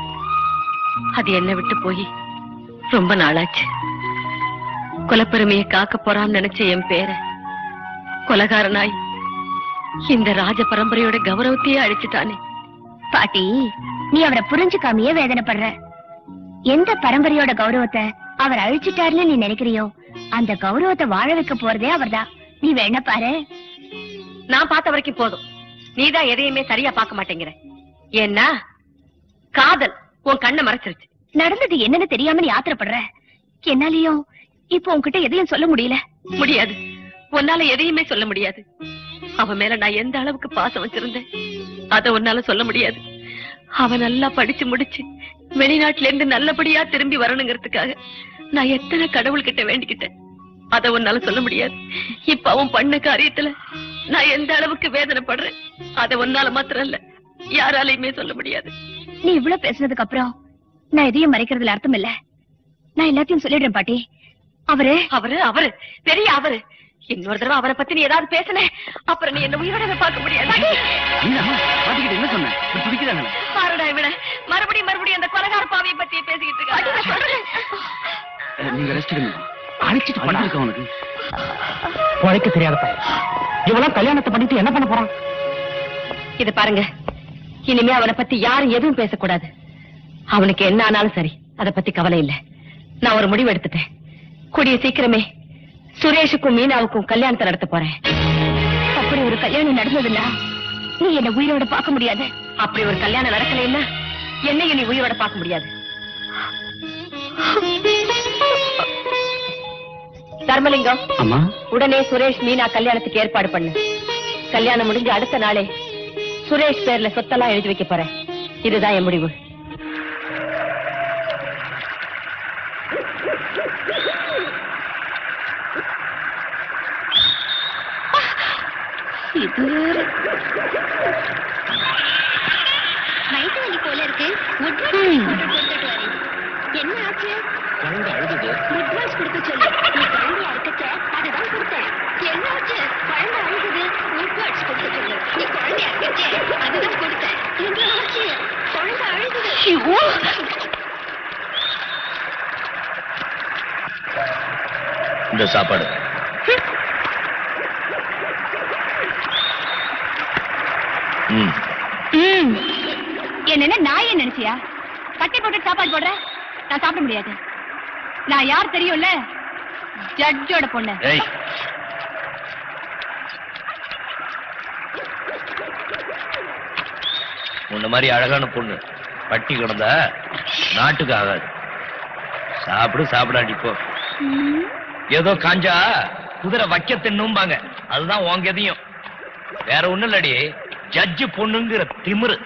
அது என்ன விட்டு போய் ரொம்ப நாளாச்சு. கொலப்பெருமையை காக்க போறான்னு நினைச்ச என் பேர கொலகாரனாய் இந்த ராஜ பரம்பரையோட கௌரவத்தையே அழிச்சுட்டானே.
பாட்டி, நீ அவரை புரிஞ்சுக்காமையே வேதனைப்படுற. எந்த பரம்பரையோட கௌரவத்தை அவர் அழிச்சிட்டாருன்னு நீ நினைக்கிறியோ அந்த கௌரவத்தை வாழ வைக்க போறதே அவர்தான். நீ வேணா பாரு.
நான் பார்த்த வரைக்கும் போதும். நீதான் எதையுமே சரியா பார்க்க மாட்டேங்கிற. ஏன்னா காதல் உன் கண்ணை மறைச்சிருச்சு.
நடந்தது என்னன்னு தெரியாம நீ ஆத்திரப்படுற. என்னாலயும் இப்ப உன்கிட்ட எதையும் சொல்ல முடியல.
முடியாது, உன்னால எதையுமே சொல்ல முடியாது. அவன் மேல நான் எந்த அளவுக்கு பாசம் வச்சிருந்தேன் அத உன்னால சொல்ல முடியாது. அவன் நல்லா படிச்சு முடிச்சு வெளிநாட்டுல இருந்து நல்லபடியா திரும்பி வரணுங்கிறதுக்காக நான் எத்தனை கடவுள்கிட்ட வேண்டிக்கிட்டேன். அத உன்னால சொல்ல முடியாது. இப்ப அவன் பண்ண காரியத்துல நான் எந்த அளவுக்கு வேதனைப்படுறேன் அத உன்னால மாத்திரம் இல்ல, யாராலையுமே சொல்ல முடியாது.
நீ இவ்வளவு பேசுனதுக்கு அப்புறம் நான் எதையும் மறைக்கிறதுல அர்த்தம் இல்ல. நான் எல்லாத்தையும் சொல்லிடுறேன் பாட்டி. அவரு
அவரு அவரு பெரிய அவரு இன்னொரு தடவை அவரை பத்தி நீ ஏதாவது பேசுன அப்புறம் நீ என்ன உயிரோட பார்க்க முடியாது.
என்ன சொன்ன?
பாருடா விட மறுபடியும் மறுபடியும் அந்த கொலகார பாவியை பத்தி பேசிக்கிட்டு இருக்காங்க.
நீங்க ரெஸ்ட் எடுங்க. அழைச்சிட்டு பண்ணிருக்க அவனுக்கு உழைக்க தெரியாத பையன். இவெல்லாம் கல்யாணத்தை பண்ணிட்டு என்ன பண்ண போறான்?
இது பாருங்க, இனிமே அவனை பத்தி யாரும் எதுவும் பேசக்கூடாது. அவனுக்கு என்ன ஆனாலும் சரி, அத பத்தி கவலை இல்ல. நான் ஒரு முடிவு எடுத்துட்டேன். கூடிய சீக்கிரமே சுரேஷுக்கும் மீனாவுக்கும் கல்யாணத்தை நடத்த போறேன்.
அப்படி ஒரு கல்யாணம் நடந்ததுன்னா நீ என்ன உயிரோட பார்க்க முடியாது.
அப்படி ஒரு கல்யாணம் நடக்கலைன்னா என்னையும் நீ உயிரோட பார்க்க முடியாது. தர்மலிங்கம்,
அம்மா,
உடனே சுரேஷ் மீனா கல்யாணத்துக்கு ஏற்பாடு பண்ணு. கல்யாணம் முடிஞ்ச அடுத்த நாளே சுரேஷ் பேர்ல சொத்தெல்லாம் எழுதி வைக்க போறேன். இதுதான் என் முடிவு.
இது வயிற்று வலி போல இருக்கு. என்ன ஆச்சு?
குழந்தை அழுது.
முட்வாஷ் கொடுக்க சொல்லு. நீ குழந்தையா இருக்கச்ச அதுதான் கொடுத்தேன். என்ன ஆச்சு? குழந்தை அழுகுது. முட்வாஷ் கொடுக்க சொல்லு. நீ குழந்தையா இருக்கச்ச அதுதான் கொடுத்தேன். என்ன ஆச்சு? குழந்தை அழுகுது.
இந்த சாப்பாடு
என்ன நான் ஏன் நினைச்சியா? கட்டி போட்டு சாப்பாடு போடுற, நான் சாப்பிட முடியாது. நான் யார் தெரியும்ல? ஜட்ஜோட பொண்ணு.
உன்ன மாதிரி அழகான பொண்ணு பட்டி கிடந்தா நாட்டுக்கு ஆகாது. சாப்பிடு சாப்பிடாட்டி போ. ஏதோ காஞ்சா குதிரை வைக்க தின்னும்பாங்க, அதுதான் உங்க எதையும். வேற ஒண்ணு இல்லடி, ஜட்ஜு பொண்ணுங்கிற திமிரு.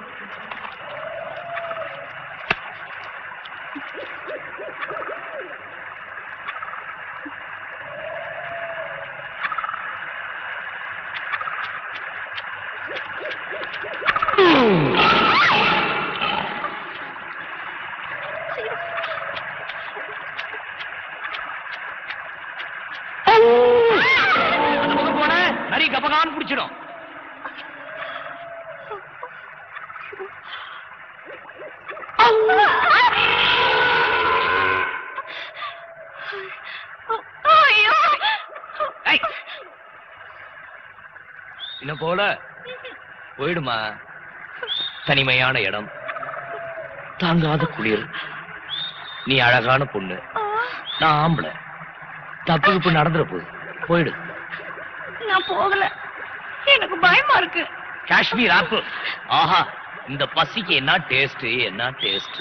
நரி கபகான்னு பிடிச்சிடும். இன்னும் போல போயிடுமா. தனிமையான இடம், தாங்காத குளிர். நீ அழகான பொண்ணு, நான் ஆம்பளை. தப்பு இப்ப நடந்துற போகுது, போயிடு.
நான் போகல, எனக்கு பயமா இருக்கு.
காஷ்மீர் ஆப்பிள், ஆஹா, இந்த பசிக்கு என்ன டேஸ்ட், என்ன டேஸ்ட்.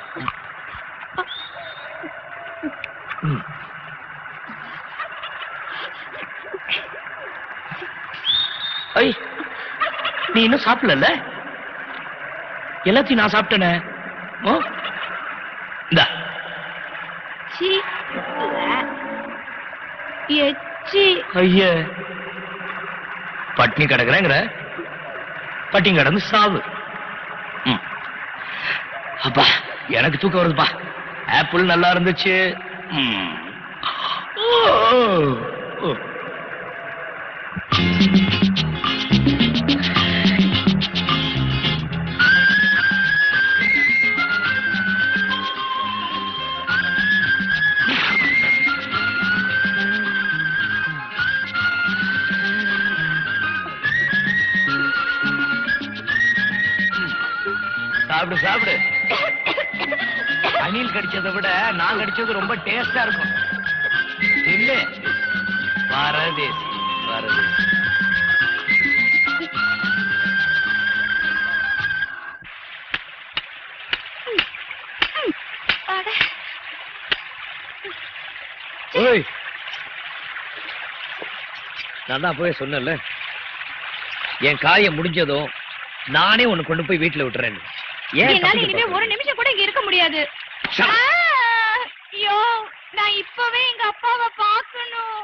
ஐ, நீ இன்னும் சாப்பிடல? எல்லாத்தையும் நான் சாப்பிட்டேனே. இந்தா. ஐய, பட்னி கிடக்குறேங்கிற, பட்டி கிடந்து சாவு. அப்பா எனக்கு தூக்கம் வருதுப்பா. ஆப்பிள் நல்லா இருந்துச்சு. சாப்பிடு சாப்பிடு. அணில் கடிச்சதை விட நான் கடிச்சது ரொம்ப டேஸ்டா இருக்கும். இல்ல வரதேசி வரதேசி. ஓய், நான் தான் போய் சொன்னேன்ல, என் காயம் முடிஞ்சதும் நானே உன்னை கொண்டு போய் வீட்டுல விட்டுறேன்.
என்னால இனிமே ஒரு நிமிஷம் கூட இங்க இருக்க முடியாது. ஐயோ, நான் இப்பவே எங்க அப்பாவை பார்க்கணும்.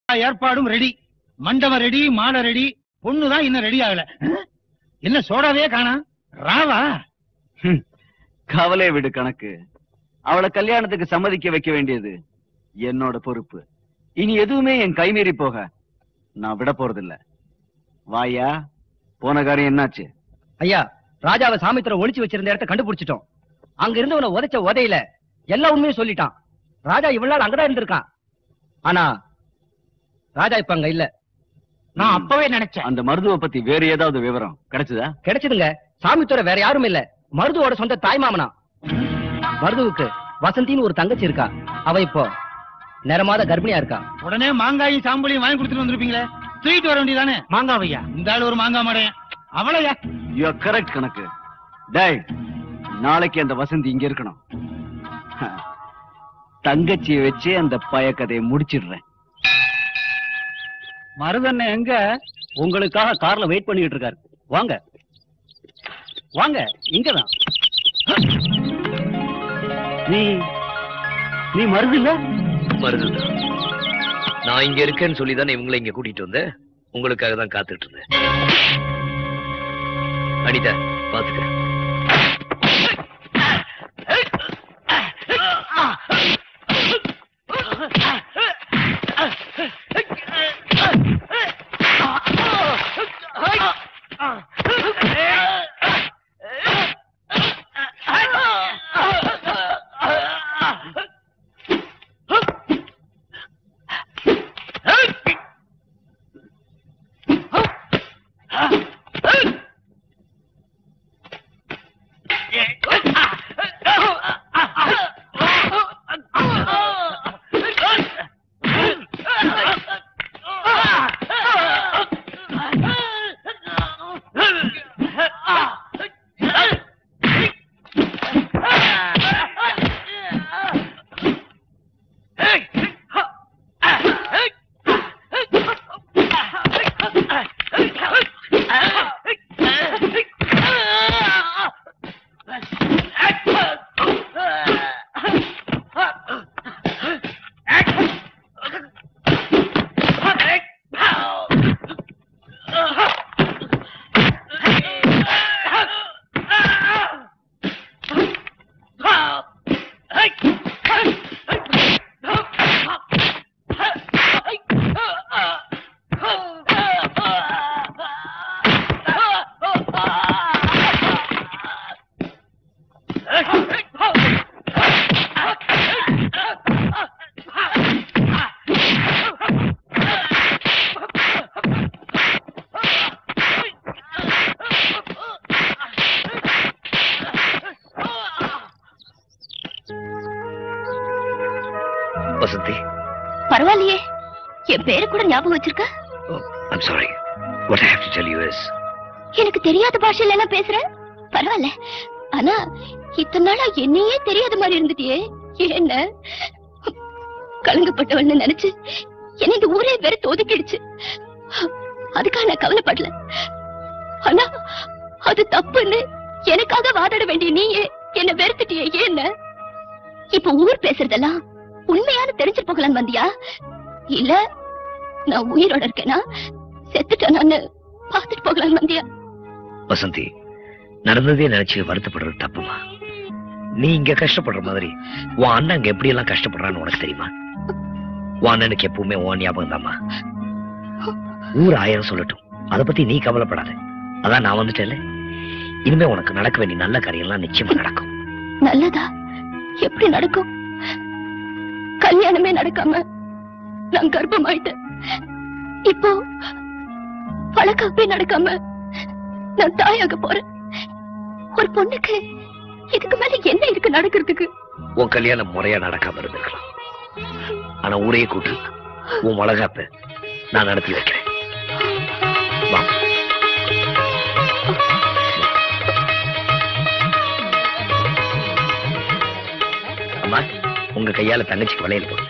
ஏற்பாடும் ரெடி, மண்டபம் ரெடி, மாலை ரெடி, பொண்ணுதான் இன்னும் ரெடி ஆகல. என்ன சோடாவே காணா? ராவா?
கவலை விடு கணக்கு. அவளை கல்யாணத்துக்கு சம்மதிக்க வைக்க வேண்டியது என்னோட பொறுப்பு. இனி எதுவுமே என் கைமீறி போக நான் விட போறதில்ல. வாயா, போன காரியம் என்னாச்சு?
ஐயா, ராஜாவை சாமித்திர ஒளிச்சு வச்சிருந்த இடத்த கண்டுபிடிச்சிட்டோம். அங்க இருந்தவனை உதைச்ச உதையில எல்லா உண்மையும் சொல்லிட்டான். ராஜா இவ்வளவு நாள் அங்கதான் இருந்திருக்கான். ஆனா ராஜா இப்ப அங்க இல்ல.
நான் அப்பவே நினைச்சேன்.
அந்த மருதுவை பத்தி வேற ஏதாவது விவரம் கிடைச்சதா?
கிடைச்சதுங்க. சாமித்துறை வேற யாரும் இல்ல, மருதுவோட சொந்த தாய் மாமனா. மருதுவுக்கு வசந்தின்னு ஒரு தங்கச்சி இருக்கா. அவ இப்போ நேரமாத கர்ப்பிணியா இருக்கா.
உடனே மாங்காயும் சாம்பலையும் வாங்கி கொடுத்துட்டு வந்திருப்பீங்களே, தூக்கிட்டு வர வேண்டியதானே?
மாங்காவையா?
இந்த ஆள் ஒரு மாங்காய் மாடையன். அவளையா?
யூ ஆர் கரெக்ட் கணக்கு. டேய், நாளைக்கு அந்த வசந்தி இங்க இருக்கணும். தங்கச்சியை வச்சு அந்த பய கதையை முடிச்சிடுறேன்.
மருதண்ண எங்க? உங்களுக்காக கார்ல வெயிட் பண்ணிட்டு இருக்காரு. வாங்க வாங்க, இங்கதான்.
நீ
நீ மருது இல்ல?
மருதுதான். நான் இங்க இருக்கேன்னு சொல்லிதானே இவங்களை இங்க கூட்டிட்டு வந்தேன். உங்களுக்காக தான் காத்துட்டு இருந்தேன். அனிதா, பாத்துக்க. வசந்தி,
பரவாயில்லையே, என் பேரு கூட ஞாபகம் வச்சிருக்க.
I'm sorry. What I have to tell you is,
எனக்கு தெரியாத பாஷையில எல்லாம் பேசுறேன். பரவாயில்ல. ஆனா இத்தனை நாளா என்னையே தெரியாத மாதிரி இருந்துட்டியே, என்ன? கலங்கப்பட்டவன்னு நினைச்சு என்னை இந்த ஊரே வெறுத்து ஒதுக்கிடுச்சு. அதுக்காக நான் கவலைப்படல. ஆனா அது தப்புன்னு எனக்காக வாதாட வேண்டிய நீயே என்ன வெறுத்துட்டியே, என்ன? இப்ப ஊர் பேசுறதெல்லாம் உண்மையான தெரிஞ்சு போகலான்னு வந்தியா? இல்ல நான் உயிரோட இருக்கேனா செத்துட்டேனான்னு பாத்துட்டு போகலான்னு வந்தியா?
வசந்தி, நடந்ததே நினைச்சு வருத்தப்படுறது தப்புமா? நீ இங்க கஷ்டப்படுற மாதிரி உன் அண்ணன் அங்க எப்படி எல்லாம் கஷ்டப்படுறான்னு உனக்கு தெரியுமா? உன் அண்ணனுக்கு எப்பவுமே உன் ஞாபகம் தாமா. ஊர் ஆயிரம் சொல்லட்டும், அத பத்தி நீ கவலைப்படாத. அதான் நான் வந்துட்டேன்ல, இனிமே உனக்கு நடக்க வேண்டிய நல்ல காரியம்லாம் நிச்சயமா நடக்கும்.
நல்லதா? எப்படி நடக்கும்? கல்யாணமே நடக்காம நான் கர்ப்பமாயிட்டேன். இப்போ வழக்காப்பே நடக்காம நான் தாயாக போறேன். ஒரு பொண்ணுக்கு இதுக்கு மேல என்ன இருக்கு நடக்கிறதுக்கு?
உன் கல்யாணம் முறையா நடக்காம இருந்திருக்கலாம். ஆனா ஊரையே கூட்டு உன் வளகாப்ப நான் நடத்தி வைக்கிறேன். வா. அம்மா, உங்க கையால தங்கச்சிக்கு வளையல் போடு.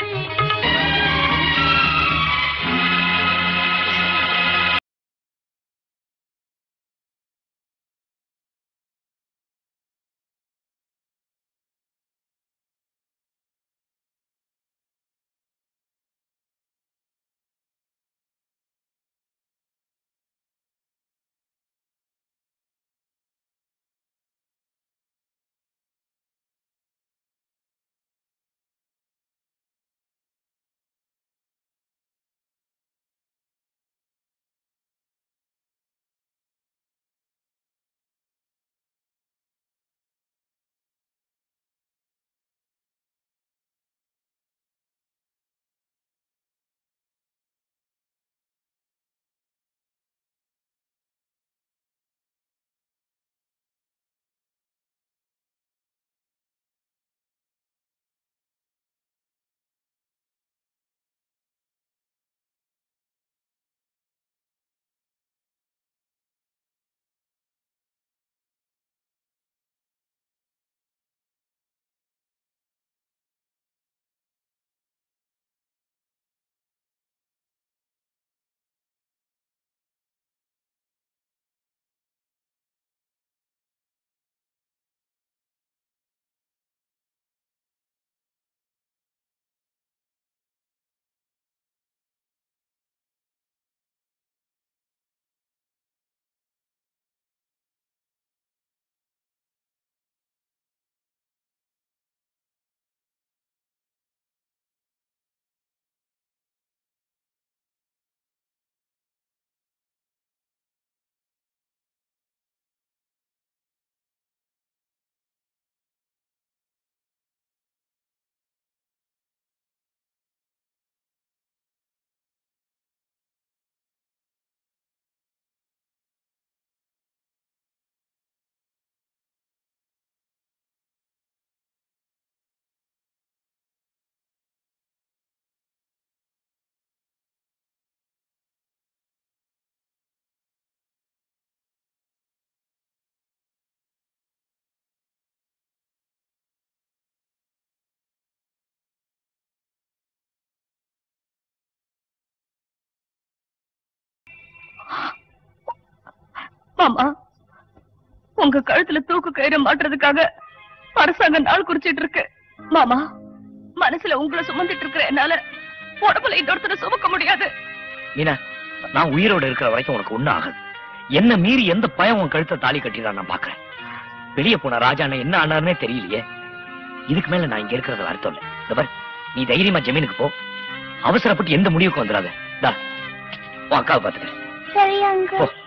மாமா, உங்க கழுத்துல தூக்கு கயிறு மாட்டுறதுக்காக அரசாங்கம் நாள் குறிச்சிட்டு இருக்கு. மாமா, மனசுல உங்களை சுமந்துட்டு இருக்கிற என்னால உடம்புல இன்னொருத்தரை சுமக்க முடியாது.
மீனா, நான் உயிரோட இருக்கிற வரைக்கும் உனக்கு ஒண்ணும் ஆகாது. என்ன மீறி எந்த பயம் உன் கழுத்தை தாலி கட்டிதான் நான் பாக்குறேன். வெளியே போன ராஜா என்ன ஆனாருன்னே தெரியலையே. இதுக்கு மேல நான் இங்க இருக்கிறது அர்த்தம் இல்லை. இந்த பாரு, நீ தைரியமா ஜமீனுக்கு போ. அவசரப்பட்டு எந்த முடிவுக்கு வந்துடாத. தா, உன் அக்காவை பாத்துக்க.
சரி அங்க
போ.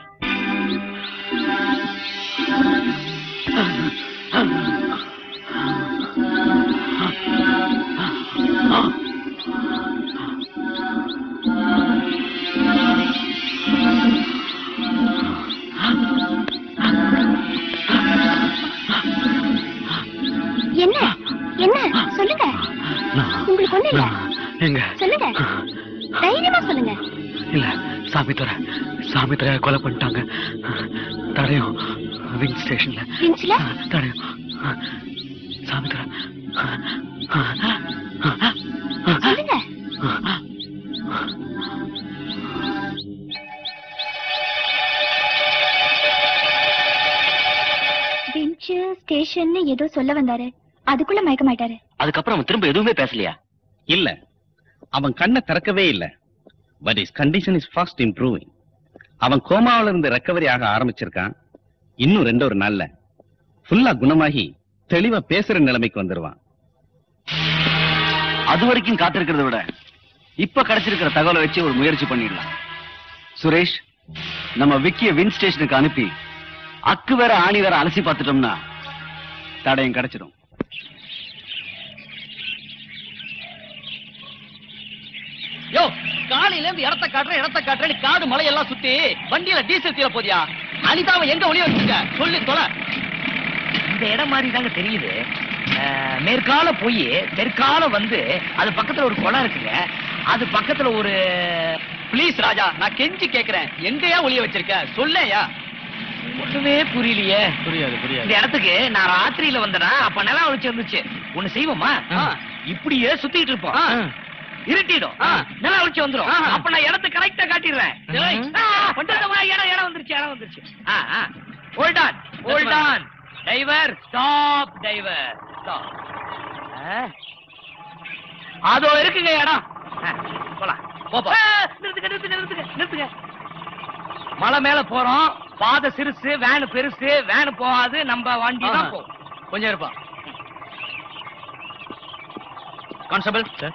என்ன என்ன சொல்லுங்க. உங்களுக்கு ஒண்ணு இல்ல?
எங்க
சொல்லுங்க, தைரியமா சொல்லுங்க.
இல்ல, சாமித்துறை சாமித்துறை கொலை பண்ணிட்டாங்க. தடையும் விங் ஸ்டேஷன்ல.
விங்ஸ்ல?
தடையும் சாமித்துறை.
சொல்லுங்க. விஞ்ச் ஸ்டேஷன் ஏதோ சொல்ல வந்தாரு, அதுக்குள்ள மயக்க மாட்டாரு.
அதுக்கப்புறம் அவன் திரும்ப எதுவுமே பேசலையா?
இல்ல, அவன் கண்ணை திறக்கவே இல்ல. But is condition is fast improving. அவன் கோமாவில இருந்து ரெக்கவரி ஆக ஆரம்பிச்சிருக்கான். இன்னும் ரெண்டு ஒரு நாள்ல ஃபுல்லா குணமாகி தெளிவா பேசுற நிலைமைக்கு வந்துருவான்.
அது வரைக்கும் காத்திருக்கிறத விட இப்ப கிடைச்சிருக்கிற தகவலை வச்சு ஒரு முயற்சி பண்ணிடலாம். சுரேஷ், நம்ம விக்கிய வின் ஸ்டேஷனுக்கு அனுப்பி அக்கு வேற ஆணி வேற அலசி பார்த்துட்டோம்னா தடயம் கிடைச்சிடும்.
யோ, காலையில இருந்து இடத்த காட்டுறேன் இடத்த காட்டுறேன் காடு மலையெல்லாம் சுத்தி வண்டியில டீசல் தீர போதியா? அனிதாவை எங்க ஒளிய வச்சுக்க சொல்லி தொலை. இந்த இடம் மாதிரி தாங்க தெரியுது. அஹ், மேற்கால போய் தெற்கால வந்து அது பக்கத்துல ஒரு குளம் இருக்குங்க. அது பக்கத்துல ஒரு ப்ளீஸ் ராஜா, நான் கெஞ்சி கேக்குறேன், எங்கயா ஒளிய வச்சிருக்க சொல்லையா? ஒண்ணுமே புரியலையே.
புரியாது
இந்த
புரியாது.
இடத்துக்கு நான் ராத்திரியில வந்தனா அப்ப நிலம் ஒழிச்சு இருந்துச்சு. ஒண்ணு செய்வோமா? இப்படியே சுத்திட்டு இருப்போம், இருட்டிடும், நிலம் ஒழிச்சு வந்துரும். அப்ப நான் இடத்தை கரெக்டா காட்டிடுறேன். இடம் இடம் வந்துருச்சு இடம் வந்துருச்சு. Hold on hold on driver, stop driver stop. அதோ இருக்குங்க இடம். ஆ, போலாம் போப்பா. நிறுத்துங்க நிறுத்துங்க நிறுத்துங்க நிறுத்துங்க. மலை மேல போறோம், பாதை சிறுசு, வேனு பெருசு, வேனு போகாது, நம்ம வண்டி தான் போகும். கொஞ்சம் இருப்பா. கான்ஸ்டபிள் சார்,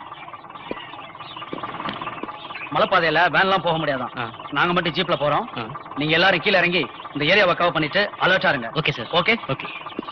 மலைப்பாதையில வேன் எல்லாம் போக முடியாதான். நாங்க மட்டும் ஜீப்ல போறோம். நீங்க எல்லாரும் கீழே இறங்கி இந்த ஏரியாவை கவர் பண்ணிட்டு அலர்ட்டா இருங்க. Okay sir. Okay okay.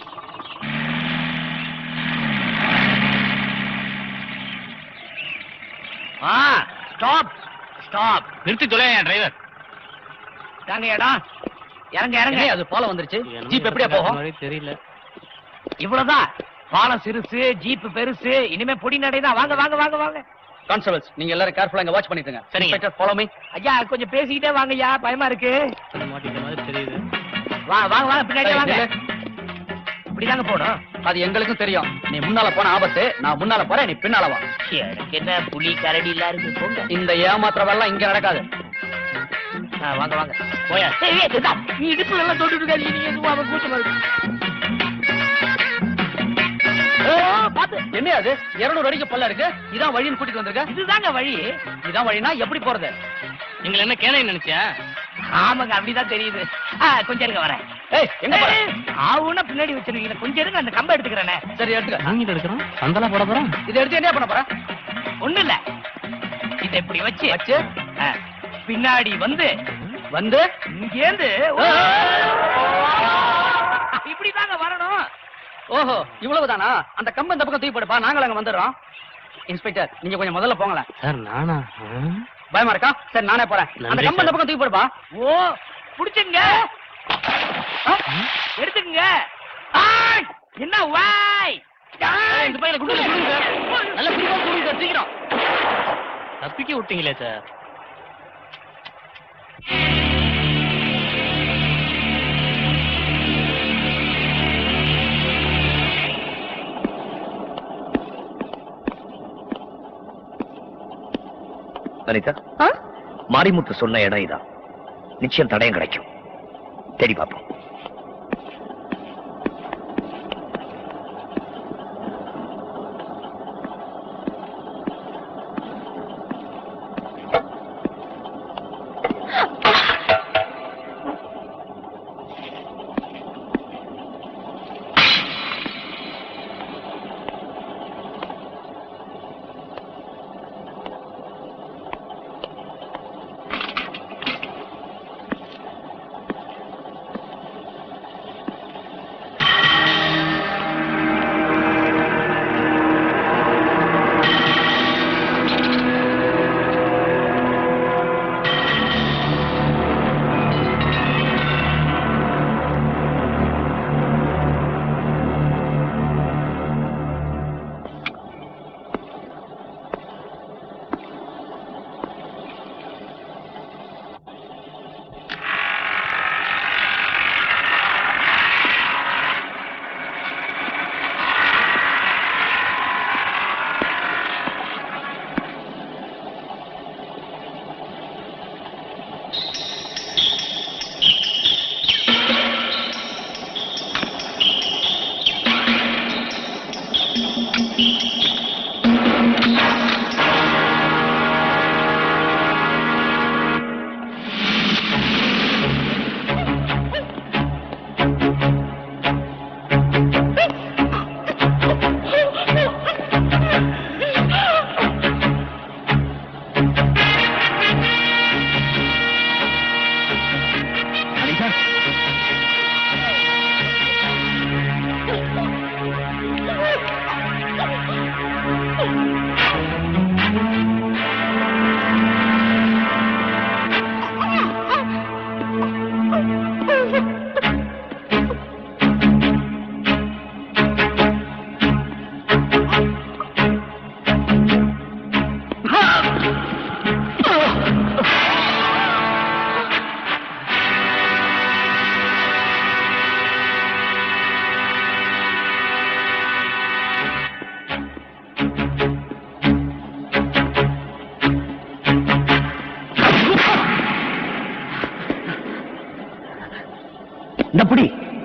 ஆ, ஸ்டாப் ஸ்டாப்.
நிறுத்தி தொலையா டிரைவர்.
தாங்க இடம். இறங்க இறங்க. அது பாலம் வந்துருச்சு. ஜீப் எப்படியா போகும்?
தெரியல.
இவ்வளவுதான். பாலம் சிறுசு, ஜீப் பெருசு. இனிமே பொடி நடைதான். வாங்க வாங்க வாங்க வாங்க. கான்ஸ்டபிள்ஸ், நீங்க எல்லாரும் கேர்ஃபுல்லா இங்க வாட்ச் பண்ணிட்டுங்க. சரி இன்ஸ்பெக்டர், ஃபாலோ மீ. ஐயா கொஞ்சம் பேசிக்கிட்டே வாங்க ஐயா, பயமா இருக்கு.
மாட்டிக்கிற மாதிரி தெரியுது.
வா வாங்க வாங்க, பின்னாடி வாங்க. இப்படிதாங்க போடும். அது எங்களுக்கும் தெரியும். நீ முன்னால போன ஆபத்து, நான் முன்னால போறேன், நீ பின்னால வா. எனக்கு என்ன புலி கரடி எல்லாம் இருக்கு போங்க. இந்த ஏமாத்திரம் எல்லாம் இங்க நடக்காது. வாங்க வாங்க போயா. நீ இடுப்புல எல்லாம் தொட்டு இருக்காது. நீங்க எதுவும் அவன் கூச்சமா இருக்கு. பாத்து என்ன அது இருநூறு அடிக்கு பல்ல இருக்கு. இதான் வழின்னு கூட்டிட்டு வந்திருக்க. இதுதாங்க வழி. இதான் வழினா எப்படி போறது?
நீங்க என்ன கேனை நினைச்சா?
ஆமாங்க, அப்படிதான் தெரியுது. கொஞ்சம் இருங்க வரேன். ஏய் எங்க போற? ஆவுனா பின்னாடி வச்சிருக்கீங்க. கொஞ்சம் இருங்க, அந்த கம்பை எடுத்துக்கிறேனே. சரி எடுத்துக்க.
வாங்கிட்டு எடுக்கிறோம். சந்தலா போட போறோம்.
இதை எடுத்து என்ன பண்ண போற? ஒண்ணு இல்ல, இதை இப்படி வச்சு வச்சு பின்னாடி வந்து வந்து இங்கேந்து இப்படிதாங்க வரணும். ஓஹோ, இவ்வளவுதானா? அந்த கம்பு இந்த பக்கம் தூக்கி போடுப்பா, நாங்கள் அங்க வந்துடுறோம். இன்ஸ்பெக்டர், நீங்க கொஞ்சம் முதல்ல போங்களேன்.
சார் நானா?
பயமா இருக்கா? சரி நானே போறேன். அந்த
நன்றி
கம்பு இந்த
சார்.
பக்கம் தூக்கி போடுப்பா. ஓ, புடிச்சுங்க, எடுத்துக்குங்க. ஆய், என்ன வாய்? இந்த பையனை குடுங்க குடுங்க சார். நல்ல குடுங்க குடுங்க சார், சீக்கிரம்.
தப்பிக்க விட்டீங்களே சார்.
அனிதா, மாரிமுத்து சொன்ன இடம் இதான். நிச்சயம் தடயம் கிடைக்கும்.
தேடி பார்ப்போம்.
புடி.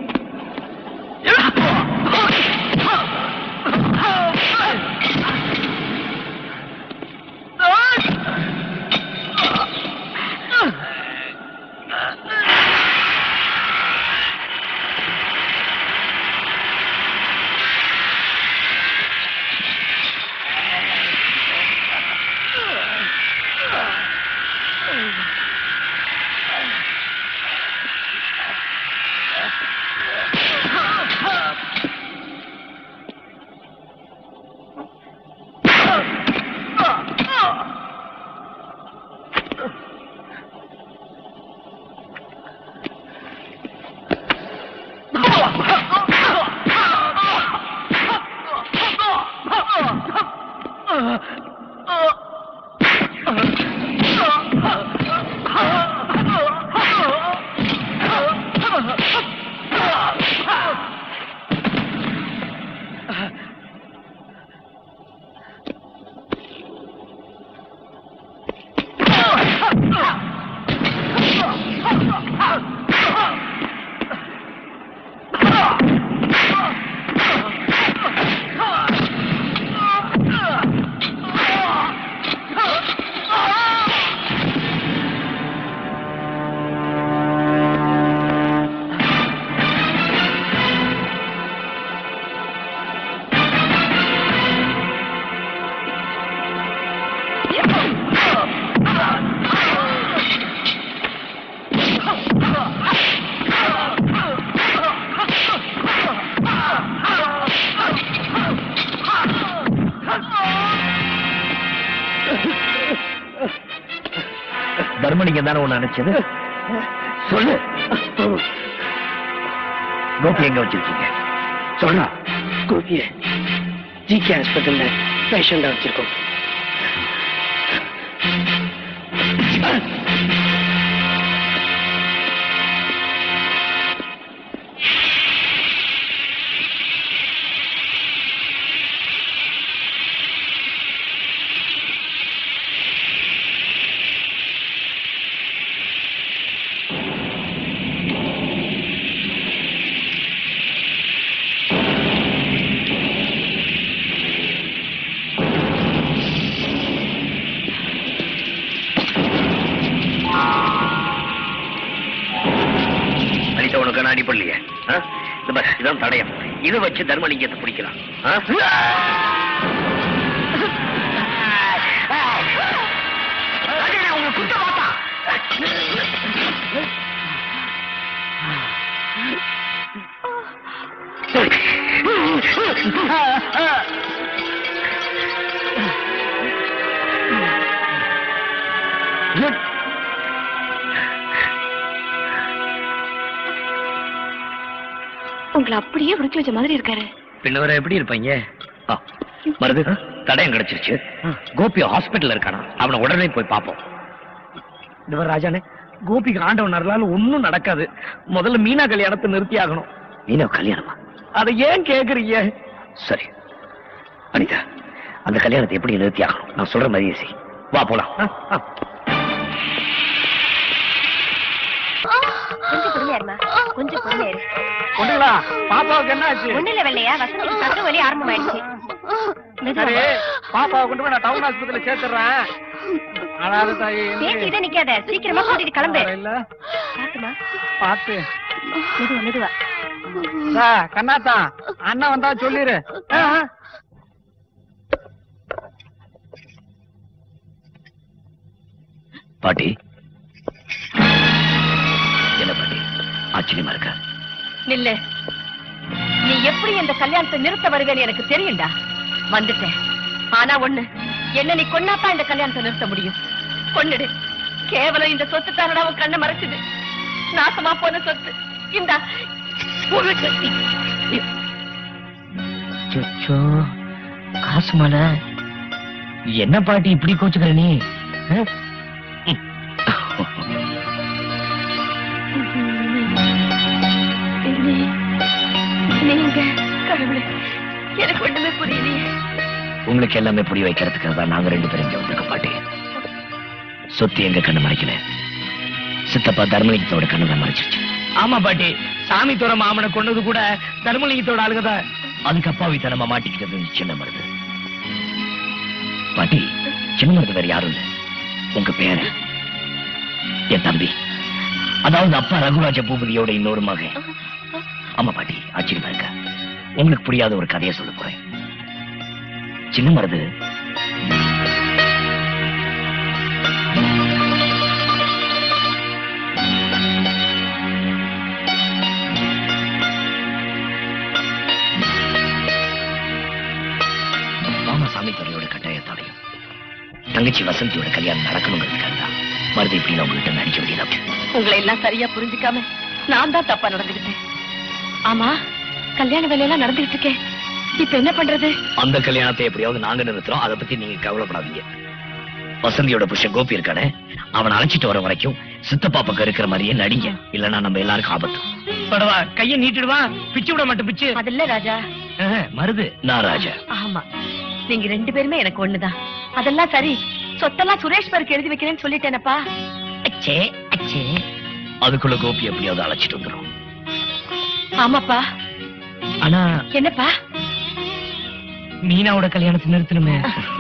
தர்மலிங்க தானே ஒண்ணு நினைச்சது? சொல்லு. கோபி எங்க வச்சிருக்கீங்க?
சொல்றா. கோபிய ஜிகே ஹாஸ்பிட்டல்ல பேஷண்டா வச்சிருக்கோம்.
கண்ணா அடிப்படலையே. இந்த பாரு, இதான் தடயம். இதை வச்சு தர்மலிங்கத்தை பிடிக்கலாம். உங்க குத்த மாட்டா.
உங்களை அப்படியே உடுக்கி வச்ச மாதிரி இருக்காரு.
பின்னவரை எப்படி இருப்பாங்க? மருது தடயம் கிடைச்சிருச்சு. கோபி ஹாஸ்பிட்டல் இருக்கானா? அவனை உடனே போய் பார்ப்போம்.
இந்த ராஜானே, கோபிக்கு ஆண்டவன் அருளால ஒண்ணும் நடக்காது. முதல்ல மீனா கல்யாணத்தை நிறுத்தி ஆகணும்.
மீனா கல்யாணமா?
அதை ஏன் கேக்குறீங்க?
சரி அனிதா, அந்த கல்யாணத்தை எப்படி நிறுத்தி ஆகணும்? நான் சொல்ற மாதிரியே செய். வா போலாம்.
கொஞ்சம் பொறுமையா இருமா, கொஞ்சம் பொறுமையா இரு.
ஒண்ணுங்களா, பாப்பாவுக்கு என்ன ஆச்சு?
ஒண்ணு இல்ல வெள்ளையா, வசந்திக்கு தங்க வலி ஆரம்பமாயிடுச்சு.
சரி, பாப்பாவை கொண்டு போய் நான் டவுன் ஆஸ்பத்திரியில சேர்த்துறேன். அழாத தாயி.
பேசிக்கிட்டே நிக்காத, சீக்கிரமா கூட்டிட்டு கிளம்பு.
இல்ல
பாத்துமா,
பாத்து.
மெதுவா மெதுவா.
கண்ணாத்தா, அண்ணன் வந்தா சொல்லிரு.
பாட்டி, என்ன பாட்டி ஆச்சரியமா இருக்க?
நில்லு. நீ எப்படி இந்த கல்யாணத்தை நிறுத்த வருவேன்னு எனக்கு தெரியும்டா. வந்துட்டேன். ஆனா ஒண்ணு, என்ன நீ கொன்னாதான் இந்த கல்யாணத்தை நிறுத்த முடியும். கொன்னுடு. கேவலம் இந்த சொத்து தானடா உன் கண்ணை மறைச்சுது. நாசமா போன சொத்து. இந்த
காசு மலை என்ன பாட்டி இப்படி கோச்சுக்கிற நீ?
நீங்க கடவுளே, எனக்கு ஒண்ணுமே புரியலையே.
உங்களுக்கு எல்லாமே புரிய வைக்கிறதுக்காக தான் நாங்க ரெண்டு பேரும் இங்க வந்திருக்க பாட்டி. சொத்து எங்க கண்ணு மறைக்கல, சித்தப்பா தர்மலிங்கத்தோட கண்ணு தான் மறைச்சிருச்சு.
ஆமா பாட்டி, சாமி தோற மாமனை கொண்டது கூட தர்மலிங்கத்தோட ஆளுகதான்.
அதுக்கு அப்பாவி தனமா மாட்டிக்கிட்டது சின்ன மருது. பாட்டி, சின்ன மருது வேற யாரும் இல்ல, உங்க பேரு என் தம்பி, அதாவது அப்பா ரகுராஜ பூபதியோட இன்னொரு மகன். ஆமா பாட்டி, ஆச்சரியமா இருக்க. உங்களுக்கு புரியாத ஒரு கதையை சொல்ல போறேன். சின்ன மருது மாமா சாமி துறையோட கட்டாயத்தாலையும் தங்கச்சி வசந்தியோட கல்யாணம் நடக்கணுங்கிறதுக்காக தான் மருது இப்படி நான் உங்ககிட்ட நடிக்க வேண்டியது.
உங்களை எல்லாம் சரியா புரிஞ்சுக்காம நான் தான் தப்பா நடந்துகிட்டேன். ஆமா, கல்யாண வேலையெல்லாம் நடந்துகிட்டு இருக்கேன். இப்ப என்ன பண்றது?
அந்த கல்யாணத்தை எப்படியாவது நாங்க நிறுத்துறோம். அதை பத்தி நீங்க கவலைப்படாதீங்க. வசந்தியோட புருஷன் கோபி இருக்கானே, அவனை அழைச்சிட்டு வர வரைக்கும் சித்தப்பா பக்கம் இருக்கிற மாதிரியே நடிங்க. இல்லன்னா நம்ம எல்லாருக்கும் ஆபத்து.
படவா, கையை நீட்டிடுவா, பிச்சு விட மாட்டேன். பிச்சு
அதில்ல ராஜா.
மருது, நான் ராஜா.
ஆமா, நீங்க ரெண்டு பேருமே எனக்கு ஒண்ணுதான். அதெல்லாம் சரி, சொத்தெல்லாம் சுரேஷ் பேருக்கு எழுதி வைக்கிறேன்னு சொல்லிட்டேனப்பா.
அச்சே அச்சே, அதுக்குள்ள கோபி எப்படியாவது அழைச்சிட்டு வந்துடும்.
ஆமாப்பா.
ஆனா
என்னப்பா?
மீனாவோட கல்யாணத்தை நிறுத்தணுமே.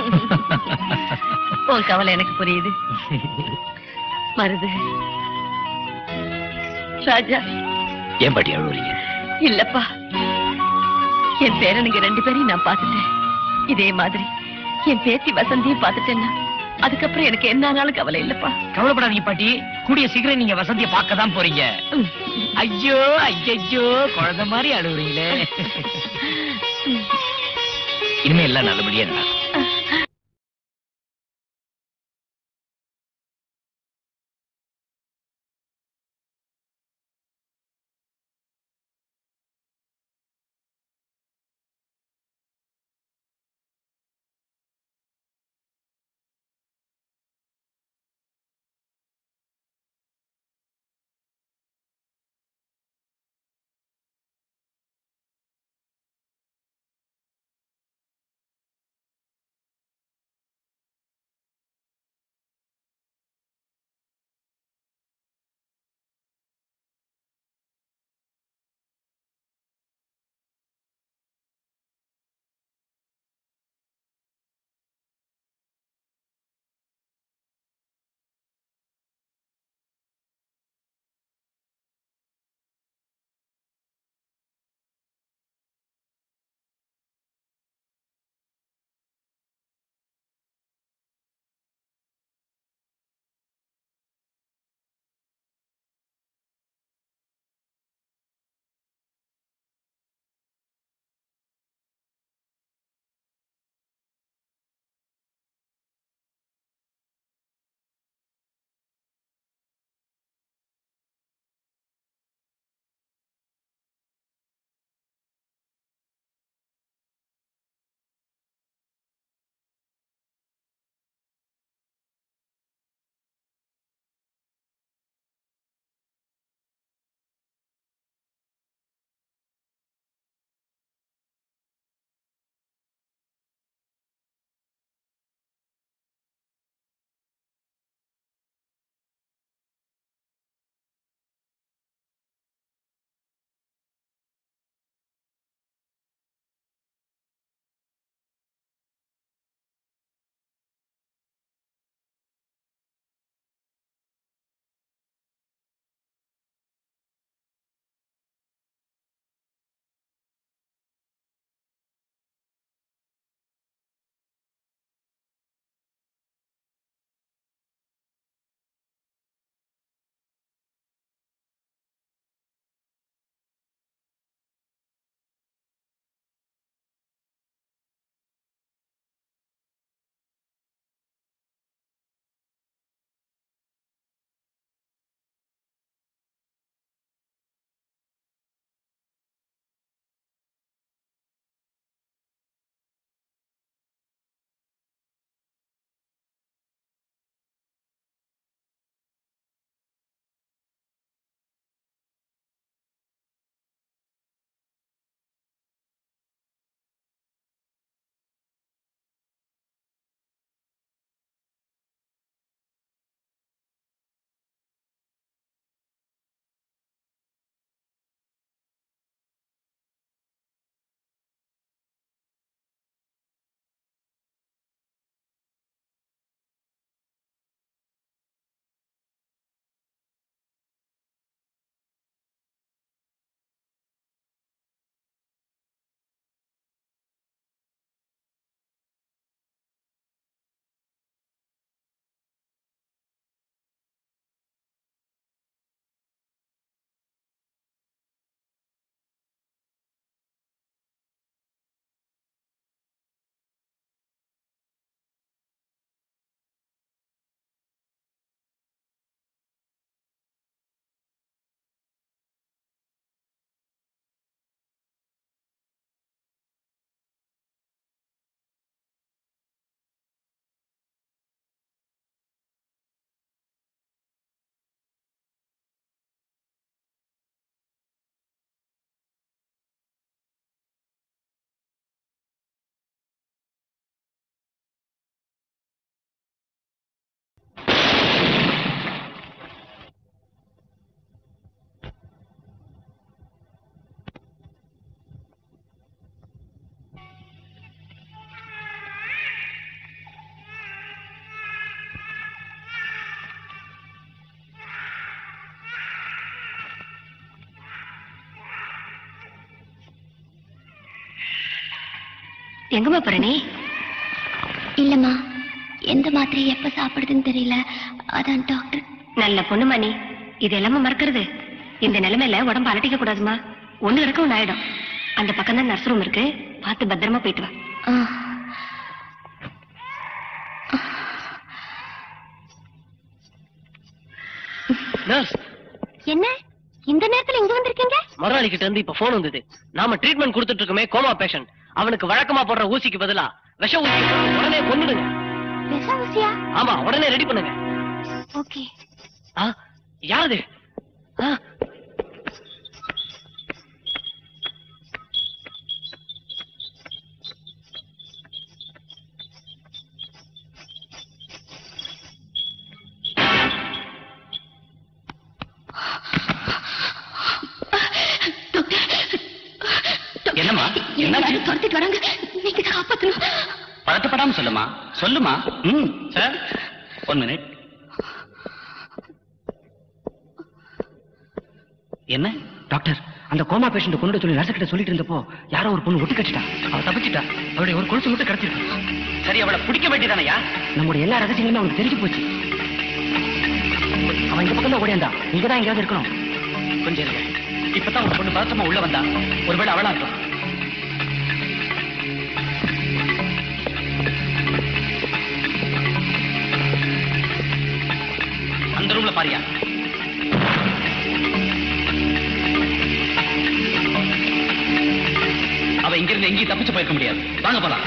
உன் கவலை எனக்கு புரியுது. மருது, ராஜா.
ஏன் பாட்டி அழுவுறீங்க?
இல்லப்பா, என் பேரனுங்க ரெண்டு பேரையும் நான் பார்த்துட்டேன். இதே மாதிரி என் பேத்தி வசந்தியும் பார்த்துட்டேன்னா அதுக்கப்புறம் எனக்கு என்ன ஆனாலும் கவலை இல்லப்பா.
கவலைப்படாதீங்க பாட்டி, கூடிய சீக்கிரம் நீங்க வசந்தியை பார்க்க தான் போறீங்க. ஐயோ ஐயோ, குழந்தை மாதிரி அழுகுறீங்களே.
இனிமே எல்லாம் நல்லபடியா நடக்கும்.
எங்கம்மா போற நீ?
இல்லம்மா, எந்த மாத்திரை எப்ப சாப்பிடுதுன்னு தெரியல, அதான் டாக்டர்.
நல்ல பொண்ணுமா நீ. இது எல்லாமே மறக்கிறது. இந்த நிலைமையில உடம்பு அலட்டிக்க கூடாதுமா. ஒண்ணு கிடக்க ஒண்ணு ஆயிடும். அந்த பக்கம் தான் நர்ஸ் ரூம் இருக்கு, பார்த்து பத்திரமா போயிட்டு வா.
நர்ஸ்,
என்ன இந்த நேரத்துல இங்க வந்திருக்கீங்க?
முதலாளி கிட்ட இருந்து இப்ப போன் வந்தது. நாம ட்ரீட்மெண்ட் கொடுத்துட்டு இருக்கோமே கோமா பேஷண்ட், அவனுக்கு வழக்கமா போடுற ஊசிக்கு பதிலா விஷ ஊசி போட்டு உடனே கொன்னுடுங்க.
விஷ ஊசியா?
ஆமா, உடனே ரெடி பண்ணுங்க.
ஓகே.
யாரு?
என்னம்மா? என்ன
துரத்திட்டு வராங்க, நீங்க காப்பாத்தணும்.
பதட்டப்படாம சொல்லுமா, சொல்லுமா. ம் சார், ஒன் மினிட். என்ன
டாக்டர், அந்த கோமா பேஷண்ட் கொண்டு சொல்லி நர்ஸ் கிட்ட சொல்லிட்டு இருந்தப்போ யாரோ ஒரு பொண்ணு ஒட்டு கட்டிட்டா. அவ தப்பிச்சிட்டா. அவளுடைய ஒரு கொலுசு மட்டும் கிடைச்சிருக்கு.
சரி, அவளை பிடிக்க வேண்டியதானயா?
நம்முடைய எல்லா ரகசியங்களும் அவனுக்கு தெரிஞ்சு போச்சு. அவன் இந்த பக்கம் தான் ஓடியாந்தா. நீங்க தான் எங்கேயாவது இருக்கணும்.
கொஞ்சம் இருங்க. இப்பதான் ஒரு பொண்ணு பதட்டமா உள்ள வந்தா. ஒருவேளை அவளா இருக்கும். அந்த ரூம்ல பாரியா. அவ இங்கிருந்து எங்கேயும் தப்பிச்சு போயிருக்க முடியாது. வாங்க போலாம்.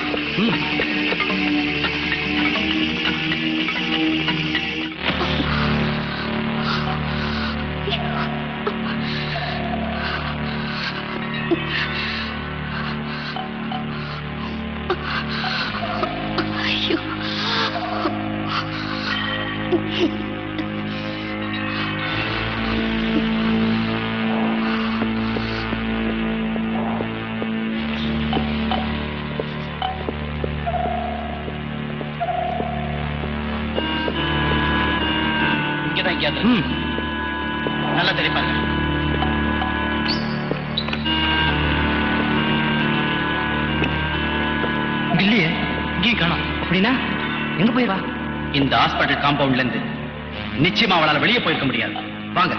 நல்லா தெரிப்பாங்க.
இல்லையே, இங்கேயும் காணோம். அப்படின்னா எங்க போய் வா?
இந்த ஹாஸ்பிட்டல் காம்பவுண்ட்ல இருந்து நிச்சயமா அவளால வெளியே போயிருக்க முடியாது. வாங்க.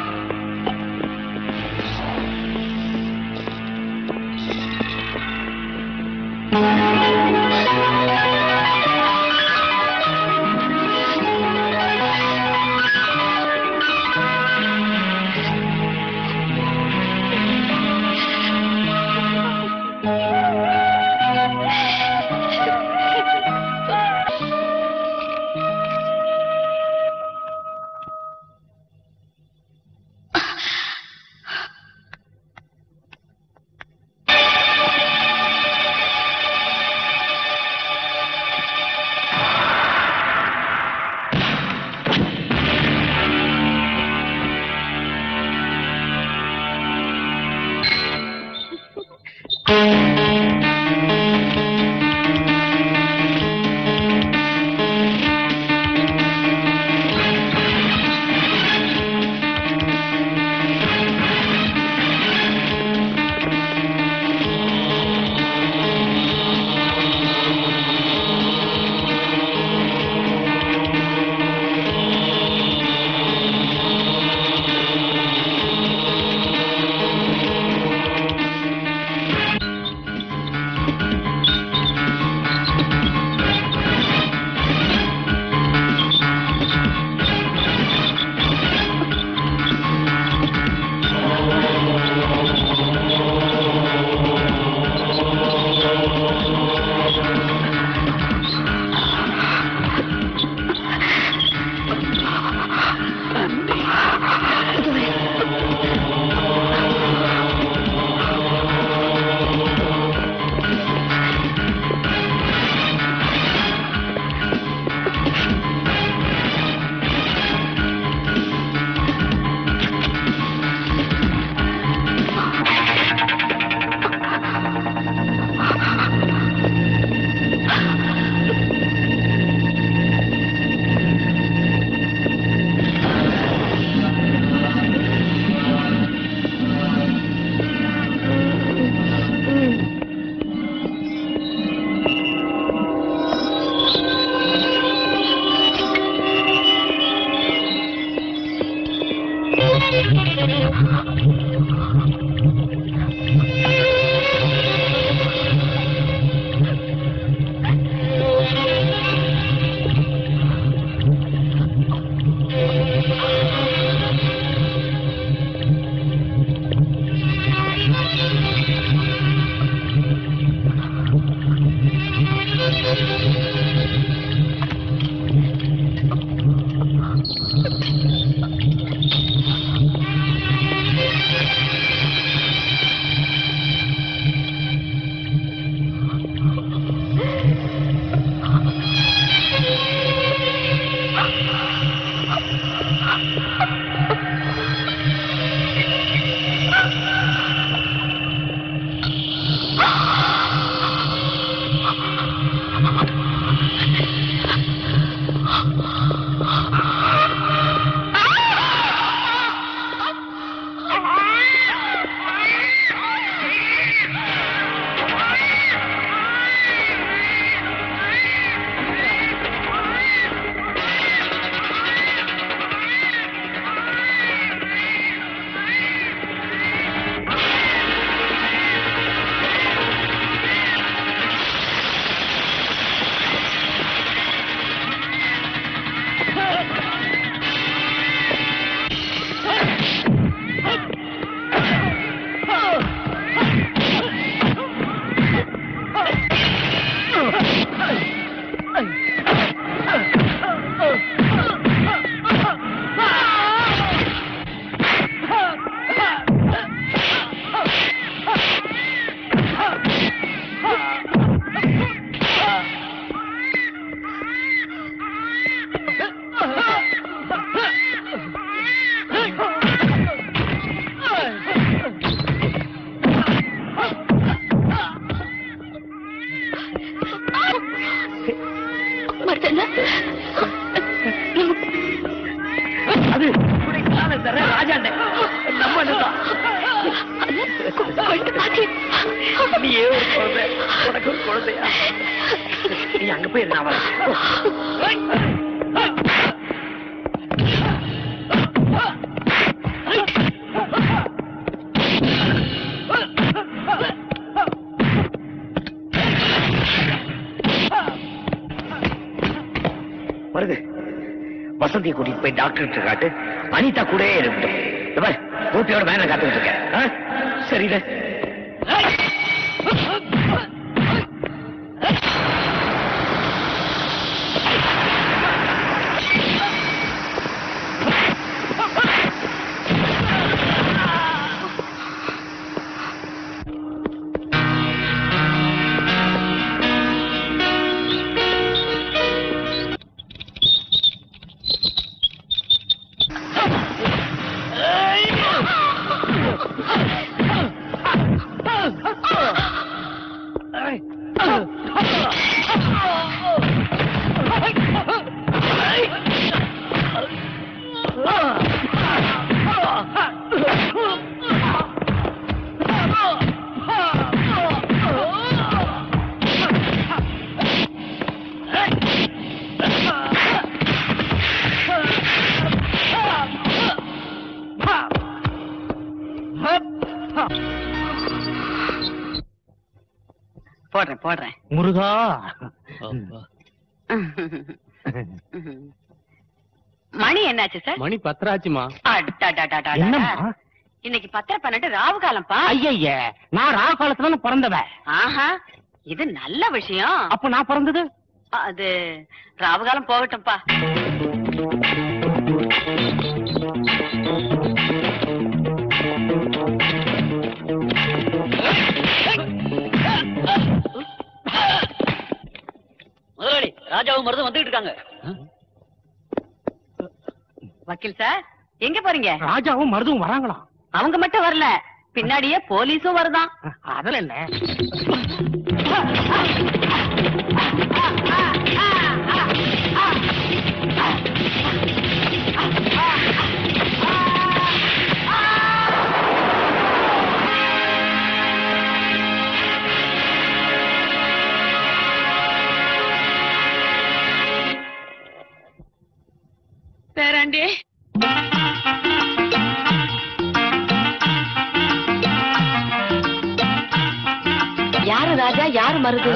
வசந்தியை கூட்டிட்டு போய் டாக்டர் காட்டு, அனிதா கூட இருக்கட்டும். போட்டியோட வேலை காத்துட்டு இருக்கேன். சரிடா.
போடுறேன் போடுறேன்.
முருகா,
மணி என்னாச்சு சார்?
மணி பத்தராச்சுமா.
இன்னைக்கு பத்தரை பன்னெண்டு ராவு காலம்பா.
ஐய, நான் ராவு காலத்துல பிறந்தவன்.
ஆஹா, இது நல்ல விஷயம்.
அப்ப நான் பிறந்தது
அது ராவு காலம் போகட்டும்பா.
முதலாளி, ராஜாவும் மருதும் வந்துட்டு இருக்காங்க.
வக்கீல் சார், எங்க போறீங்க?
ராஜாவும் மருதும் வராங்களா?
அவங்க மட்டும் வரல, பின்னாடியே போலீஸும் வருதான்.
அதுல என்ன?
பேராண்டி, மருது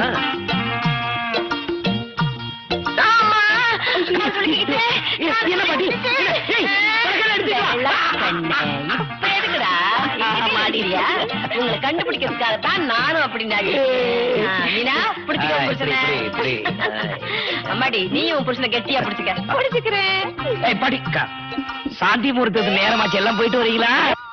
என்ன பாட்டி
மாடியா உங்களை கண்டுபிடிக்கிறதுக்காகத்தான் நானும் அப்படி மீனா பிடிச்சிக்க அம்மாடி நீயும் புருஷனை கெட்டியா பிடிச்சுக்க பிடிச்சுக்கிறேன்
படிக்கா சாந்தி முகூர்த்தத்துக்கு நேரமாச்சு எல்லாம் போயிட்டு வரீங்களா